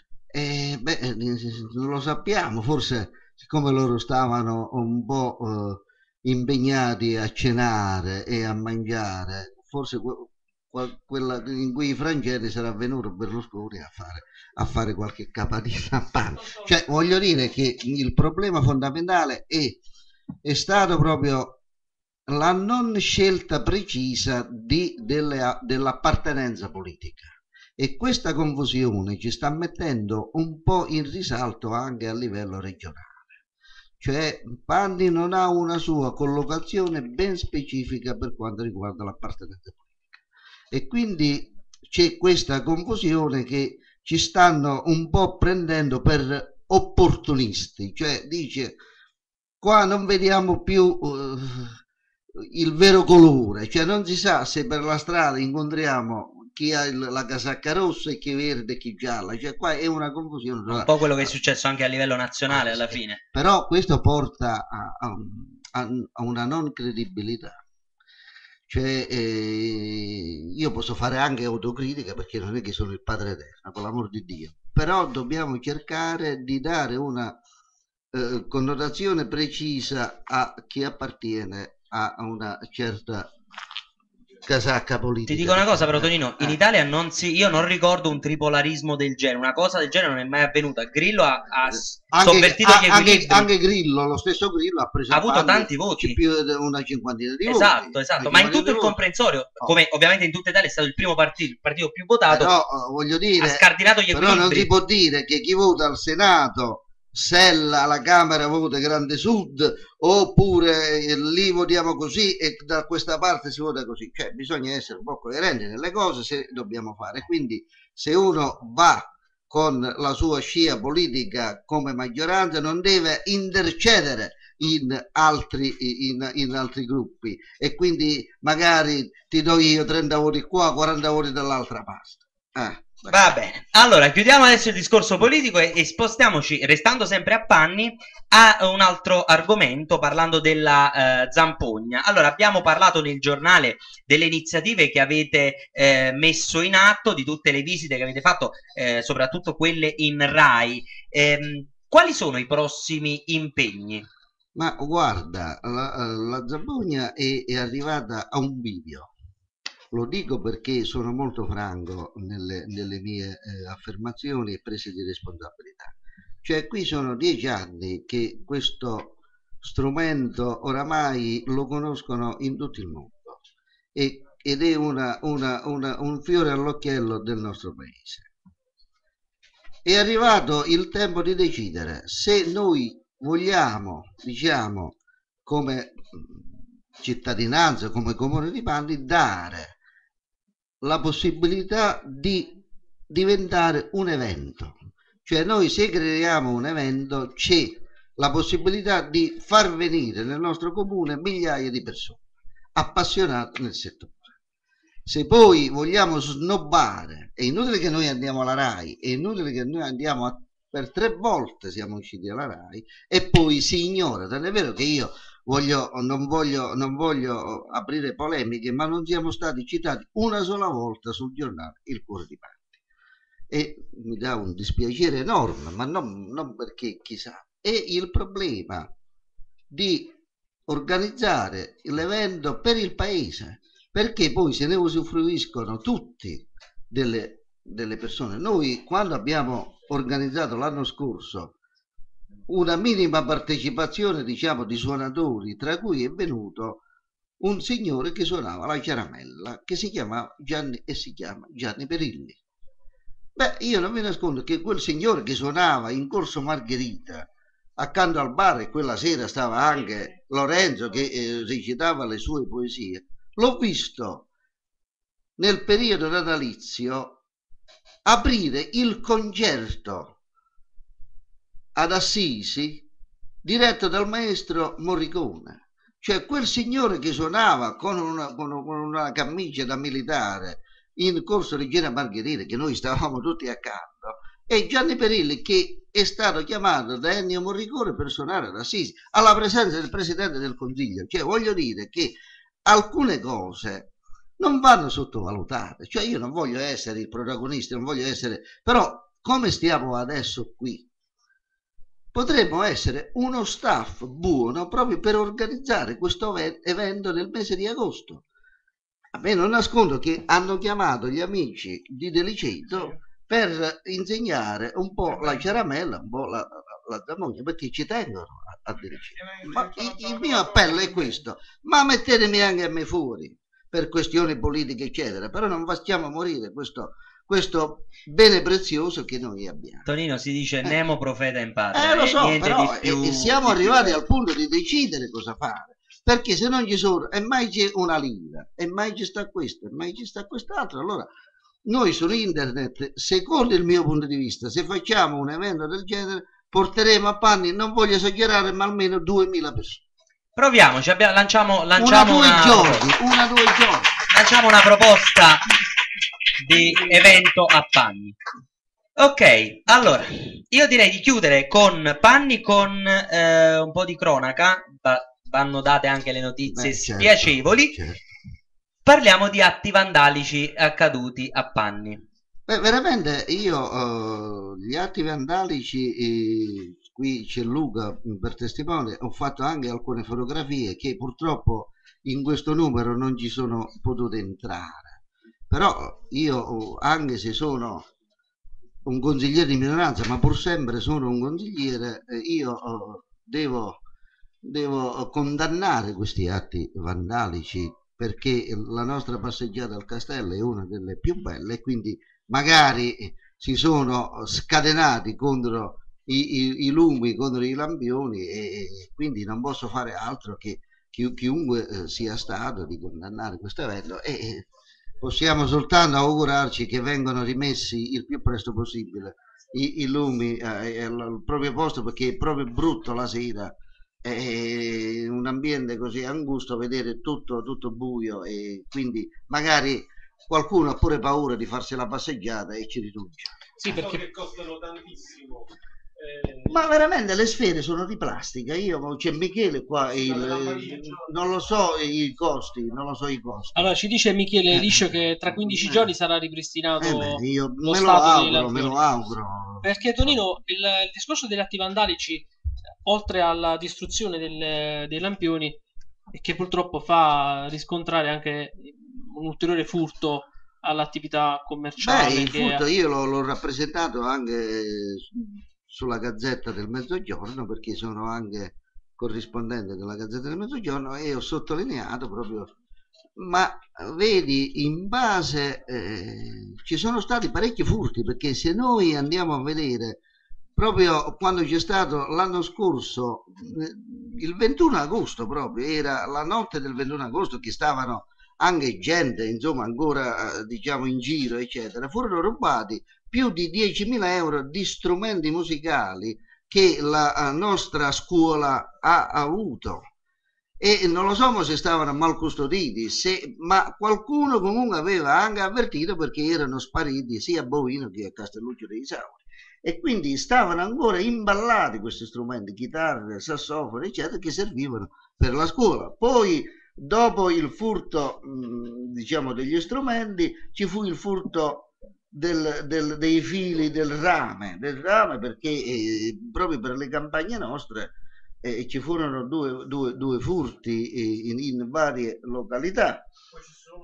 E, beh, non lo sappiamo, forse siccome loro stavano un po' eh, impegnati a cenare e a mangiare, forse que quella in cui i francesi sarà venuto Berlusconi a fare, a fare qualche capatina a pane. Cioè, voglio dire che il problema fondamentale è, è stato proprio la non scelta precisa dell'appartenenza politica, e questa confusione ci sta mettendo un po' in risalto anche a livello regionale. Cioè Panni non ha una sua collocazione ben specifica per quanto riguarda l'appartenenza politica, e quindi c'è questa confusione che ci stanno un po' prendendo per opportunisti, cioè dice qua non vediamo più uh, il vero colore, cioè non si sa se per la strada incontriamo chi ha il, la casacca rossa e chi verde e chi gialla, cioè qua è una confusione. Un po' quello che è successo anche a livello nazionale alla fine. Però questo porta a, a, a una non credibilità. Cioè eh, io posso fare anche autocritica, perché non è che sono il padre eterno, per l'amor di Dio, però dobbiamo cercare di dare una eh, connotazione precisa a chi appartiene a una certa casacca politica. Ti dico una cosa però, Tonino, in Italia non si, io non ricordo un tripolarismo del genere, una cosa del genere non è mai avvenuta. Grillo ha, ha anche, sovvertito a, gli equilibri. anche, anche Grillo, lo stesso Grillo ha preso ha avuto tanti voti, più di una cinquantina di esatto, voti. Esatto, ma in tutto il comprensorio, oh. come ovviamente in tutta Italia è stato il primo partito, il partito più votato, però, voglio dire, ha scardinato gli equilibri. Però non si può dire che chi vota al Senato Sella alla Camera vota Grande Sud, oppure eh, lì votiamo così e da questa parte si vota così. Cioè bisogna essere un po' coerenti nelle cose, se dobbiamo fare. Quindi se uno va con la sua scia politica come maggioranza non deve intercedere in altri, in, in altri gruppi, e quindi magari ti do io trenta voti qua, quaranta voti dall'altra parte. Ah. Va bene, allora chiudiamo adesso il discorso politico e, e spostiamoci, restando sempre a Panni, a un altro argomento, parlando della eh, Zampogna. Allora, abbiamo parlato nel giornale delle iniziative che avete eh, messo in atto, di tutte le visite che avete fatto, eh, soprattutto quelle in Rai. Eh, quali sono i prossimi impegni? Ma guarda, la, la Zampogna è, è arrivata a un bivio. Lo dico perché sono molto franco nelle, nelle mie eh, affermazioni e prese di responsabilità. Cioè qui sono dieci anni che questo strumento oramai lo conoscono in tutto il mondo e, ed è una, una, una, un fiore all'occhiello del nostro paese. È arrivato il tempo di decidere se noi vogliamo, diciamo, come cittadinanza, come Comune di Panni, dare la possibilità di diventare un evento. Cioè noi se creiamo un evento c'è la possibilità di far venire nel nostro comune migliaia di persone appassionate nel settore. Se poi vogliamo snobbare, è inutile che noi andiamo alla Rai, è inutile che noi andiamo a, per tre volte siamo usciti alla Rai e poi si ignora. Tant'è vero che io Voglio, non, voglio, non voglio aprire polemiche, ma non siamo stati citati una sola volta sul giornale Il Cuore di Panni, e mi dà un dispiacere enorme, ma non, non perché chissà. È il problema di organizzare l'evento per il paese, perché poi se ne usufruiscono tutti delle, delle persone. Noi quando abbiamo organizzato l'anno scorso una minima partecipazione, diciamo, di suonatori, tra cui è venuto un signore che suonava la chiaramella, che si chiamava Gianni e si chiama Gianni Perilli. Beh, io non vi nascondo che quel signore che suonava in Corso Margherita accanto al bar, e quella sera stava anche Lorenzo che eh, recitava le sue poesie, l'ho visto nel periodo natalizio aprire il concerto ad Assisi diretto dal maestro Morricone. Cioè quel signore che suonava con una, con una camicia da militare in Corso Regina Margherita, che noi stavamo tutti accanto, e Gianni Perilli che è stato chiamato da Ennio Morricone per suonare ad Assisi alla presenza del Presidente del Consiglio. Cioè voglio dire che alcune cose non vanno sottovalutate. Cioè io non voglio essere il protagonista, non voglio essere, però come stiamo adesso qui potremmo essere uno staff buono proprio per organizzare questo evento nel mese di agosto. A me non nascondo che hanno chiamato gli amici di Deliceto per insegnare un po' la caramella, un po' la, la, la zamogna, perché ci tengono a, a Deliceto. Ma il, il mio appello è questo: ma mettetemi anche a me fuori per questioni politiche eccetera, però non facciamo morire questo, questo bene prezioso che noi abbiamo. Tonino, si dice eh. Nemo profeta in patria. Eh lo so, Niente però di più, e, e siamo di arrivati più. al punto di decidere cosa fare, perché se non ci sono, e mai c'è una lira, e mai ci sta questo, e mai ci sta quest'altro, allora noi su internet, secondo il mio punto di vista, se facciamo un evento del genere, porteremo a panni, non voglio esagerare, ma almeno duemila persone. Proviamoci, abbiamo, lanciamo, lanciamo una, due una, giorni, una, due giorni. Lanciamo una proposta di evento a Panni. Ok, allora, io direi di chiudere con Panni con eh, un po' di cronaca, va, vanno date anche le notizie Beh, certo, spiacevoli. certo. Parliamo di atti vandalici accaduti a Panni. Beh, veramente io uh, gli atti vandalici, eh, qui c'è Luca per testimone, ho fatto anche alcune fotografie che purtroppo in questo numero non ci sono potute entrare, però io, anche se sono un consigliere di minoranza, ma pur sempre sono un consigliere, eh, io uh, devo, devo condannare questi atti vandalici, perché la nostra passeggiata al castello è una delle più belle, e quindi magari si sono scatenati contro i, i, i lumi, contro i lampioni, e, e quindi non posso fare altro che chi, chiunque eh, sia stato di condannare questo evento, e, e possiamo soltanto augurarci che vengano rimessi il più presto possibile i, i lumi eh, al proprio posto, perché è proprio brutto la sera, è un ambiente così angusto vedere tutto, tutto buio, e quindi magari qualcuno ha pure paura di farsi la passeggiata e ci rinuncia. Sì, perché so che costano tantissimo. Eh... Ma veramente le sfere sono di plastica. Io c'è Michele qua, il, non lo so i costi, non lo so i costi. Allora ci dice Michele Liscio che tra quindici eh. giorni sarà ripristinato eh beh, io lo me stato lo auguro, dei me lo auguro. Perché Tonino, il, il discorso degli atti vandalici, oltre alla distruzione del, dei lampioni, che purtroppo fa riscontrare anche un ulteriore furto all'attività commerciale. Beh, il che furto è... io l'ho rappresentato anche sulla Gazzetta del Mezzogiorno, perché sono anche corrispondente della Gazzetta del Mezzogiorno, e ho sottolineato proprio, ma vedi, in base eh, ci sono stati parecchi furti, perché se noi andiamo a vedere proprio quando c'è stato l'anno scorso, il ventuno agosto, proprio era la notte del ventuno agosto, che stavano anche gente insomma ancora diciamo in giro eccetera, furono rubati più di diecimila euro di strumenti musicali che la nostra scuola ha avuto, e non lo so se stavano mal custoditi, se, ma qualcuno comunque aveva anche avvertito, perché erano spariti sia a Bovino che a Castelluccio dei Sauri, e quindi stavano ancora imballati questi strumenti, chitarre, sassofoni eccetera, che servivano per la scuola. Poi dopo il furto mh, diciamo degli strumenti ci fu il furto del, del, dei fili del rame, del rame perché eh, proprio per le campagne nostre eh, ci furono due, due, due furti eh, in, in varie località. Poi ci sono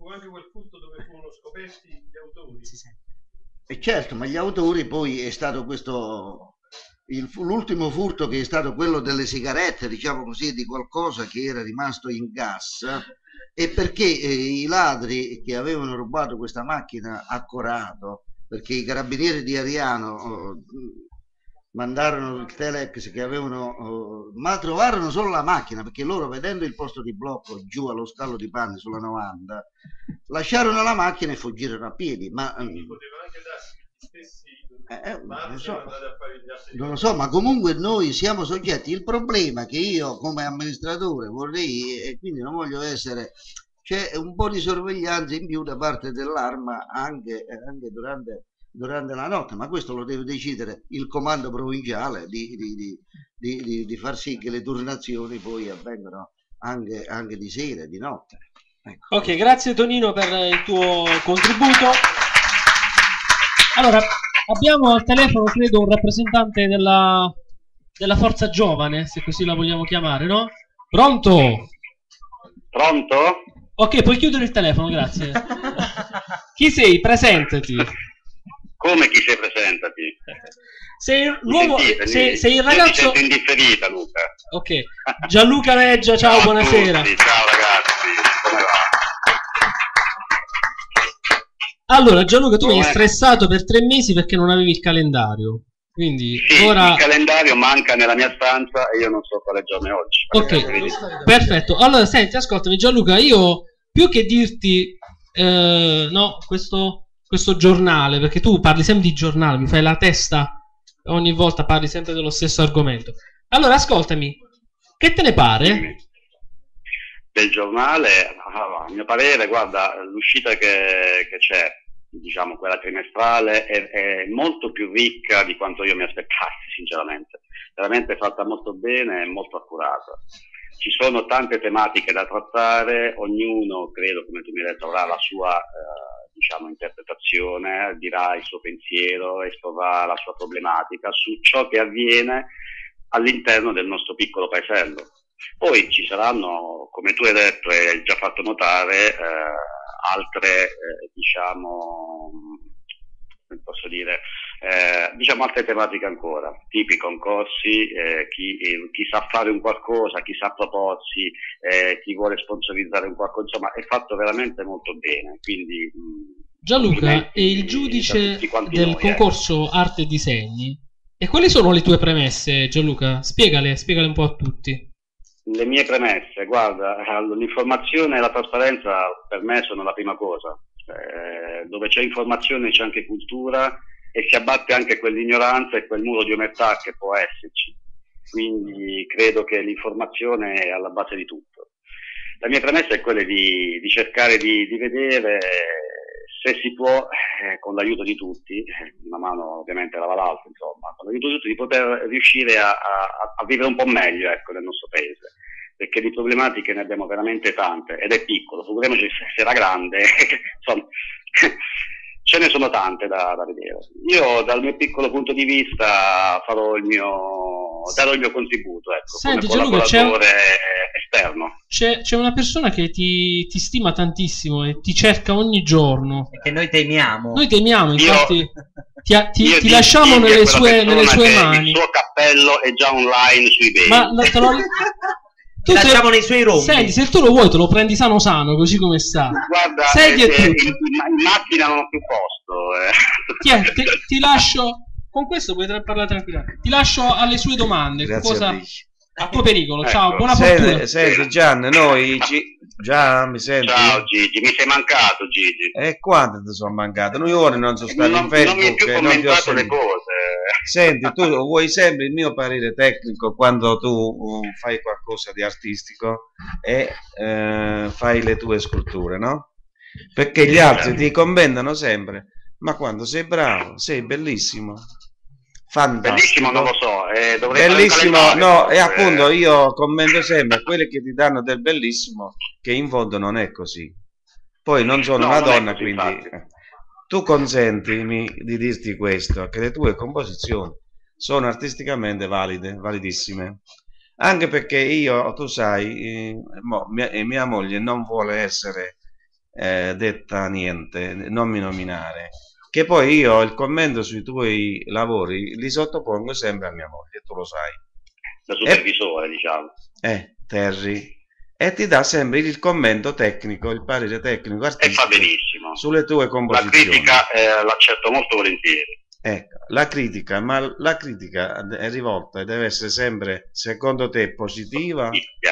fu anche quel furto dove furono scoperti gli autori. E certo, ma gli autori poi è stato questo, il- l'ultimo furto che è stato quello delle sigarette, diciamo così, di qualcosa che era rimasto in gas, e perché eh, i ladri che avevano rubato questa macchina a Corato, perché i carabinieri di Ariano oh, mandarono il telex che avevano, oh, ma trovarono solo la macchina, perché loro, vedendo il posto di blocco giù allo stallo di Panni sulla novanta, lasciarono la macchina e fuggirono a piedi. Ma mm, Poteva anche darsi gli stessi eh, eh, ma non lo siamo so. andati a fare gli altri Non lo so, ma comunque noi siamo soggetti. Il problema è che io come amministratore vorrei, e quindi non voglio essere, c'è un po' di sorveglianza in più da parte dell'Arma anche, anche durante, durante la notte, ma questo lo deve decidere il comando provinciale di, di, di, di, di- di far sì che le turnazioni poi avvengano anche, anche di sera e di notte. Ecco. Ok, grazie Tonino per il tuo contributo. Allora, abbiamo al telefono, credo, un rappresentante della, della Forza Giovane, se così la vogliamo chiamare, no? Pronto? Pronto? Ok, puoi chiudere il telefono, grazie. Chi sei? Presentati. Come chi sei, presentati? Sei Mi l'uomo, sentite? sei, Mi- sei il io ragazzo... ti sento indifferita, Luca. Ok, Gianluca Meggia, ciao, a buonasera. tutti, ciao ragazzi, come va? Allora, Gianluca, tu mi hai Come- stressato per tre mesi perché non avevi il calendario. Quindi Sì, ora... il calendario manca nella mia stanza e io non so quale giorno è oggi. Ok, Quindi- perfetto. Allora, senti, ascoltami Gianluca, io più che dirti eh, no, questo, questo giornale, perché tu parli sempre di giornale, mi fai la testa, ogni volta parli sempre dello stesso argomento. Allora, ascoltami, che te ne pare? Del giornale, ah, a mio parere, guarda, l'uscita che, che c'è, diciamo quella trimestrale, è, è molto più ricca di quanto io mi aspettassi, sinceramente. Veramente fatta molto bene e molto accurata. Ci sono tante tematiche da trattare, ognuno, credo, come tu mi hai detto, avrà la sua eh, diciamo, interpretazione, dirà il suo pensiero, esporrà la sua problematica su ciò che avviene all'interno del nostro piccolo paesello. Poi ci saranno, come tu hai detto e hai già fatto notare, eh, altre, eh, diciamo, come posso dire, eh, diciamo altre tematiche ancora, tipi concorsi, eh, chi, eh, chi sa fare un qualcosa, chi sa proporsi, eh, chi vuole sponsorizzare un qualcosa, insomma è fatto veramente molto bene, quindi mh, Gianluca è il da giudice tutti quanti del noi, eh. concorso Arte e Disegni. E quali sono le tue premesse, Gianluca? Spiegale, spiegale un po' a tutti. Le mie premesse, guarda, l'informazione e la trasparenza per me sono la prima cosa. Eh, dove c'è informazione c'è anche cultura e si abbatte anche quell'ignoranza e quel muro di omertà che può esserci. Quindi credo che l'informazione è alla base di tutto. La mia premessa è quella di, di cercare di, di vedere se si può, eh, con l'aiuto di tutti, eh, una mano ovviamente lava l'altra, insomma, con l'aiuto di tutti, di poter riuscire a, a, a vivere un po' meglio, ecco, nel nostro paese, perché di problematiche ne abbiamo veramente tante, ed è piccolo, figuriamoci se era grande, insomma, ce ne sono tante da, da vedere. Io dal mio piccolo punto di vista farò il mio, darò il mio contributo, ecco, Senti, come Gianluca, c'è un- collaboratore esterno. C'è, c'è una persona che ti, ti stima tantissimo e ti cerca ogni giorno. Che noi temiamo. Noi temiamo, infatti, ti, ti- Io ti di- lasciamo di- nelle quella sue, persona nelle sue che mani. Il suo cappello è già online su eBay. Ma no, te lo- Ti lasciamo nei suoi rombi. Senti, se tu lo vuoi te lo prendi sano sano, così come sta. Guarda, Sedi eh, e eh, tutto. in, in macchina non ho più posto. eh. Ti, ti- ti lascio... Con questo puoi tra- parlare tranquillamente. Ti lascio alle sue domande. Grazie Cosa... a te. A tuo pericolo. Ciao, Ecco. buona fortuna. Senti, senti Gian, noi ci... Gian, mi senti? Ciao Gigi, mi sei mancato Gigi. E quando ti sono mancato? Noi ora non sono stati Non, in non mi hai Facebook più e non ti ho commentato le sentito. cose. Senti, tu vuoi sempre il mio parere tecnico quando tu uh, fai qualcosa di artistico e eh, fai le tue sculture, no? Perché gli altri ti commentano sempre, ma quando sei bravo, sei bellissimo, fantastico. Bellissimo non lo so, eh, dovrei Bellissimo, fare un no, calendario, e eh. appunto io commento sempre quelli che ti danno del bellissimo, che in fondo non è così. Poi non sono No, una non è donna, così, quindi infatti. eh, tu consentimi di dirti questo, che le tue composizioni sono artisticamente valide, validissime. Anche perché io, tu sai, eh, mo, mia, e mia moglie non vuole essere eh, detta niente, non mi nominare. Che poi io il commento sui tuoi lavori li sottopongo sempre a mia moglie, tu lo sai. Da supervisore, diciamo. Eh, Terry. E ti dà sempre il commento tecnico, il parere tecnico E artistico fa benissimo. sulle tue La composizioni. critica eh, l'accetto molto volentieri. Ecco, la critica, ma la critica è rivolta e deve essere sempre, secondo te, positiva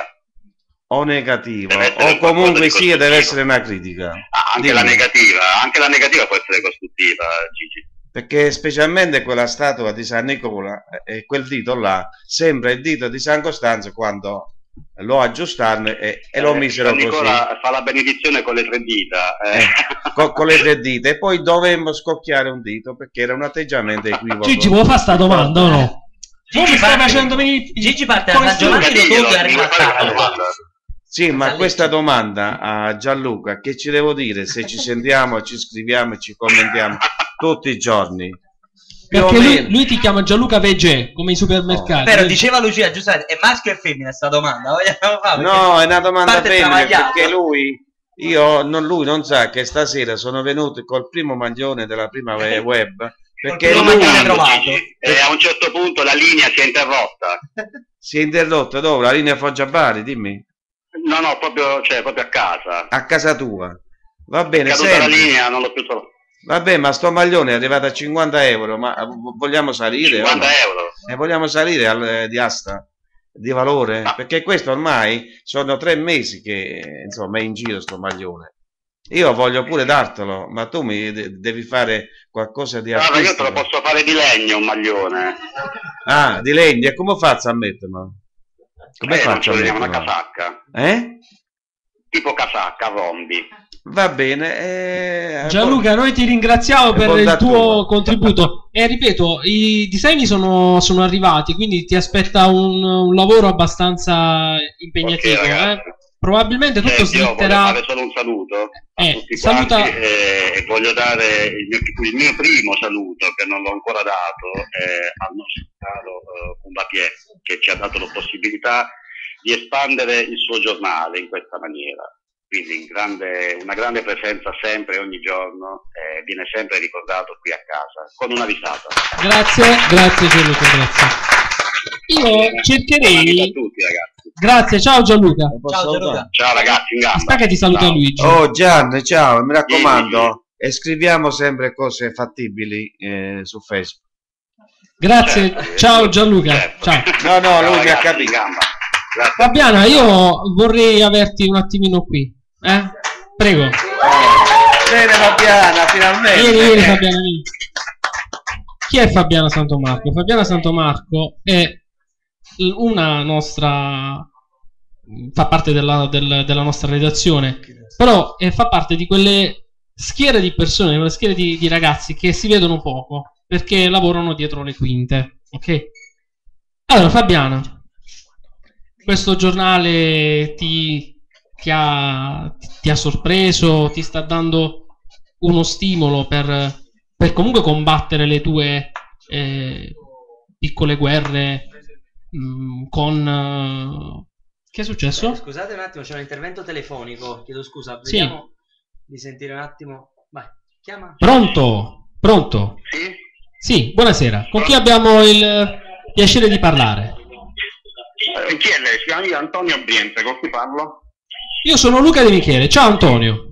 o negativa? Deve essere O qualcosa comunque di sia, deve costruttivo. essere una critica. Ah, anche Dimmi. la negativa, anche la negativa può essere costruttiva, Gigi. Perché specialmente quella statua di San Nicola e quel dito là sembra il dito di San Costanzo quando lo aggiustarono e, e lo Eh, misero San così. Nicola fa la benedizione con le tre dita. eh. con, con le tre dita e poi dovemmo scocchiare un dito perché era un atteggiamento equivoco. Gigi, vuoi fare sta domanda o no? Tu mi stai facendo venire... Gigi parte Come da Giovanni stai- Rotondo e arriva a Carlo. Sì, ma questa domanda a Gianluca, che ci devo dire se ci sentiamo, ci scriviamo e ci commentiamo tutti i giorni? Più o Perché lui, meno. lui ti chiama Gianluca Vegè, come i supermercati. Però diceva Lucia, giustamente, è maschio e femmina sta domanda? Vogliamo fare? No, è una domanda parte femmina travagliata. perché lui, io, non, lui non sa che stasera sono venuto col primo maglione della prima we- web perché Primo lui maglione trovato. E a un certo punto la linea si è interrotta. si è interrotta dove? La linea Foggia-Bari, dimmi. No, no, proprio, cioè, proprio a casa. A casa tua. Va bene, Caduta la senti. linea, non l'ho più trovato. Vabbè, ma sto maglione è arrivato a cinquanta euro, ma vogliamo salire? cinquanta o no? euro. E vogliamo salire al, eh, di asta, di valore? Perché questo ormai sono tre mesi che insomma è in giro sto maglione. Io voglio pure dartelo, ma tu mi de- devi fare qualcosa di Guarda, io te artistico. lo posso fare di legno un maglione. Ah, di legno, e come faccio a metterlo? Come Eh, non faccio ce a l'abbiamo, una metterlo? casacca. Eh? Tipo casacca, rombi. Va bene. Eh, Gianluca, noi ti ringraziamo per bontà il tuo tua. contributo e ripeto, i disegni sono, sono arrivati, quindi ti aspetta un, un lavoro abbastanza impegnativo. Ok, eh. ragazzi. Probabilmente tutto Eh, io voglio slitterà. fare solo un saluto a Eh, tutti saluta- quanti e, e voglio dare il mio, il mio primo saluto che non l'ho ancora dato eh, al nostro caro eh, Combapier, che ci ha dato la possibilità di espandere il suo giornale in questa maniera. Quindi in grande, una grande presenza sempre, ogni giorno, eh, viene sempre ricordato qui a casa, con una risata. Grazie, grazie Gianluca, grazie. Io cercherei. A tutti ragazzi. Grazie, ciao Gianluca. Ciao Gianluca. Ciao ragazzi, in gamba. Aspetta che ti saluta Ciao. Luigi. Oh Gian, ciao, mi raccomando, e scriviamo sempre cose fattibili eh, su Facebook. Grazie, Certo, ciao Gianluca. Ciao. No, no, Ciao, lui mi ha ragazzi, in capito. gamba. Grazie. Fabiana, io vorrei averti un attimino qui. Eh? Prego. Bene Fabiana, finalmente. Vieni, vieni Fabiana, vieni. Chi è Fabiana Santomarco? Fabiana Santomarco è una nostra, fa parte della, del- della nostra redazione, però eh, fa parte di quelle schiere di persone, quelle schiere di, di ragazzi che si vedono poco perché lavorano dietro le quinte. Ok? Allora, Fabiana, questo giornale ti, ti ha, ti ha sorpreso, ti sta dando uno stimolo per, per comunque combattere le tue eh, piccole guerre mh, con... eh, che è successo? Scusate un attimo, c'è un intervento telefonico. Chiedo scusa, Sì. vediamo di sentire un attimo. Vai, chiama. Pronto? Pronto? Sì? Sì, buonasera. Con chi abbiamo il piacere di parlare? Eh, chi è lei? Si chiama io Antonio Brienza, con chi parlo? Io sono Luca De Michele. Ciao Antonio.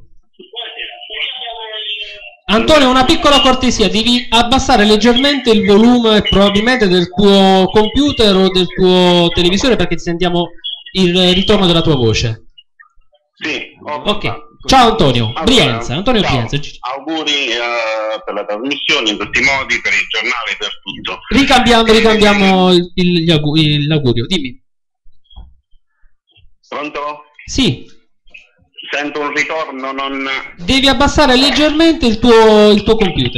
Antonio, una piccola cortesia, devi abbassare leggermente il volume probabilmente del tuo computer o del tuo televisore perché ti sentiamo il ritorno della tua voce. Sì, Ok. Ciao Antonio, Allora, Brienza, Antonio ciao. Brienza. Auguri eh, per la trasmissione in tutti i modi, per il giornale, per tutto. Ricambiando, ricambiamo il- il- gli augu- il- l'augurio, dimmi. Pronto? Sì, Sento un ritorno, non... devi abbassare leggermente il tuo, il tuo computer.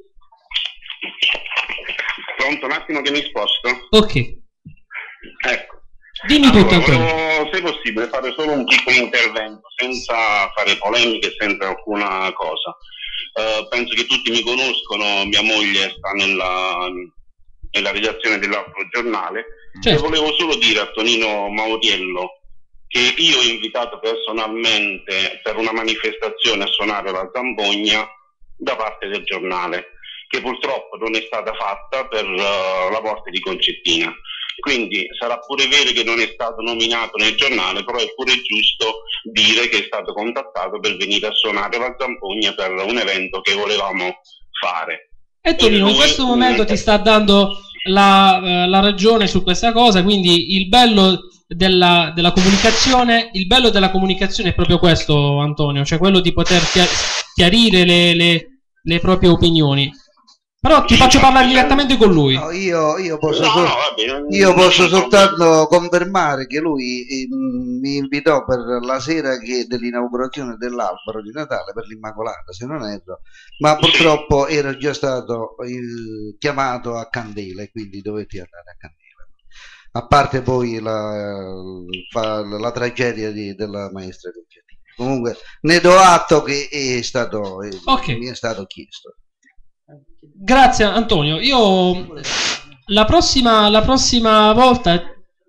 Pronto, un attimo che mi sposto. Ok, Ecco. dimmi tutto Allora, Antonio. volevo, se possibile, fare solo un piccolo intervento, senza fare polemiche, senza alcuna cosa. Eh, penso che tutti mi conoscono, mia moglie sta nella, nella redazione dell'altro giornale, Certo. e volevo solo dire a Tonino Mauriello che io ho invitato personalmente per una manifestazione a suonare la Zambogna da parte del giornale, che purtroppo non è stata fatta per uh, la morte di Concettina. Quindi sarà pure vero che non è stato nominato nel giornale, però è pure giusto dire che è stato contattato per venire a suonare la Zambogna per un evento che volevamo fare. E Tonino, in questo momento ti sta dando la, eh, la ragione su questa cosa, quindi il bello della, della comunicazione, il bello della comunicazione è proprio questo, Antonio, cioè quello di poter chiarire le, le, le proprie opinioni. Però ti faccio parlare direttamente con lui. No, io, io posso, No, sol- no, vabbè, non- io non posso c'è soltanto confermare che lui eh, mi invitò per la sera che- dell'inaugurazione dell'albero di Natale per l'Immacolata, se non erro, ma purtroppo ero già stato eh, chiamato a Candela e quindi dovetti andare a Candela. A parte poi la, fa- la tragedia di- della maestra Concettina. Comunque ne do atto che è stato, eh, Ok. mi è stato chiesto. Grazie Antonio, io la prossima, la prossima volta...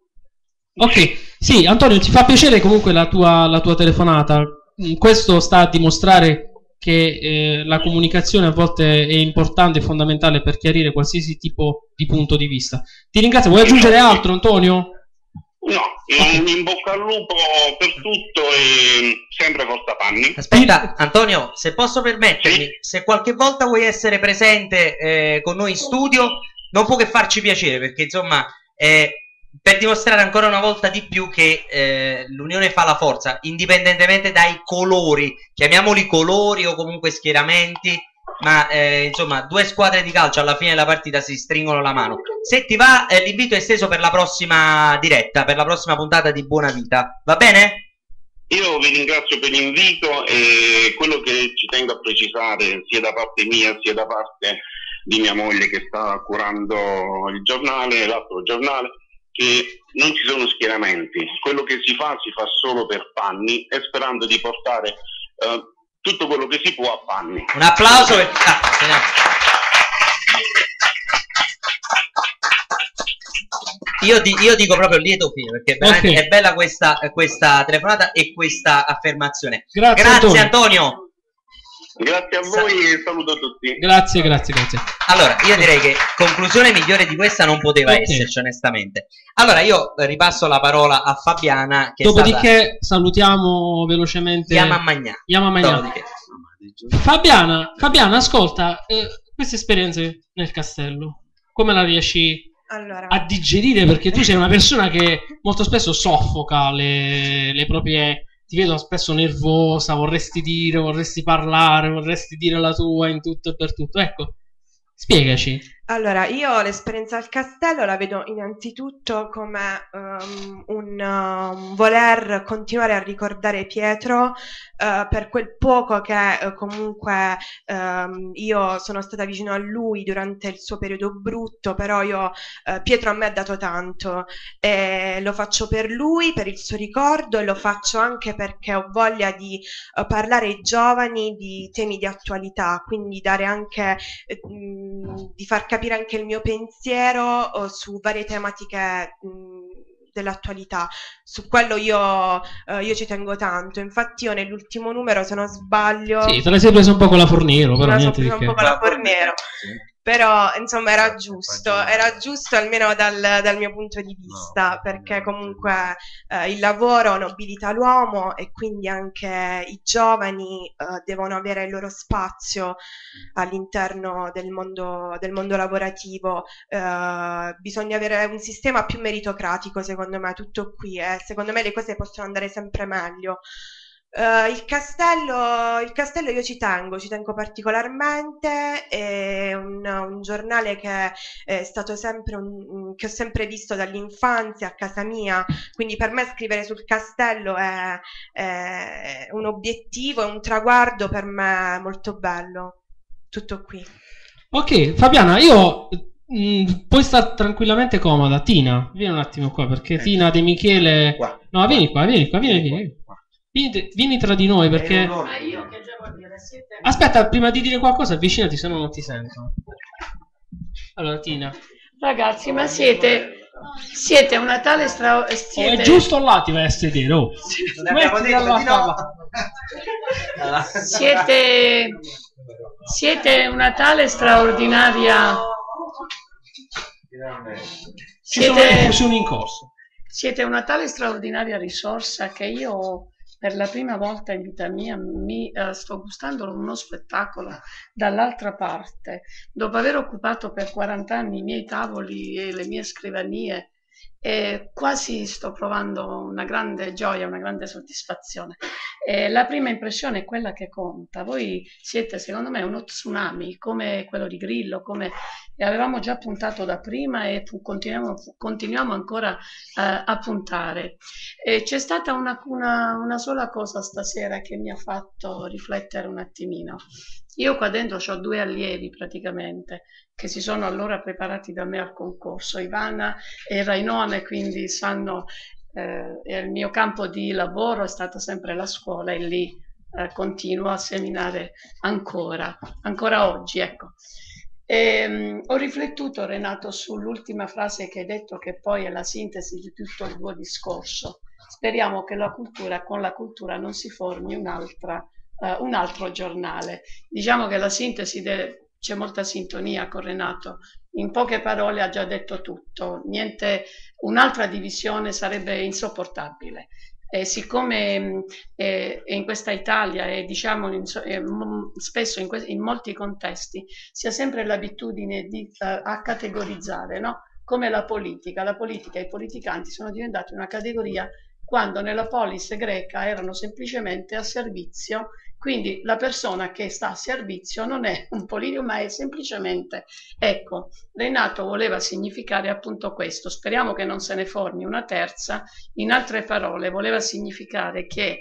Ok, sì, Antonio, ti fa piacere comunque la tua, la tua telefonata. Mm, Questo sta a dimostrare che eh, la comunicazione a volte è importante e fondamentale per chiarire qualsiasi tipo di punto di vista. Ti ringrazio, vuoi aggiungere altro, Antonio? No, in, in bocca al lupo per tutto e sempre Forza Panni. Aspetta, Antonio, se posso permettermi, se qualche volta vuoi essere presente eh, con noi in studio, non può che farci piacere, perché insomma, eh, per dimostrare ancora una volta di più che eh, l'unione fa la forza, indipendentemente dai colori, chiamiamoli colori o comunque schieramenti, ma eh, insomma, due squadre di calcio alla fine della partita si stringono la mano. Se ti va, eh, l'invito è esteso per la prossima diretta, per la prossima puntata di Buona Vita, va bene? Io vi ringrazio per l'invito e quello che ci tengo a precisare sia da parte mia sia da parte di mia moglie che sta curando il giornale, l'altro giornale, che non ci sono schieramenti, quello che si fa si fa solo per Panni e sperando di portare eh, tutto quello che si può a Panni. Un applauso per... ah, se ne- Io, di- io dico proprio lieto fine, perché veramente Ok. è bella questa, questa telefonata e questa affermazione. Grazie, Grazie Antonio. Antonio. Grazie a voi e saluto tutti. Grazie, grazie, grazie. Allora, io direi che conclusione migliore di questa non poteva Ok. esserci, onestamente. Allora, io eh, ripasso la parola a Fabiana, che è Dopodiché salutiamo velocemente... stata... Chiama a Magnà. Chiama a Magnà. Dopodiché. Fabiana, Fabiana, ascolta, eh, queste esperienze nel castello, come la riesci Allora, a digerire? Perché tu sei una persona che molto spesso soffoca le, le proprie... Ti vedo spesso nervosa, vorresti dire, vorresti parlare, vorresti dire la tua in tutto e per tutto. Ecco, spiegaci. allora, io l'esperienza al castello la vedo innanzitutto come ehm, un um, voler continuare a ricordare Pietro eh, per quel poco che eh, comunque ehm, io sono stata vicino a lui durante il suo periodo brutto, però io, eh, Pietro a me ha dato tanto e lo faccio per lui, per il suo ricordo, e lo faccio anche perché ho voglia di eh, parlare ai giovani di temi di attualità, quindi dare anche eh, mh, di far capire anche il mio pensiero eh, su varie tematiche mh, dell'attualità. Su quello io, eh, io ci tengo tanto. Infatti io nell'ultimo numero, se non sbaglio, Sì, te la sei presa un po' con la Fornero, però me la niente sono di presa un che. po' con la Fornero. Però insomma era giusto, era giusto almeno dal, dal mio punto di vista, perché comunque eh, il lavoro nobilita l'uomo e quindi anche i giovani eh, devono avere il loro spazio all'interno del mondo, del mondo lavorativo. Eh, bisogna avere un sistema più meritocratico, secondo me, tutto qui, e secondo me le cose possono andare sempre meglio. Eh, il castello, il castello io ci tengo, ci tengo particolarmente, è un, un giornale che è stato sempre un, un- che ho sempre visto dall'infanzia a casa mia, quindi per me scrivere sul castello è, è un obiettivo, è un traguardo per me molto bello. Tutto qui. Ok, Fabiana, io mh, puoi stare tranquillamente comoda. Tina, vieni un attimo qua, perché Tina De Michele... No, vieni qua, vieni qua, vieni, vieni. Vieni, vieni tra di noi, perché... Aspetta, prima di dire qualcosa avvicinati, se no non ti sento. Allora, Tina. Ragazzi, ma siete, Siete una tale stra... Siete... Oh, è giusto là ti vai a sedere, oh. Non abbiamo detto di no. Siete... Siete una tale straordinaria... Ci sono le fusioni in corso. Siete una tale straordinaria risorsa che io per la prima volta in vita mia mi uh, sto gustando uno spettacolo dall'altra parte. Dopo aver occupato per quaranta anni i miei tavoli e le mie scrivanie, e quasi sto provando una grande gioia, una grande soddisfazione. E la prima impressione è quella che conta. Voi siete, secondo me, uno tsunami come quello di Grillo, come avevamo già puntato da prima e continuiamo, continuiamo ancora uh, a puntare. E c'è stata una, una, una sola cosa stasera che mi ha fatto riflettere un attimino. Io qua dentro ho due allievi praticamente che si sono allora preparati da me al concorso, Ivana e Rainone, quindi sanno, eh, il mio campo di lavoro è stata sempre la scuola e lì eh, continuo a seminare ancora, ancora oggi, ecco. E, um, ho riflettuto, Renato, sull'ultima frase che hai detto, che poi è la sintesi di tutto il tuo discorso. Speriamo che la cultura, con la cultura non si formi un'altra Uh, un altro giornale. Diciamo che la sintesi de... c'è molta sintonia con Renato, in poche parole ha già detto tutto, niente, un'altra divisione sarebbe insopportabile. E siccome eh, in questa Italia e diciamo in, eh, spesso in, in molti contesti si ha sempre l'abitudine di uh, a categorizzare, no? Come la politica, la politica e i politicanti sono diventati una categoria quando nella polis greca erano semplicemente a servizio. Quindi la persona che sta a servizio non è un politico, ma è semplicemente, ecco, Renato voleva significare appunto questo, speriamo che non se ne formi una terza, in altre parole voleva significare che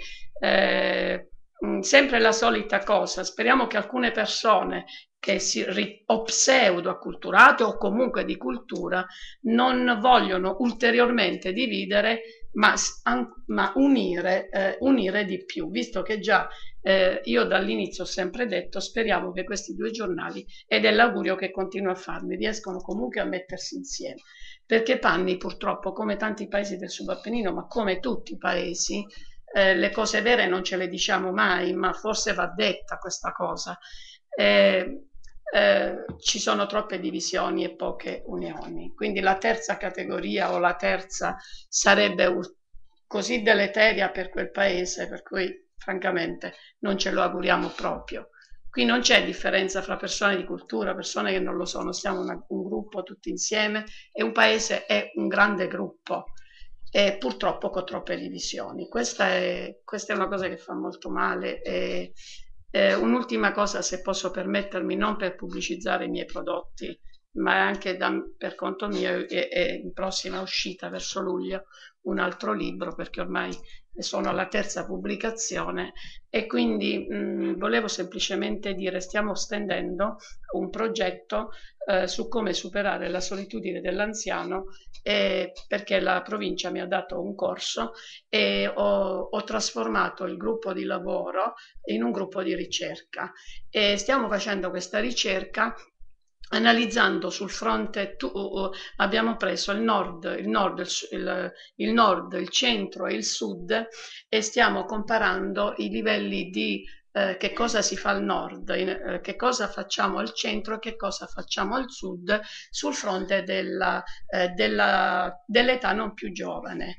eh, sempre la solita cosa, speriamo che alcune persone che si o pseudo acculturate o comunque di cultura non vogliono ulteriormente dividere, ma, ma unire, eh, unire di più, visto che già eh, io dall'inizio ho sempre detto, speriamo che questi due giornali, ed è l'augurio che continuo a farmi, riescono comunque a mettersi insieme, perché Panni purtroppo, come tanti paesi del Subappennino, ma come tutti i paesi, eh, le cose vere non ce le diciamo mai, ma forse va detta questa cosa. Eh, Eh, ci sono troppe divisioni e poche unioni, quindi la terza categoria o la terza sarebbe così deleteria per quel paese, per cui francamente non ce lo auguriamo proprio. Qui non c'è differenza fra persone di cultura, persone che non lo sono, siamo una, un gruppo tutti insieme e un paese è un grande gruppo e purtroppo con troppe divisioni. Questa è, questa è una cosa che fa molto male. E, Eh, un'ultima cosa, se posso permettermi, non per pubblicizzare i miei prodotti, ma anche da, per conto mio, è in prossima uscita verso luglio un altro libro, perché ormai sono alla terza pubblicazione e quindi mh, volevo semplicemente dire, stiamo stendendo un progetto eh, su come superare la solitudine dell'anziano, eh, perché la provincia mi ha dato un corso e ho, ho trasformato il gruppo di lavoro in un gruppo di ricerca e stiamo facendo questa ricerca analizzando sul fronte, tu, uh, abbiamo preso il nord, il nord, il, il nord, il centro e il sud e stiamo comparando i livelli di eh, che cosa si fa al nord, in, eh, che cosa facciamo al centro, che cosa facciamo al sud sul fronte della, eh, della, dell'età non più giovane.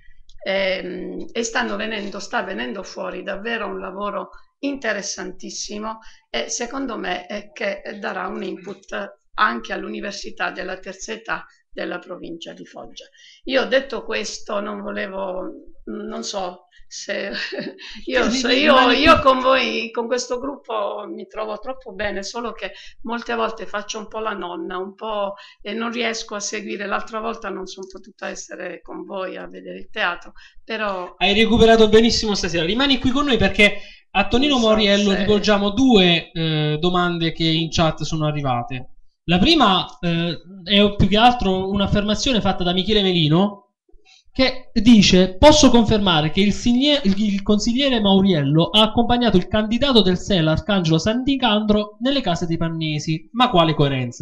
E, e stanno venendo, sta venendo fuori davvero un lavoro interessantissimo e secondo me è che darà un input anche all'università della terza età della provincia di Foggia. Io ho detto questo, non volevo, non so se io, so, io, io con voi, con questo gruppo mi trovo troppo bene, solo che molte volte faccio un po' la nonna, un po' e non riesco a seguire. L'altra volta non sono potuta essere con voi a vedere il teatro, però... Hai recuperato benissimo stasera, rimani qui con noi perché a Tonino Mauriello rivolgiamo due eh, domande che in chat sono arrivate. La prima eh, è più che altro un'affermazione fatta da Michele Melino che dice: posso confermare che il, signe- il consigliere Mauriello ha accompagnato il candidato del S E L Arcangelo Sannicandro nelle case dei Pannesi, ma quale coerenza?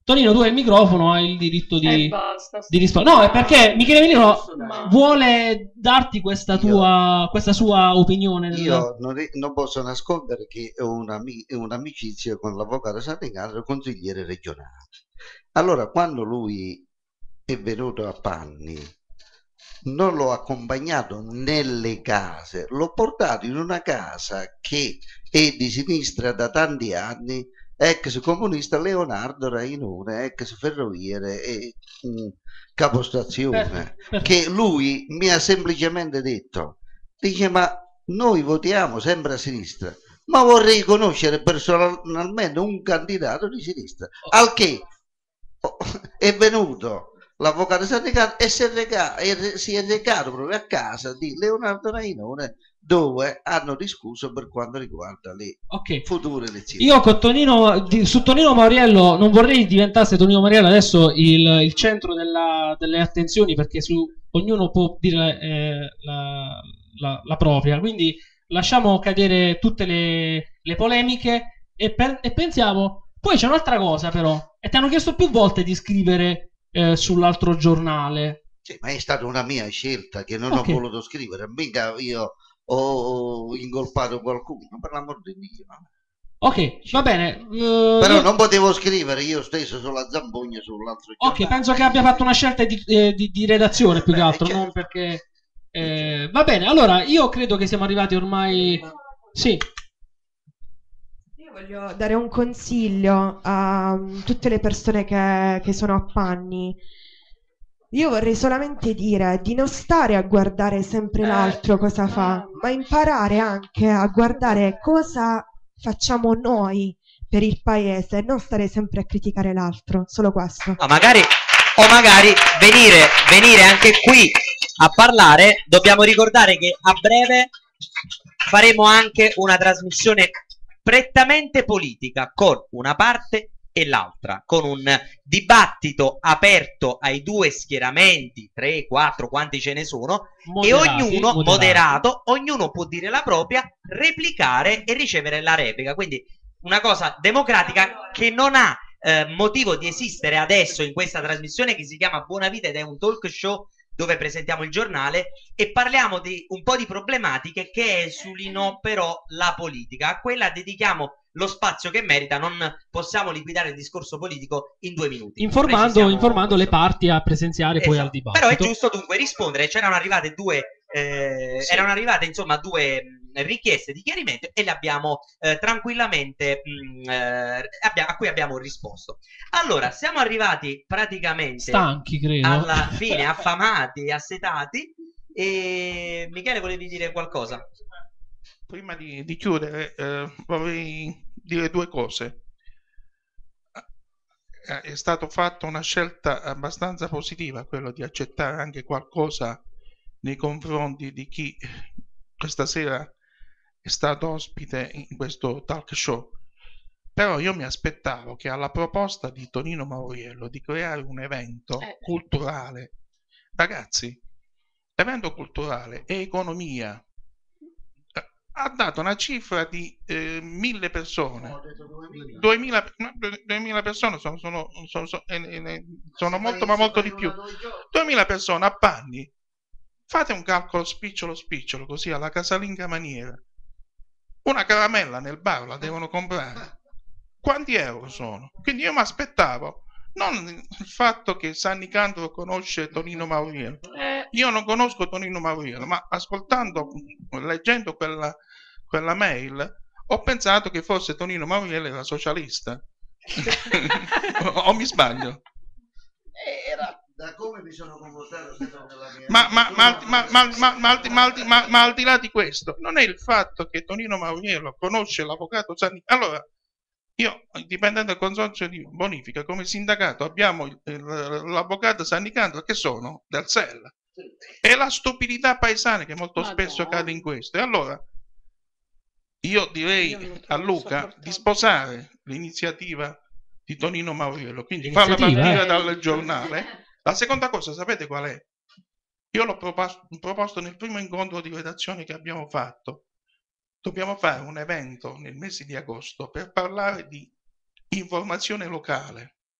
Tonino, tu hai il microfono, hai il diritto di, E basta. di rispondere. No, è perché Michele Melino Ma- vuole darti questa tua, questa sua opinione. del- Io non, ri- non posso nascondere che ho un'ami- un'amicizia con l'avvocato Sannicandro, consigliere regionale. Allora, quando lui è venuto a Panni, non l'ho accompagnato nelle case, l'ho portato in una casa che è di sinistra da tanti anni, ex comunista Leonardo Rainone, ex ferroviere e mm, capostazione, Perfetto. che lui mi ha semplicemente detto, dice, ma noi votiamo sempre a sinistra, ma vorrei conoscere personalmente un candidato di sinistra, al che oh, è venuto l'avvocato Sannicandro e si è, reca- e re- si è recato proprio a casa di Leonardo Rainone, dove hanno discusso per quanto riguarda le Ok. future elezioni. Io con Tonino, di- su Tonino Mauriello non vorrei diventasse Tonino Mauriello adesso il, il centro della- delle attenzioni, perché su ognuno può dire eh, la, la- la propria, quindi lasciamo cadere tutte le, le polemiche e, per- e pensiamo. Poi c'è un'altra cosa però, e ti hanno chiesto più volte di scrivere eh, sull'altro giornale. Sì, ma è stata una mia scelta che non Ok. ho voluto scrivere, mica io ho ingolfato qualcuno, per l'amor di Dio. Ok, va bene. eh, Però io- non potevo scrivere io stesso sulla Zambogna sull'altro giornale. Ok, penso che abbia fatto una scelta di, eh, di- di redazione più che altro, certo. non perché... eh, va bene, allora io credo che siamo arrivati ormai... Sì, Io voglio dare un consiglio a mm, tutte le persone che, che sono a Panni. Io vorrei solamente dire di non stare a guardare sempre l'altro cosa fa, ma imparare anche a guardare cosa facciamo noi per il paese, e non stare sempre a criticare l'altro, solo questo. No, magari, o magari venire, venire anche qui a parlare. Dobbiamo ricordare che a breve faremo anche una trasmissione prettamente politica con una parte e l'altra, con un dibattito aperto ai due schieramenti, tre, quattro, quanti ce ne sono, Moderati, e ognuno moderati. moderato, ognuno può dire la propria, replicare e ricevere la replica. Quindi una cosa democratica che non ha eh, motivo di esistere adesso in questa trasmissione che si chiama Buona Vita ed è un talk show dove presentiamo il giornale e parliamo di un po' di problematiche che esulino però la politica. A quella dedichiamo lo spazio che merita, non possiamo liquidare il discorso politico in due minuti. informando, Precisiamo informando le questo. parti a presenziare poi al Esatto. dibattito. Però è giusto dunque rispondere. C'erano arrivate due, eh, Sì. erano arrivate insomma due mh, richieste di chiarimento e le abbiamo eh, tranquillamente mh, eh, abbia- a cui abbiamo risposto. Allora, siamo arrivati praticamente Stanchi, credo. alla fine, affamati, assetati. E Michele, volevi dire qualcosa? Prima di, di chiudere, eh, vorrei dire due cose. Eh, È stata fatta una scelta abbastanza positiva, quello di accettare anche qualcosa nei confronti di chi questa sera è stato ospite in questo talk show. Però io mi aspettavo che alla proposta di Tonino Mauriello di creare un evento Eh. culturale, ragazzi, evento culturale e economia, eh, ha dato una cifra di eh, mille persone, duemila, no, du- duemila persone sono, sono, sono, sono, eh, eh, sono molto ma molto di più, duemila persone a Panni. Fate un calcolo spicciolo spicciolo così alla casalinga maniera, una caramella nel bar la devono comprare, quanti euro sono? Quindi io mi aspettavo non il fatto che Sannicandro conosce Tonino Mauriello, Eh, io non conosco Tonino Mauriello, ma ascoltando, leggendo quella, quella mail, ho pensato che forse Tonino Mauriello era socialista. O mi sbaglio? Da come mi sono comportato sempre nella mia Ma, ma, ma, vita, ma, ma, ma, ma, al di- ma al di- ma- ma al di là di questo, non è il fatto che Tonino Mauriello conosce l'avvocato Sannicandro. Allora, io, dipendente dal consorzio di bonifica, come sindacato abbiamo il- il- l'avvocato Sannicandro che sono del S E L. È la stupidità paesana che molto spesso cade in questo. E allora io direi a Luca di sposare l'iniziativa di Tonino Mauriello, quindi farla L'iniziativa, partire eh. dal giornale. La seconda cosa, sapete qual è? Io l'ho propos- proposto nel primo incontro di redazione che abbiamo fatto. Dobbiamo fare un evento nel mese di agosto per parlare di informazione locale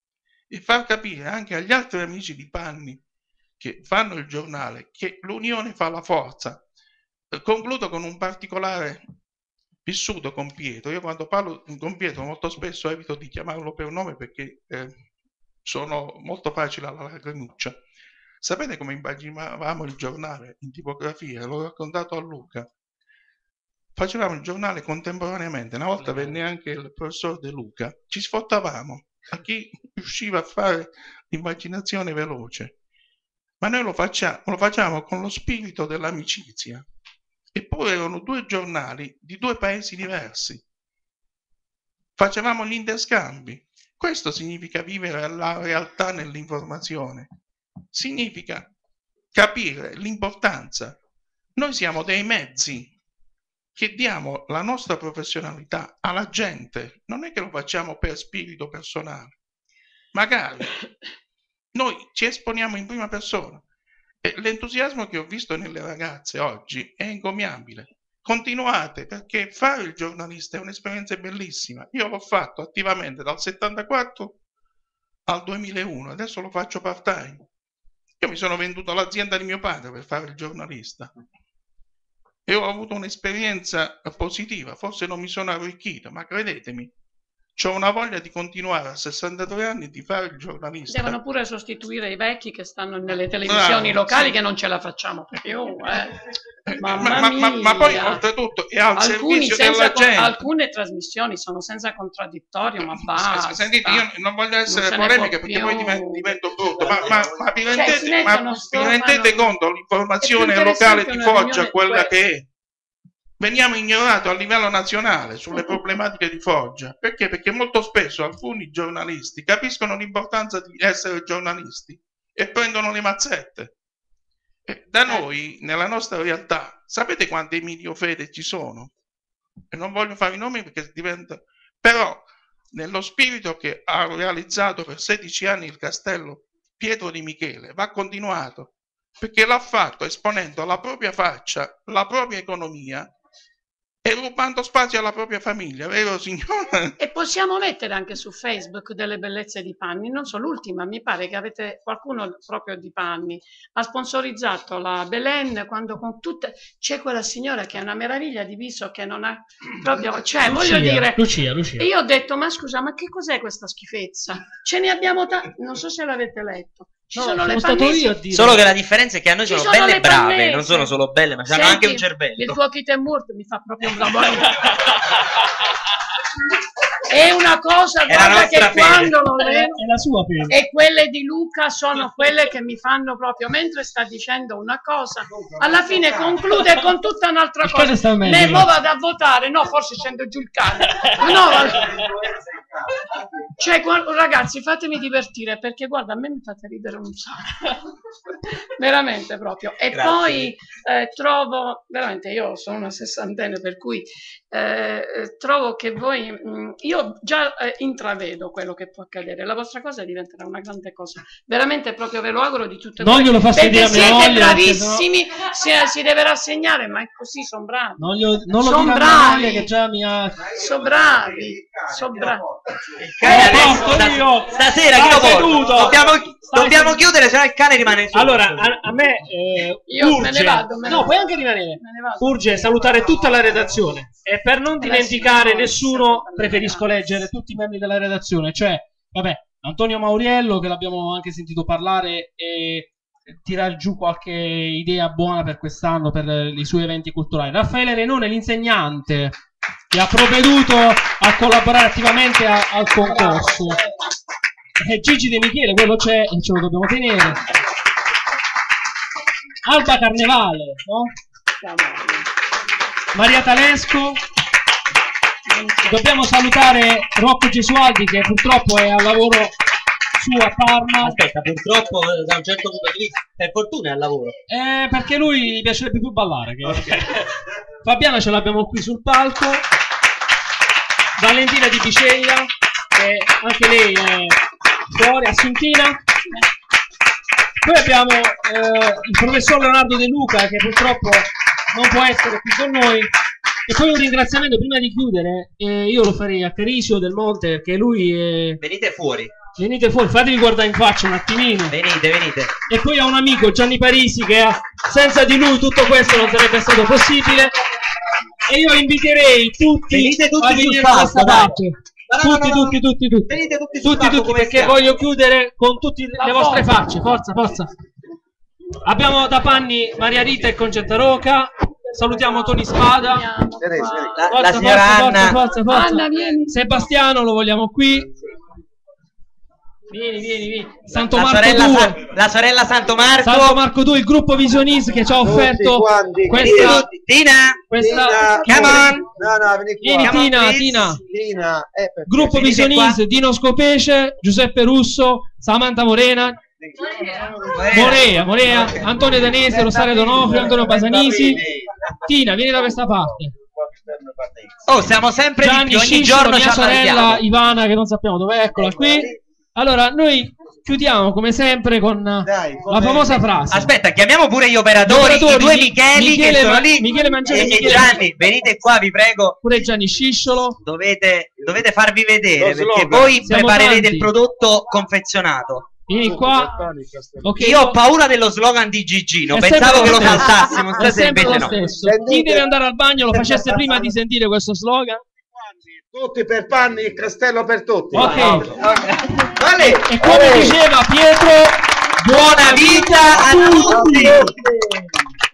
e far capire anche agli altri amici di Panni che fanno il giornale che l'unione fa la forza. Eh, concludo con un particolare vissuto con Pietro. Io quando parlo con Pietro molto spesso evito di chiamarlo per nome perché eh, sono molto facile alla lagrimuccia. Sapete come immaginavamo il giornale in tipografia? L'ho raccontato a Luca. Facevamo il giornale contemporaneamente. Una volta venne anche il professor De Luca. Ci sfottavamo a chi riusciva a fare l'immaginazione veloce. Ma noi lo facciamo, lo facciamo con lo spirito dell'amicizia. Eppure erano due giornali di due paesi diversi. Facevamo gli interscambi. Questo significa vivere la realtà nell'informazione. Significa capire l'importanza. Noi siamo dei mezzi che diamo la nostra professionalità alla gente. Non è che lo facciamo per spirito personale. Magari noi ci esponiamo in prima persona. E l'entusiasmo che ho visto nelle ragazze oggi è encomiabile. Continuate, perché fare il giornalista è un'esperienza bellissima. Io l'ho fatto attivamente dal settantaquattro al duemilauno, adesso lo faccio part time. Io mi sono venduto all'azienda di mio padre per fare il giornalista e ho avuto un'esperienza positiva. Forse non mi sono arricchito, ma credetemi, c'ho una voglia di continuare a sessantadue anni di fare il giornalista. Devono pure sostituire i vecchi che stanno nelle televisioni Bravo, locali sì. che non ce la facciamo più. Eh. Ma, Mamma ma- ma- ma poi mia. oltretutto è al Alcuni servizio senza della con- gente. alcune trasmissioni sono senza contraddittorio, ma basta. Sentite, io non voglio essere se ne polemica può perché più. poi divento, divento brutto, ma, ma, ma vi Cioè, rendete, si ma mettono, vi sformano- rendete conto l'informazione È più locale interessante di una Foggia, riunione- quella que- che è? Veniamo ignorati a livello nazionale sulle problematiche di Foggia. Perché? Perché molto spesso alcuni giornalisti capiscono l'importanza di essere giornalisti e prendono le mazzette. E da noi, nella nostra realtà, sapete quante Emilio Fede ci sono? E non voglio fare i nomi perché diventa... Però, nello spirito che ha realizzato per sedici anni il castello Pietro di Michele, va continuato, perché l'ha fatto esponendo la propria faccia, la propria economia, e rubando spazio alla propria famiglia, vero signore? E possiamo mettere anche su Facebook delle bellezze di Panni, non so, l'ultima, mi pare che avete qualcuno proprio di Panni, ha sponsorizzato la Belen quando con tutte, c'è quella signora che è una meraviglia di viso che non ha proprio, cioè Lucia, voglio dire, Lucia, Lucia. e io ho detto, ma scusa, ma che cos'è questa schifezza? Ce ne abbiamo tanti, non so se l'avete letto. Ci No, sono sono le stato pannesi- io a dire. Solo che la differenza è che a noi Ci sono, sono belle le e brave, pannese. non sono solo belle, ma hanno anche un Senti, cervello. il tuo kit and murt mi fa proprio un lavoro. È una cosa, È la guarda, nostra che fede. quando lo vedo, È la sua fede. e quelle di Luca sono quelle che mi fanno proprio, mentre sta dicendo una cosa, alla fine conclude con tutta un'altra Il cane cosa. sta meglio. Ne mo vado a votare, no, forse scendo giù il cane. No, vado- cioè, guarda, ragazzi, fatemi divertire, perché guarda, a me mi fate ridere un sacco. Veramente proprio. E Grazie. poi eh, trovo, veramente, io sono una sessantenne, per cui eh, eh, trovo che voi, mh, io già eh, intravedo quello che può accadere. La vostra cosa diventerà una grande cosa. Veramente proprio ve lo auguro di tutto. Non glielo faccio dire a perché mia siete moglie, perché sennò- bravissimi, si, si deve rassegnare, ma è così, sono bravi. Non, glielo- non lo Son dico a mia bravi. moglie che già mi ha... Sono bravi, sono bravi. cane Lo adesso, porto stas- io. stasera Stai chi lo porta? seduto. Dobbiamo, Stai dobbiamo seduto. chiudere, sennò il cane rimane solo. Allora, a, a me eh, Io urge... me ne vado, me ne no, vado. puoi anche rimanere. Me ne vado. Urge salutare tutta la redazione e per non dimenticare signora, nessuno sì, preferisco leggere tutti i membri della redazione, cioè, vabbè, Antonio Mauriello, che l'abbiamo anche sentito parlare, e tirar giù qualche idea buona per quest'anno, per eh, i suoi eventi culturali. Raffaele Renone, l'insegnante, che ha provveduto a collaborare attivamente a- al concorso. E Gigi De Michele, quello c'è e ce lo dobbiamo tenere. Alba Carnevale, no? Maria Talesco. Dobbiamo salutare Rocco Gesualdi, che purtroppo è al lavoro su a Parma. Aspetta, purtroppo eh, da un certo punto di vista, per fortuna è al lavoro. Eh, perché lui gli piacerebbe più ballare. Che... Fabiana ce l'abbiamo qui sul palco. Valentina Di Biceglia, che anche lei è fuori, Assuntina. Poi abbiamo eh, il professor Leonardo De Luca, che purtroppo non può essere qui con noi. E poi un ringraziamento prima di chiudere, eh, io lo farei a Carisio del Monte, perché lui è... Venite fuori. Venite fuori, fatevi guardare in faccia un attimino. Venite, venite. E poi ho un amico, Gianni Parisi, che senza di lui tutto questo non sarebbe stato possibile. E io inviterei tutti, venite tutti a venire da questa parte. Tutti, tutti, tutti, tutti. Venite tutti, tutti, tutti, perché voglio chiudere con tutte le vostre facce. Forza, forza. Abbiamo da Panni Maria Rita e Concetta Roca. Salutiamo Tony Spada. La, Forza, la signora forza, Anna. forza, forza, forza. Anna, vieni. Sebastiano lo vogliamo qui. Vieni, vieni, vieni. Santo la Marco sorella, due. Sa- la sorella Santo Marco. Santo Marco due, il gruppo Visionis che ci ha offerto questa, Tina, questa come on. No, no, vieni qua. Vieni, Come on, Tina, please. Tina. Tina, eh, perché- Gruppo Venite Visionis, qua. Dino Scopece, Giuseppe Russo, Samantha Morena, Morea, Morea, Antonio Danese, Rosario Donofrio, Antonio Basanisi. Tina, vieni da questa parte. Oh, siamo sempre di Gianni più, ogni Sciscolo, giorno ci mia sorella allarghiamo. Ivana che non sappiamo dov'è, eccola qui. Allora, noi chiudiamo come sempre con la famosa frase. Aspetta, chiamiamo pure gli operatori, Gli operatori, i due Mi- Micheli Michele che sono Ma- lì. Michele Mangiani e, e e Michele- Gianni, venite qua, vi prego. Pure Gianni Scisciolo. Dovete, dovete farvi vedere Lo perché slogan. voi Siamo preparerete tanti. il prodotto confezionato. Vieni qua. Ok, Io ho paura dello slogan di Gigino, È pensavo sempre che lo stesso. saltassimo, È stasera sempre invece lo no. stesso. Chi deve andare al bagno lo facesse prima di sentire questo slogan. Tutti per Panni, il castello per tutti. Ok. Vale. E come diceva Pietro, buona vita a tutti.